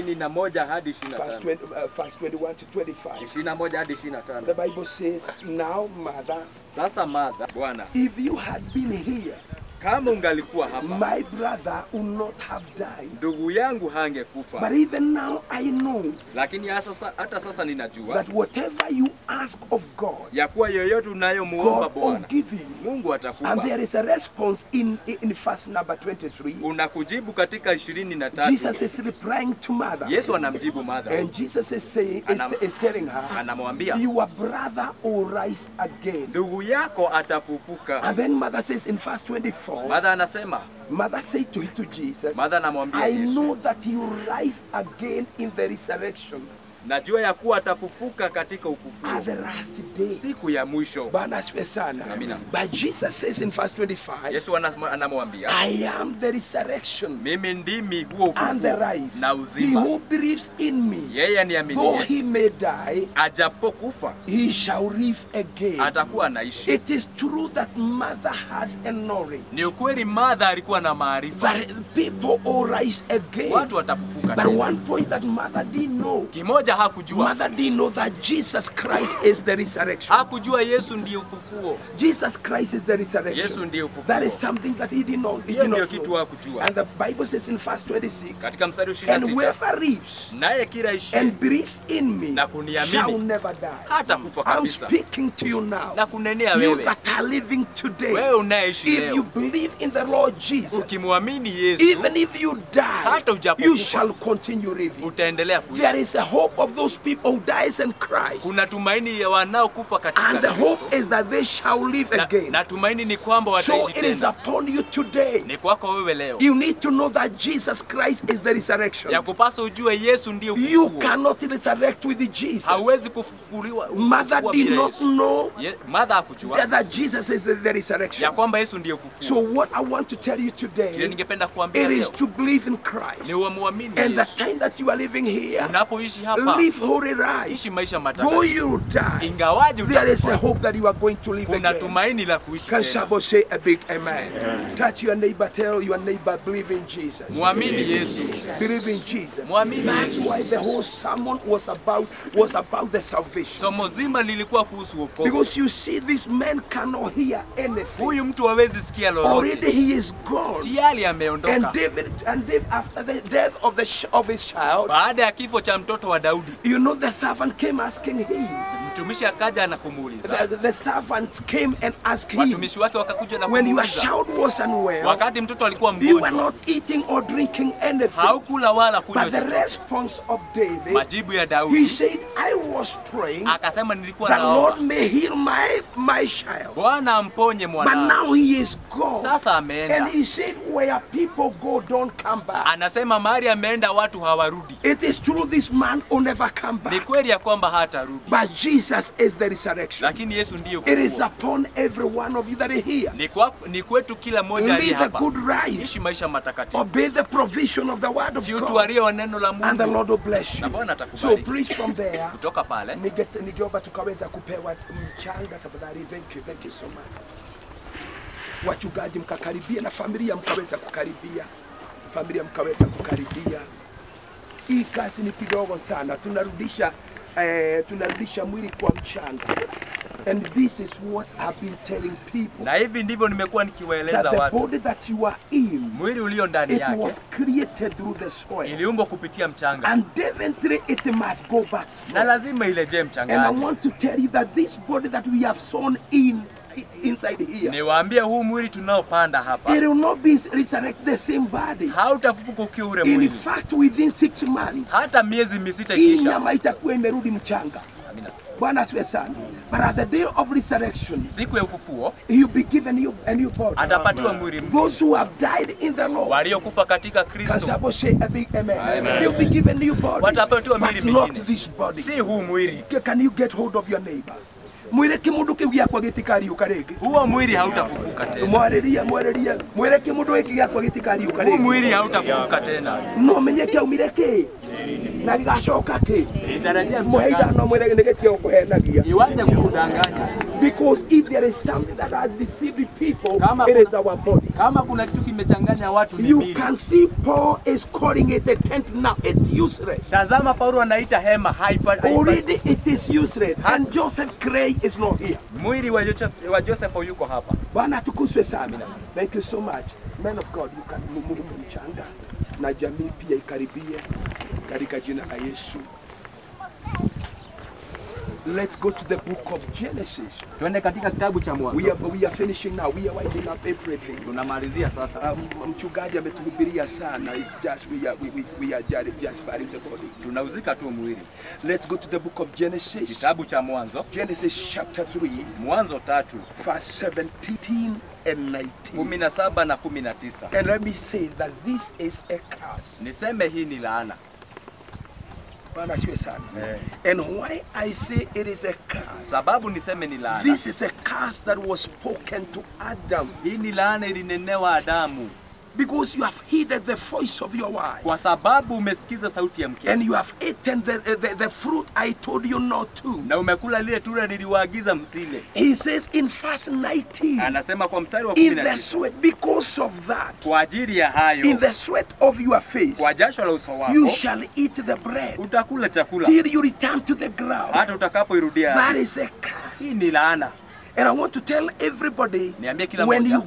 21 hadi 25. Verse 21 to 25. 21 hadi 25. The Bible says, now mother, sasa mother, Bwana, if you had been here, kama ungalikuwa hapa, my brother would not have died. Ndugu yangu hangekufa. But even now I know, lakini hata sasa ninajua, that whatever you ask of God, ya kuwa yoyote unayomuomba Bwana, Mungu atakupa. And there is a response in verse number 23. Unakujibu katika 23. Jesus is replying to mother. Yesu anamjibu mother. And Jesus is saying, is telling her, anamwambia, your brother will rise again. Ndugu yako atafufuka. And then mother says in verse 24, mother anasema, mother said to Jesus, mother anamwambia I Yesu, know that he will rise again in the resurrection. Najua ya kuwa atafufuka katika ufufuo. At the last day. Siku ya mwisho. Bwana asifiwe sana. Amina. But Jesus says in verse 25, Yesu anamwambia, I am the resurrection. Mimi ndimi huo ufufuo and the life. Na uzima. He who believes in me, yeye aniaminie, though he may die, ajapokufa, he shall live again. Atakuwa anaishi. It is true that mother had a knowledge. Ni ukweli mother alikuwa na maarifa. That people all rise again. Watu watafufuka. But one point that mother didn't know. Kimoja hakujua. Mother didn't know that Jesus Christ is the resurrection. Hakujua Yesu ndiye ufufuo. Jesus Christ is the resurrection. Yesu ndiye ufufuo. That is something that he didn't know. Hiyo ndio kitu hakujua. And the Bible says in verse 26, katika mstari 26, and whoever lives naye kila ishi and believes in me na kuniamini shall never die. Hata kufa kabisa. I'm speaking to you now. Na kunenea You wewe. that are living today. Wewe unaishi leo. If you believe in the Lord Jesus, ukimwamini Yesu, even if you die, hata you shall continue living. Utaendelea kuishi. There is a hope of those people who dies in Christ. Kuna tumaini ya wanaokufa katika And the Kristo. hope is that they shall live again. Na tumaini ni kwamba So wataishi it is tena. upon you today. Ni kwako wewe leo. You need to know that Jesus Christ is the resurrection. Ya kupasa ujue Yesu ndiye ufufuo. You cannot resurrect with Jesus. Hauwezi kufufuliwa. Mother did not know Mother hakujua that Jesus is the resurrection. Ya kwamba Yesu ndiye ufufuo. So what I want to tell you today, Kile ningependa kuambia it leo. is to believe in Christ. Ni uamini And the Yesu. time that you are living here, Unapoishi hapa. live holy life. Ishi maisha Though matakatifu. you die, Ingawaje there is a utakufa. hope that you are going to live Kuna again. tumaini la kuishi Can tena. somebody say a big amen? Touch your neighbor, tell your neighbor, believe in Jesus. Muamini Yesu. Believe in Jesus. Muamini That's Yesu. why the whole sermon was about the salvation. Somo zima lilikuwa kuhusu wokovu. Because you see, this man cannot hear anything. Huyu mtu hawezi sikia lolote. Already he is gone. Tayari ameondoka. And David, after the death of his child, baada ya kifo cha mtoto wa Daudi, you know, the servant came asking him. Mtumishi akaja na kumuuliza. The servant came and asked him. Watumishi wake wakakuja na When kumuuliza. your child was unwell, wakati mtoto alikuwa you mgonjwa, were not eating or drinking anything. haukula wala kunywa But the chochote. response of David, Majibu ya Daudi, he said, I was praying akasema nilikuwa that naomba Lord may heal my child. Bwana amponye But mwanangu. now he is gone. Sasa ameenda. And he said, where people go, don't come back. Anasema mahali ameenda watu hawarudi. It is true, this man will never come back. Ni kweli ya kwamba hatarudi. But Jesus is the resurrection. Lakini Yesu ndiye It is ufufuo. upon every one of you that are here. Ni kwetu kila mmoja aliye Live a hapa. good life. Ishi maisha matakatifu. Obey the provision of the word of God. Tuwalie wa neno la Mungu. And the Lord will bless you. Na Bwana So atakubariki. please from there, Kutoka pale, ningeomba tukaweza kupewa mchanga tafadhali. Thank you so much. Wachungaji mkakaribia na familia mkaweza kukaribia. Familia mkaweza kukaribia. Hii kazi ni kidogo sana. Tunarudisha mwili kwa mchanga. And this is what I've been telling people. na hivi ndivyo nimekuwa nikiwaeleza That the watu. body that you are in, Mwili ulio ndani it yake was created through the soil. iliumbwa kupitia mchanga. And eventually it must go back. Na lazima irejee And I mchangani. want to tell you that this body that we have sown inside here, Niwaambie huu mwili tunaopanda hapa, it will not be resurrect the same body. hautafufuka ukiwa ule In mwili. fact, within 6 months, Hata miezi misita hii ikisha. nyama itakuwa imerudi mchanga. Bwana asifiwe sana. But at the day of resurrection, siku ya ufufuo, you'll be given a new body. atapatiwa mwili mpya. Those who have died in the Lord, waliokufa katika Kristo, can somebody say a big amen? They'll be given new bodies, watapatiwa but mwili not mingine. this body. Si huu mwili. Can you get hold of your neighbor? Mwire kimundu kiu giakwa gitikariuka ringi. Huo mwili hautafufuka tena. Mwire kimundu giki giakwa gitikariuka ringi. Huu mwili hautafufuka tena. No menye kiaumire ki na gigacoka ki. Itarajia Muheida no mwire nigetia kuhenagia. Iwaje kukudanganya. Because if there is something that has deceived people, it is our body. Kama kuna kitu kimechanganya watu ni You mwili. can see Paul is calling it a tent now. It's useless. Tazama Paulo anaita hema haifa. Already it is useless. And Joseph Clay is not here. Mwili wa Joseph yuko hapa. Bwana tukuswe sana. Thank you so much. Man of God, you can move mchanga na jamii pia ikaribie katika jina la Yesu. Let's go to the book of Genesis. Twende katika kitabu cha Mwanzo. We are finishing now. We are winding up everything. Tunamalizia sasa. Mchungaji ametuhubiria sana. It's just we are just burying the body. Tunauzika tu mwili. Let's go to the book of Genesis. Kitabu cha Mwanzo. Genesis chapter 3. Mwanzo 3. Verse 17 and 19. 17 na 19. And let me say that this is a curse. Niseme hii ni laana. Bwana asifiwe sana. And why I say it is a curse? Sababu niseme ni laana. This is a curse that was spoken to Adam. Hii ni laana ilinenewa Adamu. Because you have heeded the voice of your wife. Kwa sababu umesikiza sauti ya mke. And you have eaten the fruit I told you not to. Na umekula lile tunda niliwaagiza msile. He says in verse 19. Anasema kwa mstari wa 19. 19. In the sweat, because of that. Kwa ajili ya hayo. In the sweat of your face. Kwa jasho la uso wako. You shall eat the bread. Utakula chakula. Till you return to the ground. Hata utakapoirudia. That is a curse. Hii ni laana. And I want to tell everybody, Niambie kila when moja. you go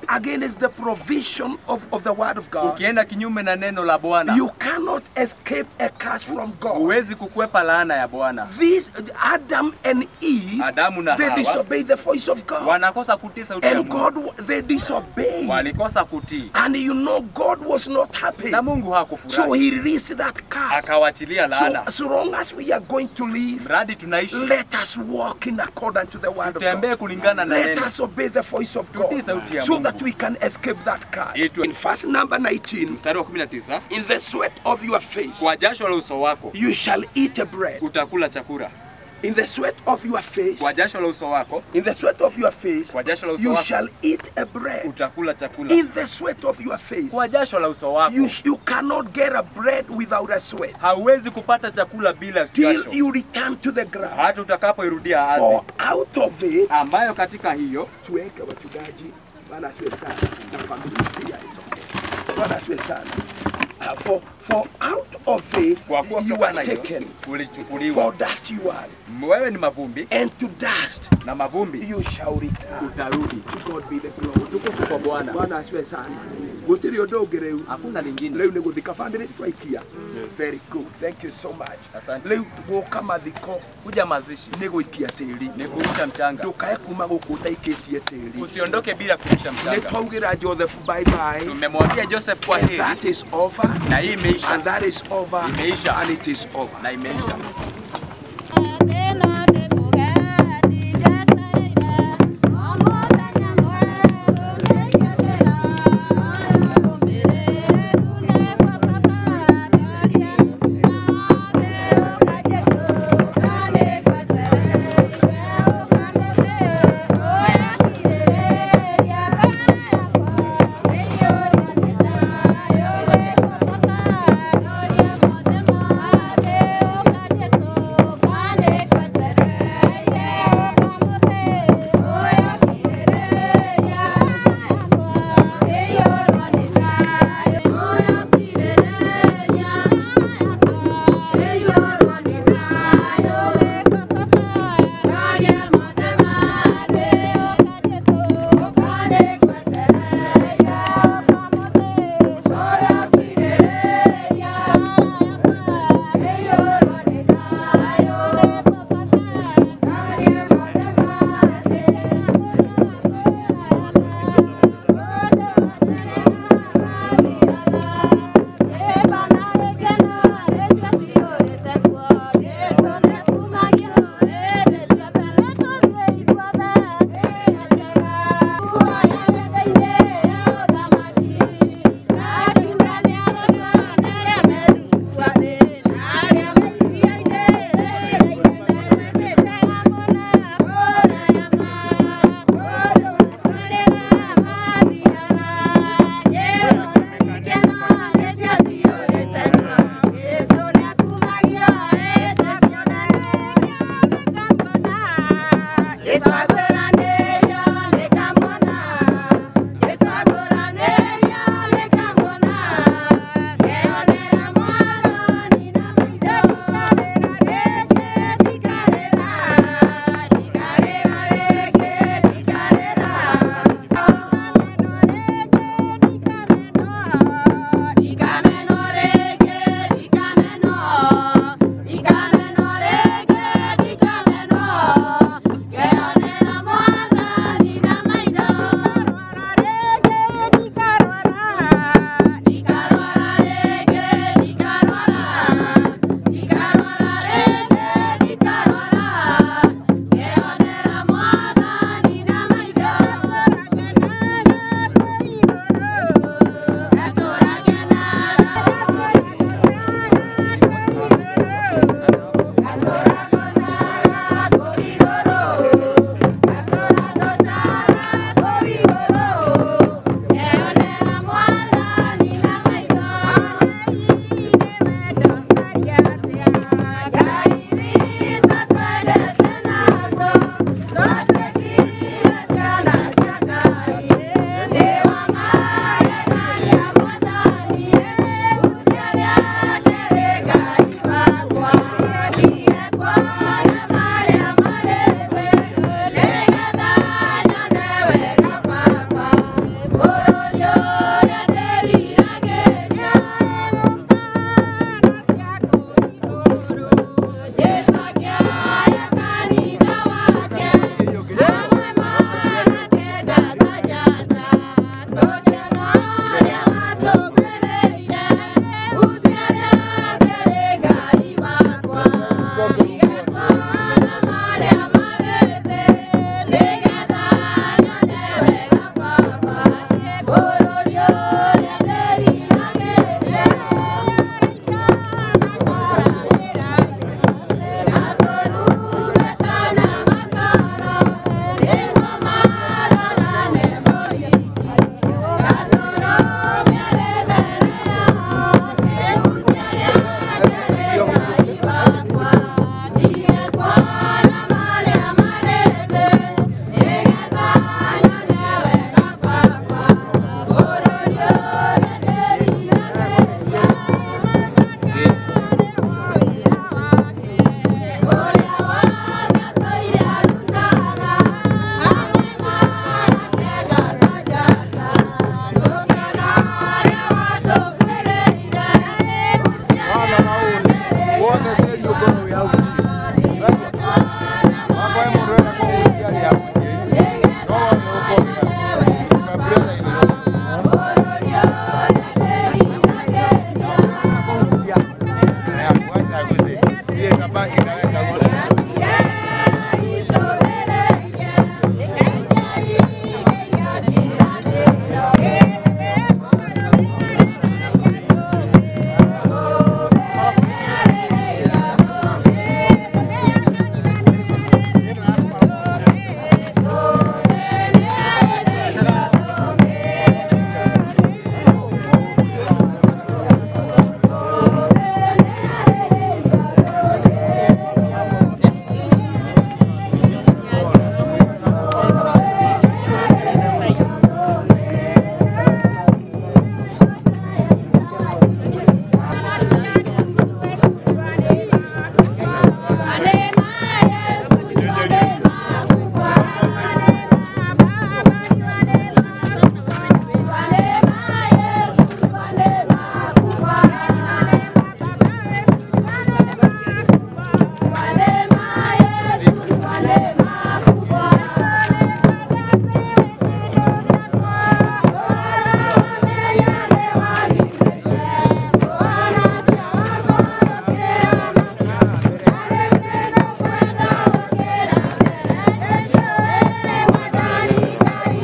against the provision of the word of God, ukienda kinyume na neno la Bwana, you cannot escape a curse from God. huwezi kukwepa laana ya Bwana. These Adam and Eve, Adamu na they Hawa disobeyed the voice of God. wanakosa kutii sauti ya And Mungu. God, they disobeyed. Walikosa kutii. And you know God was not happy. Na Mungu hakufurahi. So he released that curse. Akawachilia laana. So long as we are going to live, mradi tunaishi, let us walk in accordance to the word of God. kulingana na Let neno. us obey the voice of God, Tutii sauti ya so Mungu. that we can escape that curse. In verse number 19, mstari wa 19, in the sweat of your face, kwa jasho la uso wako you shall eat a bread. utakula chakula. In the sweat of your face, kwa jasho la uso wako, in the sweat of your face, kwa jasho la uso you wako shall eat a bread. utakula chakula. In the sweat of your face, kwa jasho la uso wako, you cannot get a bread without a sweat. hauwezi kupata chakula bila jasho. Till you return to the ground. Hata utakapoirudia ardhi. For out of it, ambayo katika hiyo tuweke wachungaji, Bwana asiwe sana na familia pia, it's okay. Bwana asiwe sana. For out of it you are taken. For dust you are. Wewe ni mavumbi. And to dust. Na mavumbi. You shall return. Utarudi. To God be the glory. Tukufu kwa Bwana. Bwana asiwe sana. Gutiri ondoge reu. Hakuna lingine. Reu ni guthika family twaikia. Very good. Thank you so much. Asante. Reu guka mathiko. Kuja mazishi. Ni guikia tiri. Ni kurusha mchanga. Ndukae kuma guku utaikitie tiri. Usiondoke bila kurusha mchanga. Ni twaugira Joseph bye bye. Tumemwambia Joseph kwa heri. That is over. Na hii imeisha. And that is over. Imeisha. And it is over. Na imeisha. Thank you.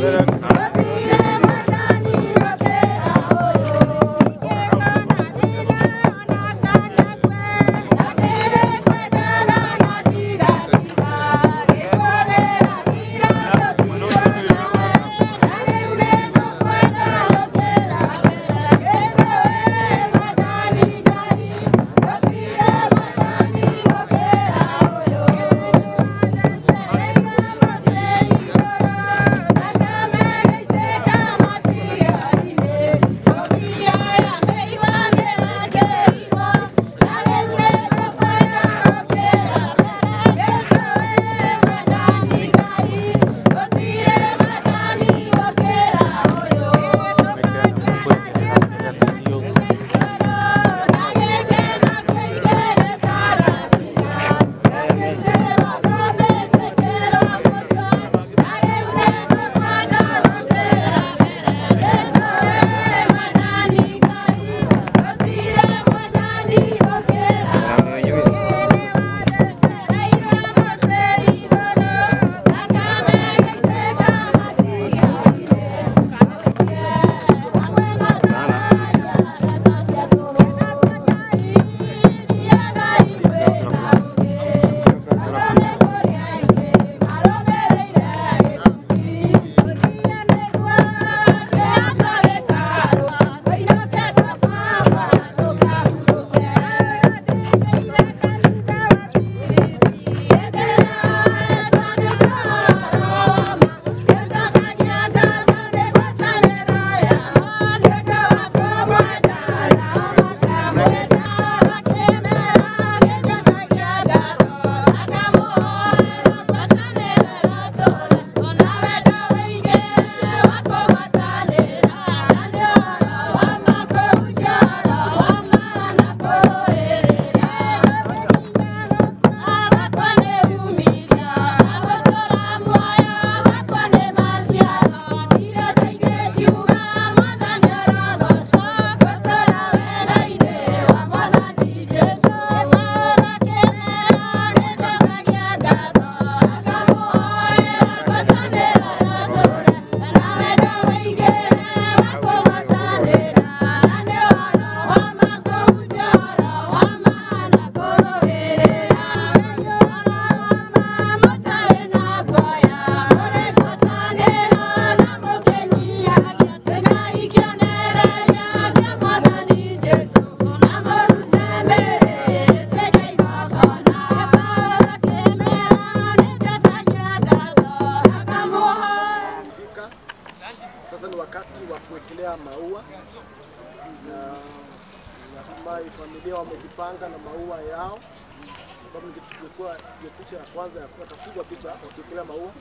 natumai familia wamejipanga na maua yao, sababu ningekuwa picha ya kwanza ya kupiga picha wakikelea maua.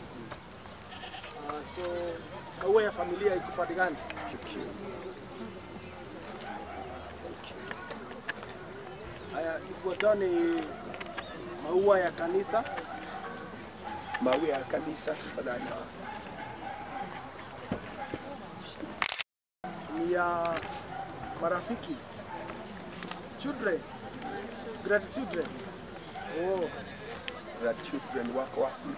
So maua ya familia ikipatikana. Haya, ifuatayo ni maua ya kanisa. Maua ya kanisa tafadhali. Ni ya marafiki. Children. Grandchildren. Oh. Grandchildren wako wapi?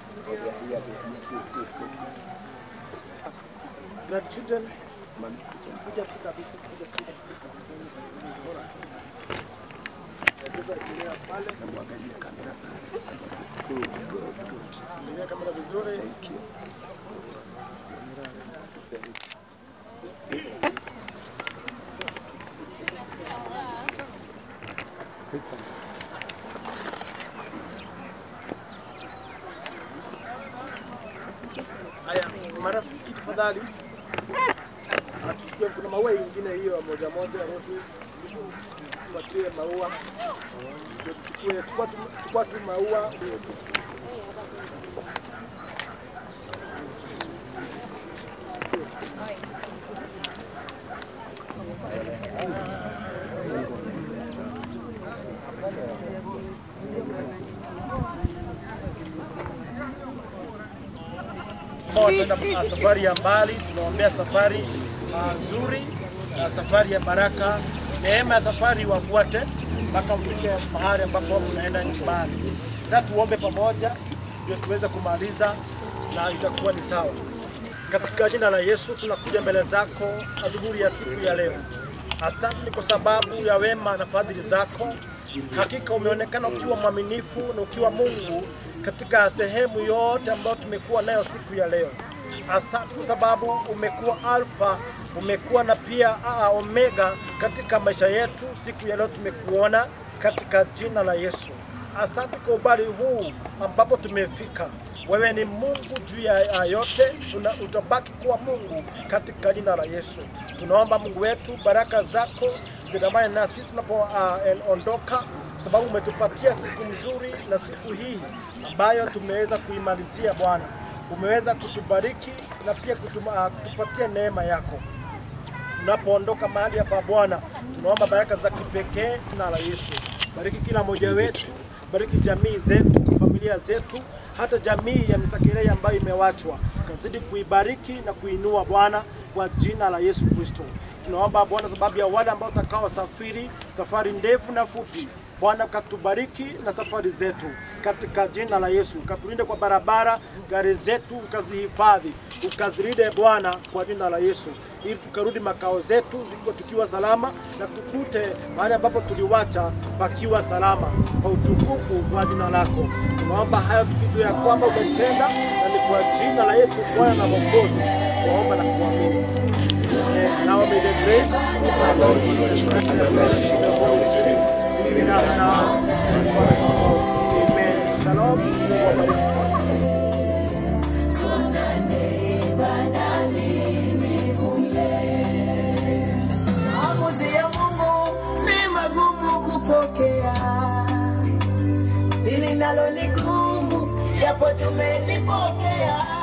Grandchildren. Kuja tu kabisa, kuja tu kabisa. Bora. Sasa tulia pale na mwangalie kamera. Good. Angalia kamera vizuri. Thank you. Haya, marafiki tafadhali. Tuchukue kuna maua ingine hiyo moja roses. Tupatie maua. Tuchukue tu maua. Tunaenda safari ya mbali, tunaombea safari nzuri na safari ya baraka. Neema ya safari wafuate mpaka mfike mahali ambapo mnaenda nyumbani. Na tuombe pamoja ndio tuweze kumaliza na itakuwa ni sawa. Katika jina la Yesu tunakuja mbele zako adhuhuri ya siku ya leo. Asante kwa sababu ya wema na fadhili zako. Hakika umeonekana ukiwa mwaminifu na ukiwa Mungu katika sehemu yote ambayo tumekuwa nayo siku ya leo. Asante kwa sababu umekuwa Alfa, umekuwa na pia Omega katika maisha yetu. Siku ya leo tumekuona katika jina la Yesu. Asante kwa ubali huu ambapo tumefika. Wewe ni Mungu juu ya yote, utabaki kuwa Mungu katika jina la Yesu. Tunaomba Mungu wetu baraka zako zidamane na sisi tunapoondoka, sababu umetupatia siku nzuri na siku hii ambayo tumeweza kuimalizia Bwana. Umeweza kutubariki na pia kutupatia neema yako. Tunapoondoka mahali hapa Bwana, tunaomba baraka za kipekee na la Yesu. Bariki kila mmoja wetu, bariki jamii zetu, familia zetu, hata jamii ya Mr. Kilei ambayo imewachwa. Kazidi kuibariki na kuinua Bwana kwa jina la Yesu Kristo. Tunaomba Bwana sababu ya wale ambao watakao safari ndefu na fupi. Bwana katubariki na safari zetu katika jina la Yesu. Katulinde kwa barabara, gari zetu ukazihifadhi, ukazilinde Bwana kwa jina la Yesu. Ili tukarudi makao zetu zikiwa tukiwa salama na tukute mahali ambapo tuliwacha pakiwa salama kwa utukufu wa jina lako. Tunaomba hayo tukijua ya kwamba umetenda, na ni kwa jina la Yesu Bwana na Mwokozi tunaomba na kuamini. Now may the grace of our Lord Jesus Christ and the fellowship of the Holy Spirit be with us now and forevermore. Amen. Shalom. Maamuzi ya Mungu ni magumu kupokea, hili nalo ni gumu japo tumelipokea.